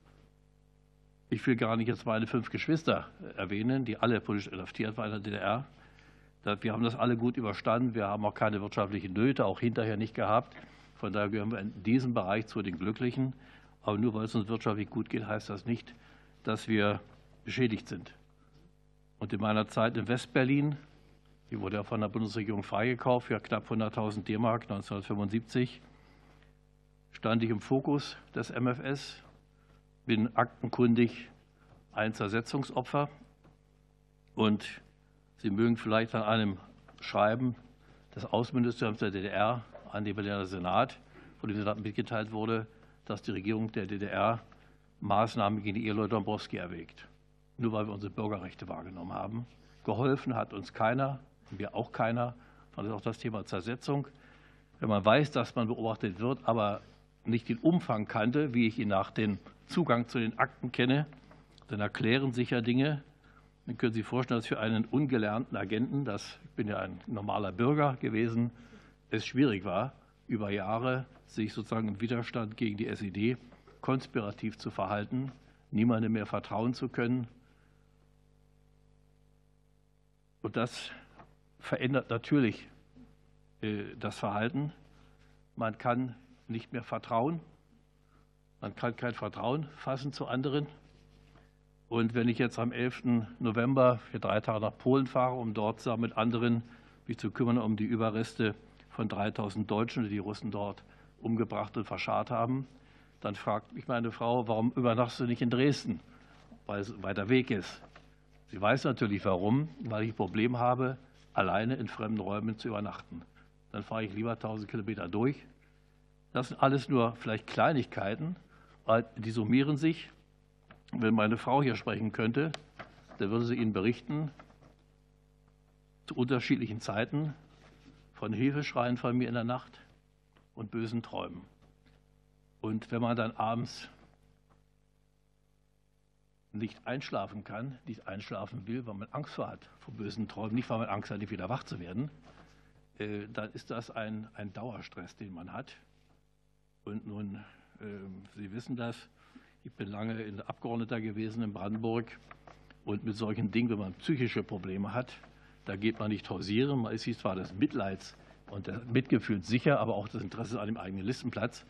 Ich will gar nicht jetzt meine 5 Geschwister erwähnen, die alle politisch inhaftiert waren in der DDR. Wir haben das alle gut überstanden. Wir haben auch keine wirtschaftlichen Nöte, auch hinterher nicht gehabt. Von daher gehören wir in diesem Bereich zu den Glücklichen. Aber nur weil es uns wirtschaftlich gut geht, heißt das nicht, dass wir beschädigt sind. Und in meiner Zeit in Westberlin, die wurde ja von der Bundesregierung freigekauft für knapp 100.000 D-Mark 1975, stand ich im Fokus des MfS, bin aktenkundig ein Zersetzungsopfer. Und Sie mögen vielleicht an einem Schreiben des Außenministeriums der DDR an den Berliner Senat, wo dem Senat mitgeteilt wurde, dass die Regierung der DDR Maßnahmen gegen die Eheleute Dombrowski erwägt. Nur weil wir unsere Bürgerrechte wahrgenommen haben. Geholfen hat uns keiner, wir auch keiner. Das ist auch das Thema Zersetzung. Wenn man weiß, dass man beobachtet wird, aber nicht den Umfang kannte, wie ich ihn nach dem Zugang zu den Akten kenne, dann erklären sich ja Dinge. Dann können Sie sich vorstellen, dass für einen ungelernten Agenten, ich bin ja ein normaler Bürger gewesen, es schwierig war, über Jahre sich sozusagen im Widerstand gegen die SED konspirativ zu verhalten, niemandem mehr vertrauen zu können. Und das verändert natürlich das Verhalten. Man kann nicht mehr vertrauen. Man kann kein Vertrauen fassen zu anderen. Und wenn ich jetzt am 11. November für 3 Tage nach Polen fahre, um dort zusammen mit anderen mich zu kümmern um die Überreste von 3000 Deutschen, die die Russen dort umgebracht und verscharrt haben, dann fragt mich meine Frau, warum übernachtest du nicht in Dresden, weil es ein weiter Weg ist. Sie weiß natürlich warum, weil ich ein Problem habe, alleine in fremden Räumen zu übernachten. Dann fahre ich lieber 1000 Kilometer durch. Das sind alles nur vielleicht Kleinigkeiten, aber die summieren sich. Wenn meine Frau hier sprechen könnte, dann würde sie Ihnen berichten, zu unterschiedlichen Zeiten von Hilfeschreien von mir in der Nacht und bösen Träumen. Und wenn man dann abends nicht einschlafen kann, nicht einschlafen will, weil man Angst vor hat vor bösen Träumen, nicht weil man Angst hat, nicht wieder wach zu werden, dann ist das ein Dauerstress, den man hat. Und nun, Sie wissen das, ich bin lange Abgeordneter gewesen in Brandenburg und mit solchen Dingen, wenn man psychische Probleme hat, da geht man nicht hausieren, man ist zwar des Mitleids und des Mitgefühls sicher, aber auch das Interesse an dem eigenen Listenplatz.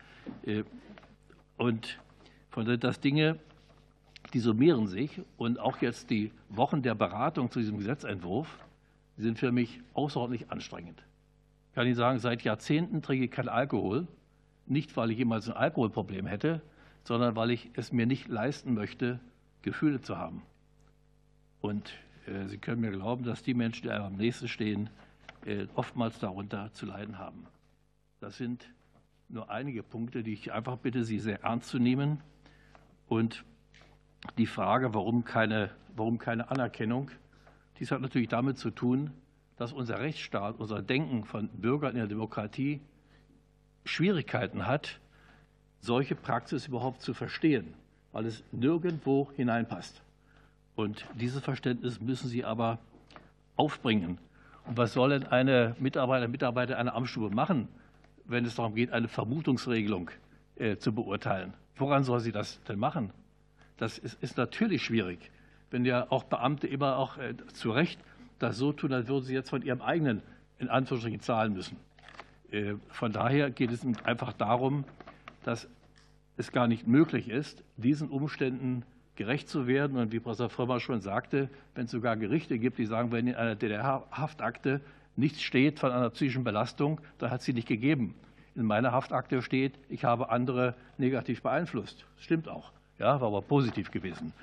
Und von daher, das Dinge, die summieren sich und auch jetzt die Wochen der Beratung zu diesem Gesetzentwurf sind für mich außerordentlich anstrengend. Ich kann Ihnen sagen, seit Jahrzehnten trinke ich keinen Alkohol, nicht weil ich jemals ein Alkoholproblem hätte, sondern weil ich es mir nicht leisten möchte, Gefühle zu haben. Und Sie können mir glauben, dass die Menschen, die einem am nächsten stehen, oftmals darunter zu leiden haben. Das sind nur einige Punkte, die ich einfach bitte, Sie sehr ernst zu nehmen. Und die Frage, warum keine Anerkennung, dies hat natürlich damit zu tun, dass unser Rechtsstaat, unser Denken von Bürgern in der Demokratie Schwierigkeiten hat, solche Praxis überhaupt zu verstehen, weil es nirgendwo hineinpasst. Und dieses Verständnis müssen Sie aber aufbringen. Und was soll denn eine Mitarbeiter einer Amtsstube machen, wenn es darum geht, eine Vermutungsregelung zu beurteilen? Woran soll sie das denn machen? Das ist natürlich schwierig, wenn ja auch Beamte immer auch zu Recht das so tun, als würden sie jetzt von ihrem eigenen, in Anführungsstrichen, zahlen müssen. Von daher geht es einfach darum, dass es gar nicht möglich ist, diesen Umständen gerecht zu werden. Und wie Professor Frömmmer schon sagte, wenn es sogar Gerichte gibt, die sagen, wenn in einer DDR-Haftakte nichts steht von einer psychischen Belastung, dann hat es sie nicht gegeben. In meiner Haftakte steht, ich habe andere negativ beeinflusst. Das stimmt auch. Ja, war aber positiv gewesen.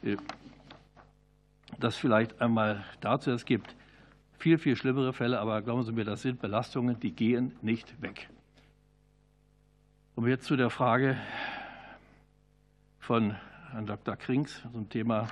Das vielleicht einmal dazu. Es gibt viel, viel schlimmere Fälle, aber glauben Sie mir, das sind Belastungen, die gehen nicht weg. Und jetzt zu der Frage von Herrn Dr. Krings zum Thema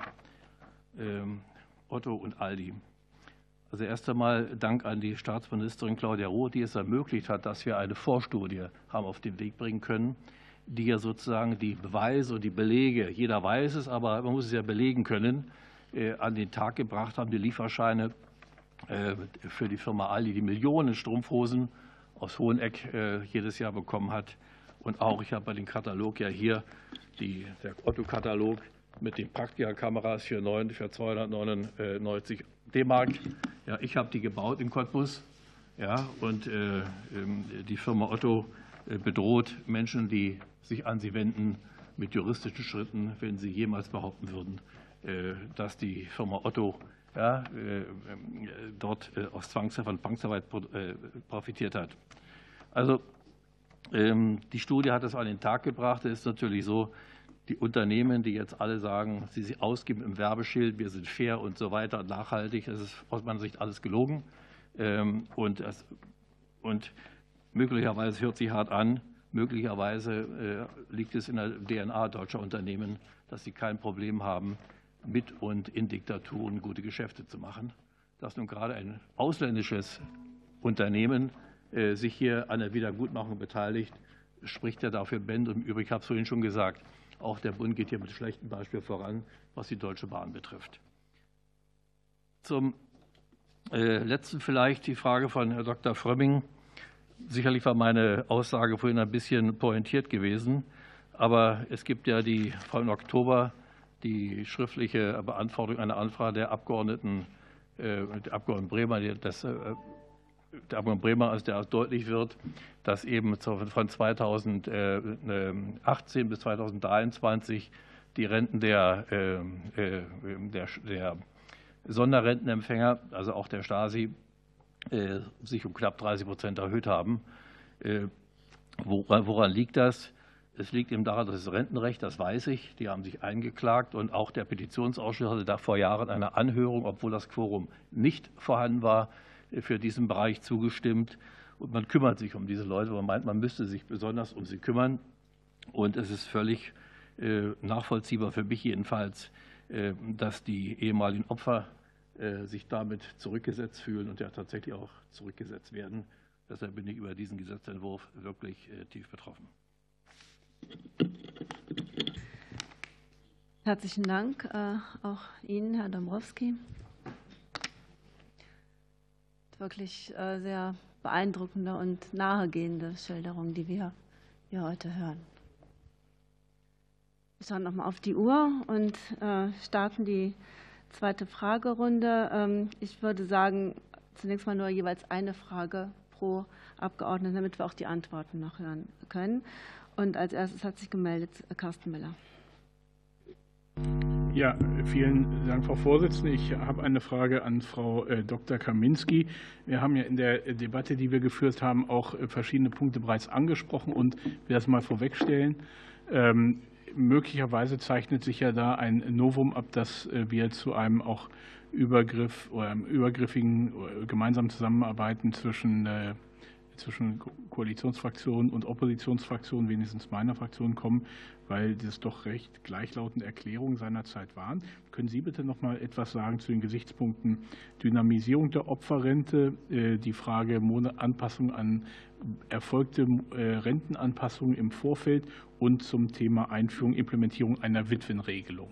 Otto und Aldi. Also erst einmal Dank an die Staatsministerin Claudia Roth, die es ermöglicht hat, dass wir eine Vorstudie haben auf den Weg bringen können, die ja sozusagen die Beweise und die Belege, jeder weiß es, aber man muss es ja belegen können, an den Tag gebracht haben, die Lieferscheine für die Firma Aldi, die Millionen Strumpfhosen aus Hoheneck jedes Jahr bekommen hat. Und auch, ich habe bei den Katalog ja hier, der Otto-Katalog mit den Praktika-Kameras für 299 D-Mark. Ja, ich habe die gebaut in Cottbus. Ja, und die Firma Otto bedroht Menschen, die sich an sie wenden, mit juristischen Schritten, wenn sie jemals behaupten würden, dass die Firma Otto dort aus von Zwangsarbeit profitiert hat. Also die Studie hat es an den Tag gebracht. Es ist natürlich so, die Unternehmen, die jetzt alle sagen, sie sich ausgeben im Werbeschild, wir sind fair und so weiter, nachhaltig, das ist aus meiner Sicht alles gelogen. Und möglicherweise hört sich hart an, möglicherweise liegt es in der DNA deutscher Unternehmen, dass sie kein Problem haben, mit und in Diktaturen gute Geschäfte zu machen. Dass nun gerade ein ausländisches Unternehmen sich hier an der Wiedergutmachung beteiligt, spricht ja dafür Bände. Und im Übrigen, ich habe es vorhin schon gesagt, auch der Bund geht hier mit schlechtem Beispiel voran, was die Deutsche Bahn betrifft. Zum letzten vielleicht die Frage von Herrn Dr. Frömming. Sicherlich war meine Aussage vorhin ein bisschen pointiert gewesen, aber es gibt ja von Oktober die schriftliche Beantwortung einer Anfrage der Abgeordneten der Abgeordneten Bremer, aus der deutlich wird, dass eben von 2018 bis 2023 die Renten der Sonderrentenempfänger, also auch der Stasi, sich um knapp 30% erhöht haben. Woran liegt das? Es liegt eben daran, dass das Rentenrecht, das weiß ich, die haben sich eingeklagt, und auch der Petitionsausschuss hatte da vor Jahren eine Anhörung, obwohl das Quorum nicht vorhanden war, für diesen Bereich zugestimmt. Und man kümmert sich um diese Leute, man meint, man müsste sich besonders um sie kümmern. Und es ist völlig nachvollziehbar, für mich jedenfalls, dass die ehemaligen Opfer sich damit zurückgesetzt fühlen und ja tatsächlich auch zurückgesetzt werden. Deshalb bin ich über diesen Gesetzentwurf wirklich tief betroffen. Herzlichen Dank auch Ihnen, Herr Dombrowski. Wirklich sehr beeindruckende und nahegehende Schilderung, die wir hier heute hören. Wir schauen nochmal auf die Uhr und starten die zweite Fragerunde. Ich würde sagen, zunächst mal nur jeweils eine Frage pro Abgeordneten, damit wir auch die Antworten noch hören können. Und als erstes hat sich gemeldet Carsten Miller. Ja, vielen Dank, Frau Vorsitzende. Ich habe eine Frage an Frau Dr. Kaminski. Wir haben ja in der Debatte, die wir geführt haben, auch verschiedene Punkte bereits angesprochen und will das mal vorwegstellen. Möglicherweise zeichnet sich ja da ein Novum ab, dass wir zu einem auch übergriffigen gemeinsamen Zusammenarbeiten zwischen Koalitionsfraktionen und Oppositionsfraktionen, wenigstens meiner Fraktion, kommen, weil das doch recht gleichlautende Erklärungen seinerzeit waren. Können Sie bitte noch mal etwas sagen zu den Gesichtspunkten Dynamisierung der Opferrente, die Frage Anpassung an erfolgte Rentenanpassungen im Vorfeld und zum Thema Einführung, Implementierung einer Witwenregelung?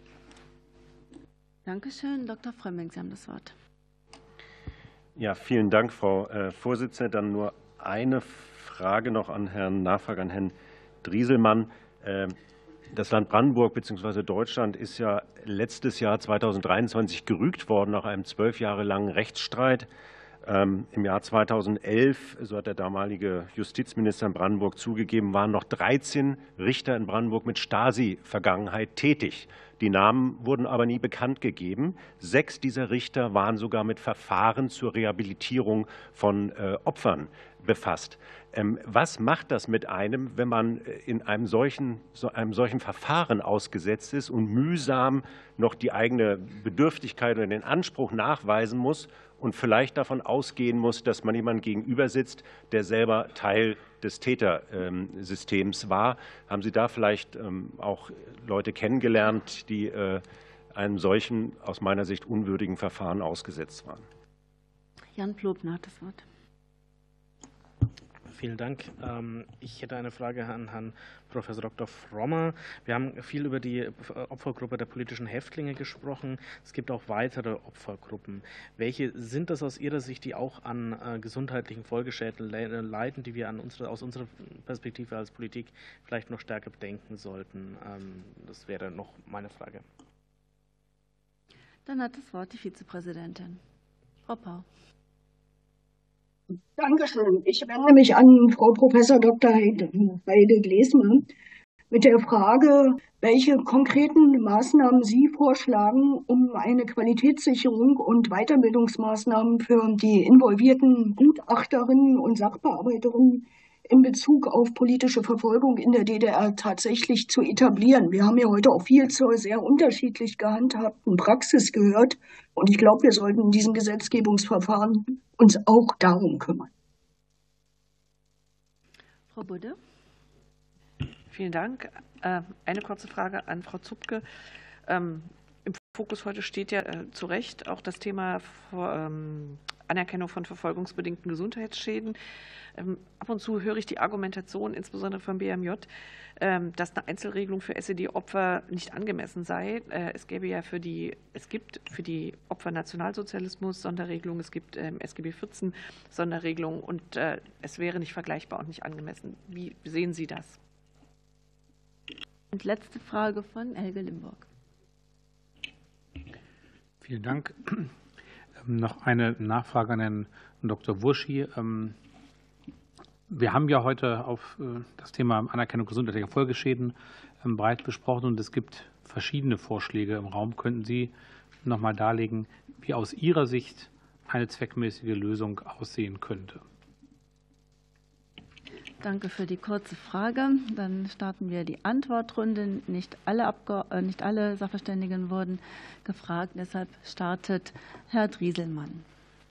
Dankeschön. Dr. Frömming, Sie haben das Wort. Ja, vielen Dank, Frau Vorsitzende. Dann nur eine Frage noch an Nachfrage an Herrn Drieselmann. Das Land Brandenburg bzw. Deutschland ist ja letztes Jahr 2023 gerügt worden nach einem 12 Jahre langen Rechtsstreit. Im Jahr 2011, so hat der damalige Justizminister in Brandenburg zugegeben, waren noch 13 Richter in Brandenburg mit Stasi-Vergangenheit tätig. Die Namen wurden aber nie bekannt gegeben. 6 dieser Richter waren sogar mit Verfahren zur Rehabilitierung von Opfern befasst. Was macht das mit einem, wenn man in einem solchen Verfahren ausgesetzt ist und mühsam noch die eigene Bedürftigkeit oder den Anspruch nachweisen muss und vielleicht davon ausgehen muss, dass man jemandem gegenüber sitzt, der selber Teil des Tätersystems war? Haben Sie da vielleicht auch Leute kennengelernt, die einem solchen, aus meiner Sicht unwürdigen Verfahren ausgesetzt waren? Jan Plopner hat das Wort. Vielen Dank. Ich hätte eine Frage an Herrn Prof. Dr. Frommer. Wir haben viel über die Opfergruppe der politischen Häftlinge gesprochen. Es gibt auch weitere Opfergruppen. Welche sind das aus Ihrer Sicht, die auch an gesundheitlichen Folgeschäden leiden, die wir aus unserer Perspektive als Politik vielleicht noch stärker bedenken sollten? Das wäre noch meine Frage. Dann hat das Wort die Vizepräsidentin. Frau Pau. Dankeschön. Ich wende mich an Frau Professor Dr. Heide Glesmann mit der Frage, welche konkreten Maßnahmen Sie vorschlagen, um eine Qualitätssicherung und Weiterbildungsmaßnahmen für die involvierten Gutachterinnen und Sachbearbeiterinnen in Bezug auf politische Verfolgung in der DDR tatsächlich zu etablieren. Wir haben ja heute auch viel zur sehr unterschiedlich gehandhabten Praxis gehört. Und ich glaube, wir sollten in diesem Gesetzgebungsverfahren uns auch darum kümmern. Frau Budde. Vielen Dank. Eine kurze Frage an Frau Zupke. Im Fokus heute steht ja zu Recht auch das Thema Anerkennung von verfolgungsbedingten Gesundheitsschäden. Ab und zu höre ich die Argumentation, insbesondere vom BMJ, dass eine Einzelregelung für SED-Opfer nicht angemessen sei. Es gibt für die Opfer Nationalsozialismus Sonderregelungen, es gibt SGB 14 Sonderregelungen und es wäre nicht vergleichbar und nicht angemessen. Wie sehen Sie das? Und letzte Frage von Helge Limburg. Vielen Dank. Noch eine Nachfrage an Herrn Dr. Wurschi. Wir haben ja heute auf das Thema Anerkennung gesundheitlicher Folgeschäden breit besprochen und es gibt verschiedene Vorschläge im Raum. Könnten Sie noch mal darlegen, wie aus Ihrer Sicht eine zweckmäßige Lösung aussehen könnte? Danke für die kurze Frage. Dann starten wir die Antwortrunde. Nicht alle Sachverständigen wurden gefragt. Deshalb startet Herr Drieselmann.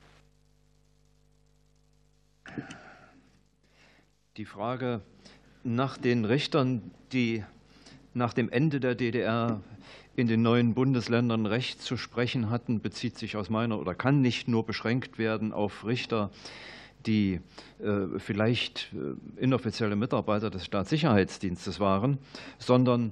Die Frage nach den Richtern, die nach dem Ende der DDR in den neuen Bundesländern Recht zu sprechen hatten, bezieht sich aus meiner oder kann nicht nur beschränkt werden auf Richter, die vielleicht inoffizielle Mitarbeiter des Staatssicherheitsdienstes waren, sondern,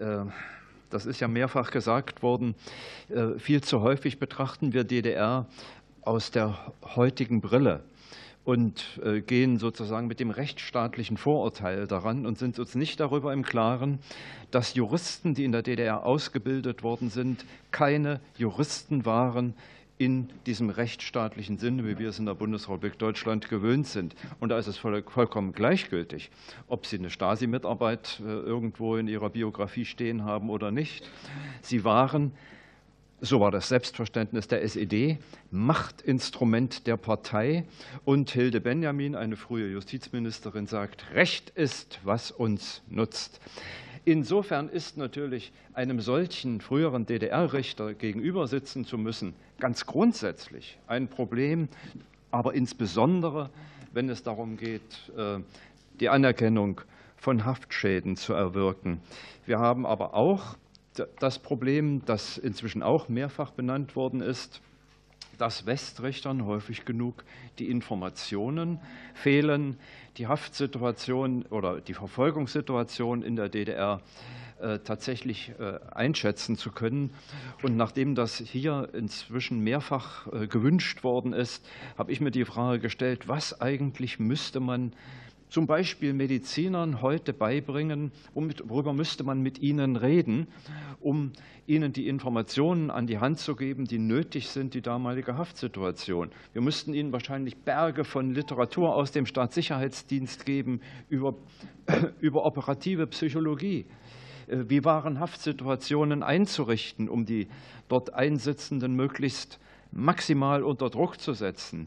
das ist ja mehrfach gesagt worden, viel zu häufig betrachten wir DDR aus der heutigen Brille und gehen sozusagen mit dem rechtsstaatlichen Vorurteil daran und sind uns nicht darüber im Klaren, dass Juristen, die in der DDR ausgebildet worden sind, keine Juristen waren in diesem rechtsstaatlichen Sinne, wie wir es in der Bundesrepublik Deutschland gewöhnt sind. Und da ist es vollkommen gleichgültig, ob Sie eine Stasi-Mitarbeit irgendwo in Ihrer Biografie stehen haben oder nicht. Sie waren, so war das Selbstverständnis der SED, Machtinstrument der Partei. Und Hilde Benjamin, eine frühe Justizministerin, sagt, Recht ist, was uns nutzt. Insofern ist natürlich einem solchen früheren DDR-Richter gegenüber sitzen zu müssen, ganz grundsätzlich ein Problem, aber insbesondere, wenn es darum geht, die Anerkennung von Haftschäden zu erwirken. Wir haben aber auch das Problem, das inzwischen auch mehrfach benannt worden ist, dass Westrichtern häufig genug die Informationen fehlen, die Haftsituation oder die Verfolgungssituation in der DDR tatsächlich einschätzen zu können. Und nachdem das hier inzwischen mehrfach gewünscht worden ist, habe ich mir die Frage gestellt, was eigentlich müsste man zum Beispiel Medizinern heute beibringen, worüber müsste man mit ihnen reden, um ihnen die Informationen an die Hand zu geben, die nötig sind, die damalige Haftsituation. Wir müssten ihnen wahrscheinlich Berge von Literatur aus dem Staatssicherheitsdienst geben über operative Psychologie. Wie waren Haftsituationen einzurichten, um die dort Einsitzenden möglichst maximal unter Druck zu setzen?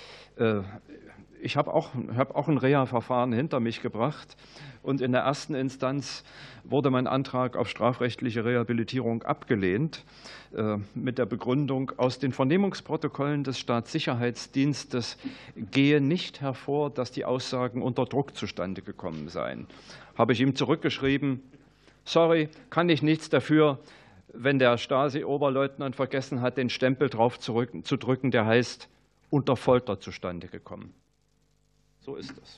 Ich habe auch ein Reha-Verfahren hinter mich gebracht und in der ersten Instanz wurde mein Antrag auf strafrechtliche Rehabilitierung abgelehnt mit der Begründung, aus den Vernehmungsprotokollen des Staatssicherheitsdienstes gehe nicht hervor, dass die Aussagen unter Druck zustande gekommen seien. Habe ich ihm zurückgeschrieben, sorry, kann ich nichts dafür, wenn der Stasi-Oberleutnant vergessen hat, den Stempel drauf zu drücken, der heißt, unter Folter zustande gekommen. So ist es.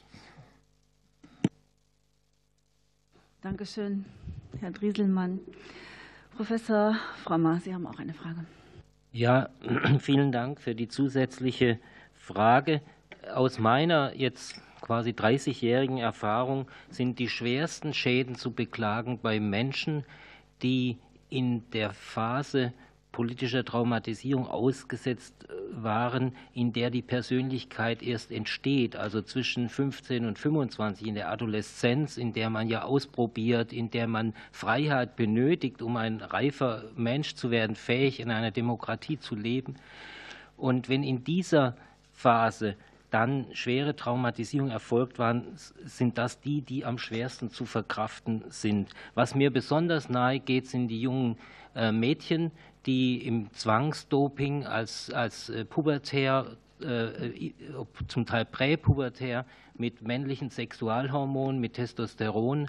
Dankeschön, Herr Drieselmann. Professor Frommer, Sie haben auch eine Frage. Ja, vielen Dank für die zusätzliche Frage. Aus meiner jetzt quasi 30-jährigen Erfahrung sind die schwersten Schäden zu beklagen bei Menschen, die in der Phase politischer Traumatisierung ausgesetzt waren, in der die Persönlichkeit erst entsteht, also zwischen 15 und 25 in der Adoleszenz, in der man ja ausprobiert, in der man Freiheit benötigt, um ein reifer Mensch zu werden, fähig in einer Demokratie zu leben. Und wenn in dieser Phase dann schwere Traumatisierung erfolgt waren, sind das die am schwersten zu verkraften sind. Was mir besonders nahe geht, sind die jungen Mädchen, die im Zwangsdoping als pubertär, zum Teil präpubertär, mit männlichen Sexualhormonen, mit Testosteron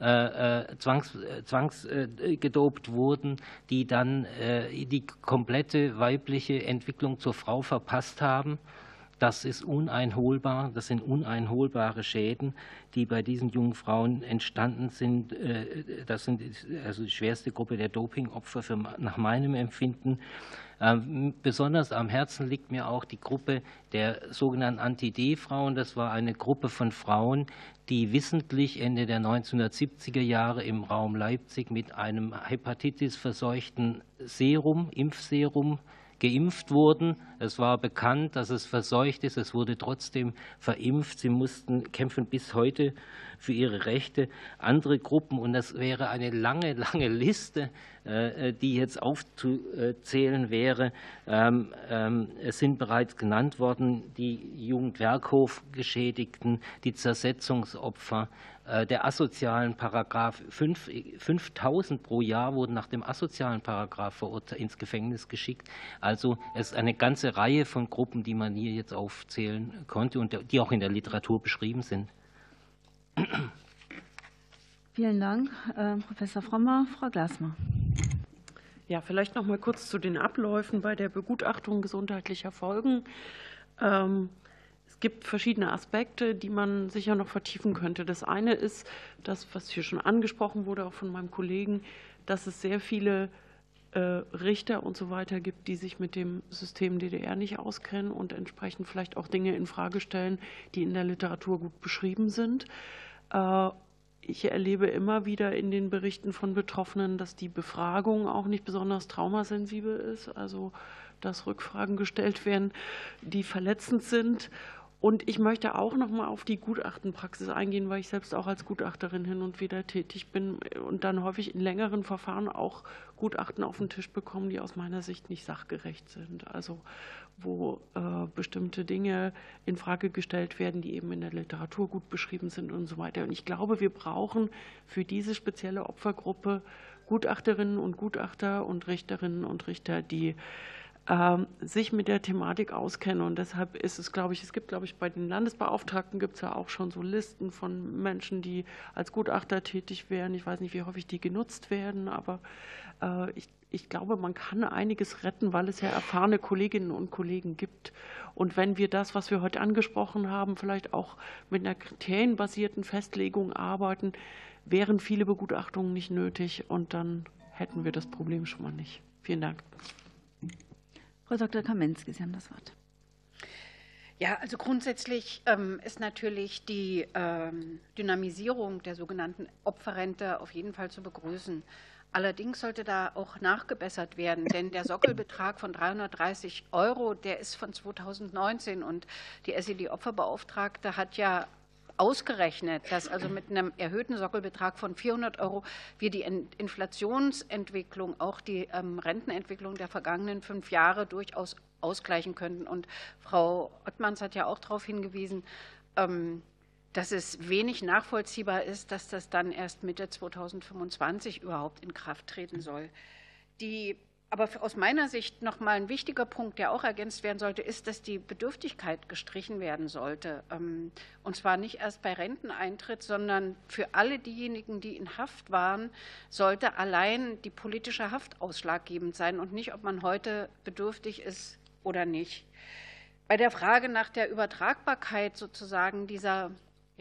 zwangsgedopt wurden, die dann die komplette weibliche Entwicklung zur Frau verpasst haben. Das ist uneinholbar, das sind uneinholbare Schäden, die bei diesen jungen Frauen entstanden sind. Das sind also die schwerste Gruppe der Dopingopfer nach meinem Empfinden. Besonders am Herzen liegt mir auch die Gruppe der sogenannten Anti-D-Frauen. Das war eine Gruppe von Frauen, die wissentlich Ende der 1970er Jahre im Raum Leipzig mit einem Hepatitis-verseuchten Serum, Impfserum, geimpft wurden. Es war bekannt, dass es verseucht ist. Es wurde trotzdem verimpft. Sie kämpfen bis heute für ihre Rechte. Andere Gruppen, und das wäre eine lange, lange Liste, die jetzt aufzuzählen wäre. Es sind bereits genannt worden die Jugendwerkhof-Geschädigten, die Zersetzungsopfer, der asozialen Paragraph. 5.000 pro Jahr wurden nach dem asozialen Paragraph ins Gefängnis geschickt. Also es ist eine ganze Reihe von Gruppen, die man hier jetzt aufzählen konnte und die auch in der Literatur beschrieben sind. Vielen Dank, Professor Frommer. Frau Glasmer. Ja, vielleicht noch mal kurz zu den Abläufen bei der Begutachtung gesundheitlicher Folgen. Es gibt verschiedene Aspekte, die man sicher noch vertiefen könnte. Das eine ist das, was hier schon angesprochen wurde, auch von meinem Kollegen, dass es sehr viele Richter und so weiter gibt, die sich mit dem System DDR nicht auskennen und entsprechend vielleicht auch Dinge in Frage stellen, die in der Literatur gut beschrieben sind. Ich erlebe immer wieder in den Berichten von Betroffenen, dass die Befragung auch nicht besonders traumasensibel ist, also dass Rückfragen gestellt werden, die verletzend sind. Und ich möchte auch noch mal auf die Gutachtenpraxis eingehen, weil ich selbst auch als Gutachterin hin und wieder tätig bin und dann häufig in längeren Verfahren auch Gutachten auf den Tisch bekommen, die aus meiner Sicht nicht sachgerecht sind. Also wo bestimmte Dinge in Frage gestellt werden, die eben in der Literatur gut beschrieben sind und so weiter. Und ich glaube, wir brauchen für diese spezielle Opfergruppe Gutachterinnen und Gutachter und Richterinnen und Richter, die sich mit der Thematik auskennen. Und deshalb ist es, glaube ich, bei den Landesbeauftragten gibt es ja auch schon so Listen von Menschen, die als Gutachter tätig wären. Ich weiß nicht, wie häufig die genutzt werden, aber ich glaube, man kann einiges retten, weil es ja erfahrene Kolleginnen und Kollegen gibt. Und wenn wir das, was wir heute angesprochen haben, vielleicht auch mit einer kriterienbasierten Festlegung arbeiten, wären viele Begutachtungen nicht nötig und dann hätten wir das Problem schon mal nicht. Vielen Dank. Frau Dr. Kamensky, Sie haben das Wort. Ja, also grundsätzlich ist natürlich die Dynamisierung der sogenannten Opferrente auf jeden Fall zu begrüßen. Allerdings sollte da auch nachgebessert werden, denn der Sockelbetrag von 330 €, der ist von 2019 und die SED-Opferbeauftragte hat ja ausgerechnet, dass also mit einem erhöhten Sockelbetrag von 400 € wir die Inflationsentwicklung, auch die Rentenentwicklung der vergangenen 5 Jahre durchaus ausgleichen könnten. Und Frau Ottmanns hat ja auch darauf hingewiesen, dass es wenig nachvollziehbar ist, dass das dann erst Mitte 2025 überhaupt in Kraft treten soll. Aber aus meiner Sicht noch mal ein wichtiger Punkt, der auch ergänzt werden sollte, ist, dass die Bedürftigkeit gestrichen werden sollte. Und zwar nicht erst bei Renteneintritt, sondern für alle diejenigen, die in Haft waren, sollte allein die politische Haft ausschlaggebend sein und nicht, ob man heute bedürftig ist oder nicht. Bei der Frage nach der Übertragbarkeit sozusagen dieser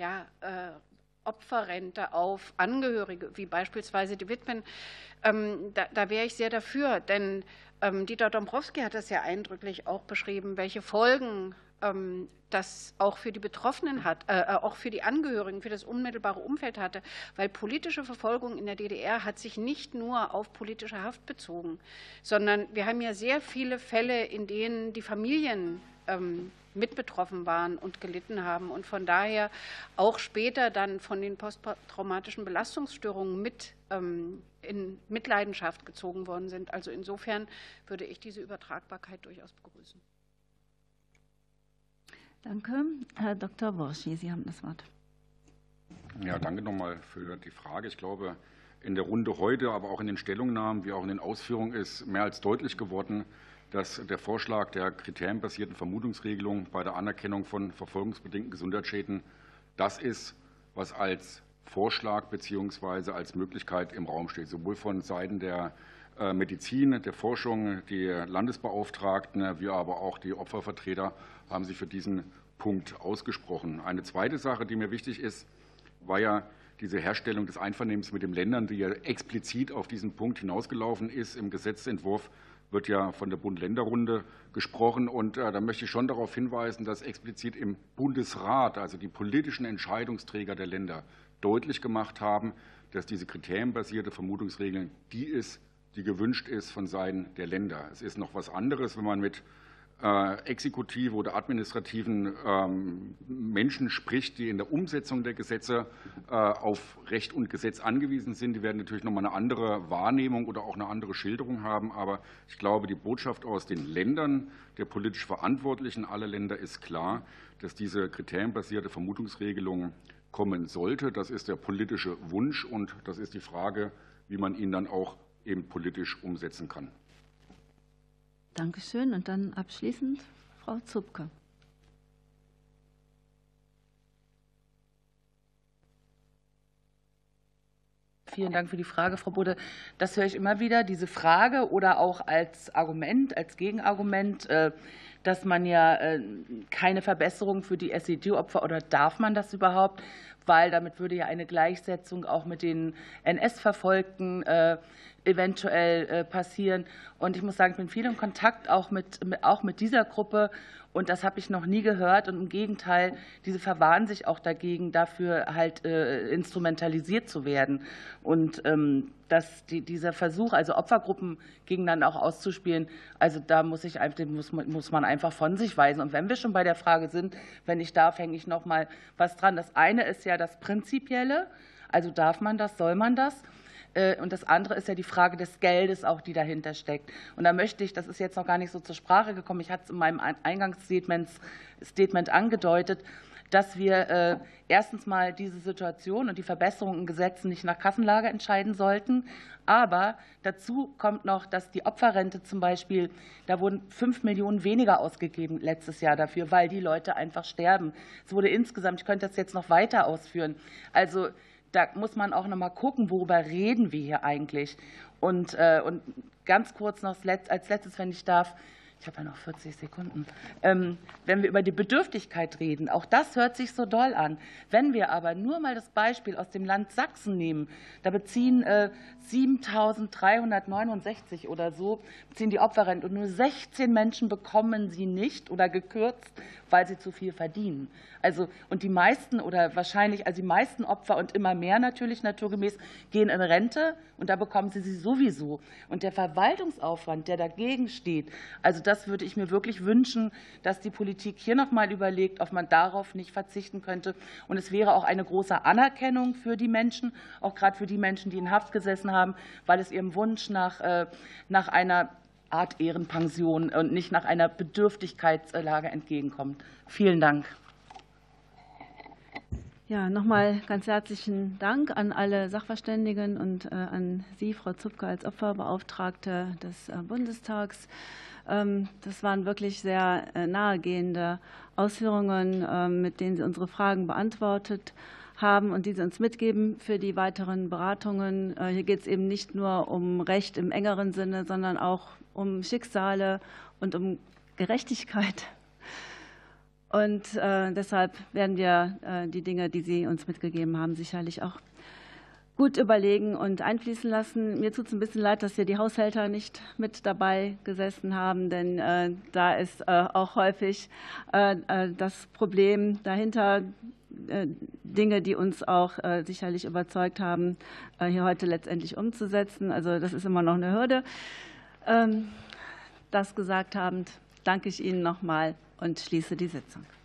Opferrente auf Angehörige, wie beispielsweise die Witwen, da wäre ich sehr dafür, denn Dieter Dombrowski hat das ja eindrücklich auch beschrieben, welche Folgen das auch für die Betroffenen hat, auch für die Angehörigen, für das unmittelbare Umfeld hatte, weil politische Verfolgung in der DDR hat sich nicht nur auf politische Haft bezogen, sondern wir haben ja sehr viele Fälle, in denen die Familien mit betroffen waren und gelitten haben und von daher auch später dann von den posttraumatischen Belastungsstörungen mit in Mitleidenschaft gezogen worden sind. Also insofern würde ich diese Übertragbarkeit durchaus begrüßen. Danke. Herr Dr. Worschi, Sie haben das Wort. Ja, danke nochmal für die Frage. Ich glaube, in der Runde heute, aber auch in den Stellungnahmen, wie auch in den Ausführungen ist mehr als deutlich geworden, dass der Vorschlag der kriterienbasierten Vermutungsregelung bei der Anerkennung von verfolgungsbedingten Gesundheitsschäden das ist, was als Vorschlag bzw. als Möglichkeit im Raum steht, sowohl von Seiten der Medizin, der Forschung, die Landesbeauftragten, wie aber auch die Opfervertreter haben sich für diesen Punkt ausgesprochen. Eine zweite Sache, die mir wichtig ist, war ja diese Herstellung des Einvernehmens mit den Ländern, die ja explizit auf diesen Punkt hinausgelaufen ist. Im Gesetzentwurf wird ja von der Bund-Länder-Runde gesprochen. Und da möchte ich schon darauf hinweisen, dass explizit im Bundesrat, also die politischen Entscheidungsträger der Länder, deutlich gemacht haben, dass diese kriterienbasierte Vermutungsregelung die ist, die gewünscht ist von Seiten der Länder. Es ist noch was anderes, wenn man mit Exekutive oder administrativen Menschen spricht, die in der Umsetzung der Gesetze auf Recht und Gesetz angewiesen sind. Die werden natürlich noch mal eine andere Wahrnehmung oder auch eine andere Schilderung haben. Aber ich glaube, die Botschaft aus den Ländern, der politisch Verantwortlichen aller Länder ist klar, dass diese kriterienbasierte Vermutungsregelung kommen sollte. Das ist der politische Wunsch und das ist die Frage, wie man ihn dann auch eben politisch umsetzen kann. Dankeschön. Und dann abschließend Frau Zupke. Vielen Dank für die Frage, Frau Budde. Das höre ich immer wieder, diese Frage oder auch als Argument, als Gegenargument, dass man ja keine Verbesserung für die SED-Opfer oder darf man das überhaupt? Weil damit würde ja eine Gleichsetzung auch mit den NS-Verfolgten eventuell passieren. Und ich muss sagen, ich bin viel in Kontakt auch mit dieser Gruppe. Und das habe ich noch nie gehört. Und im Gegenteil, diese verwahren sich auch dagegen, dafür halt instrumentalisiert zu werden. Und dass dieser Versuch, also Opfergruppen gegeneinander auch auszuspielen, also da muss man einfach von sich weisen. Und wenn wir schon bei der Frage sind, wenn ich darf, hänge ich noch mal was dran. Das eine ist ja das Prinzipielle, also darf man das, soll man das? Und das andere ist ja die Frage des Geldes auch, die dahinter steckt. Und da möchte ich, das ist jetzt noch gar nicht so zur Sprache gekommen, ich hatte es in meinem Eingangsstatement angedeutet, dass wir erstens mal diese Situation und die Verbesserungen in Gesetzen nicht nach Kassenlage entscheiden sollten. Aber dazu kommt noch, dass die Opferrente zum Beispiel, da wurden 5 Millionen weniger ausgegeben letztes Jahr dafür, weil die Leute einfach sterben. Es wurde insgesamt, ich könnte das jetzt noch weiter ausführen, also da muss man auch noch mal gucken, worüber reden wir hier eigentlich. Und ganz kurz noch als letztes, wenn ich darf, ich habe ja noch 40 Sekunden, wenn wir über die Bedürftigkeit reden, auch das hört sich so doll an. Wenn wir aber nur mal das Beispiel aus dem Land Sachsen nehmen, da beziehen 7.369 oder so, beziehen die Opferrente und nur 16 Menschen bekommen sie nicht oder gekürzt, weil sie zu viel verdienen. Also, und die meisten oder wahrscheinlich, also die meisten Opfer und immer mehr natürlich naturgemäß gehen in Rente und da bekommen sie sowieso. Und der Verwaltungsaufwand, der dagegen steht, also das würde ich mir wirklich wünschen, dass die Politik hier noch mal überlegt, ob man darauf nicht verzichten könnte. Und es wäre auch eine große Anerkennung für die Menschen, auch gerade für die Menschen, die in Haft gesessen haben, weil es ihrem Wunsch nach einer Art Ehrenpension und nicht nach einer Bedürftigkeitslage entgegenkommt. Vielen Dank. Ja, nochmal ganz herzlichen Dank an alle Sachverständigen und an Sie, Frau Zupke, als Opferbeauftragte des Bundestags. Das waren wirklich sehr nahegehende Ausführungen, mit denen Sie unsere Fragen beantwortet haben und die Sie uns mitgeben für die weiteren Beratungen. Hier geht es eben nicht nur um Recht im engeren Sinne, sondern auch um Schicksale und um Gerechtigkeit. Und deshalb werden wir die Dinge, die Sie uns mitgegeben haben, sicherlich auch gut überlegen und einfließen lassen. Mir tut es ein bisschen leid, dass hier die Haushälter nicht mit dabei gesessen haben, denn da ist auch häufig das Problem dahinter, Dinge, die uns auch sicherlich überzeugt haben, hier heute letztendlich umzusetzen. Also das ist immer noch eine Hürde. Das gesagt habend, danke ich Ihnen nochmal und schließe die Sitzung.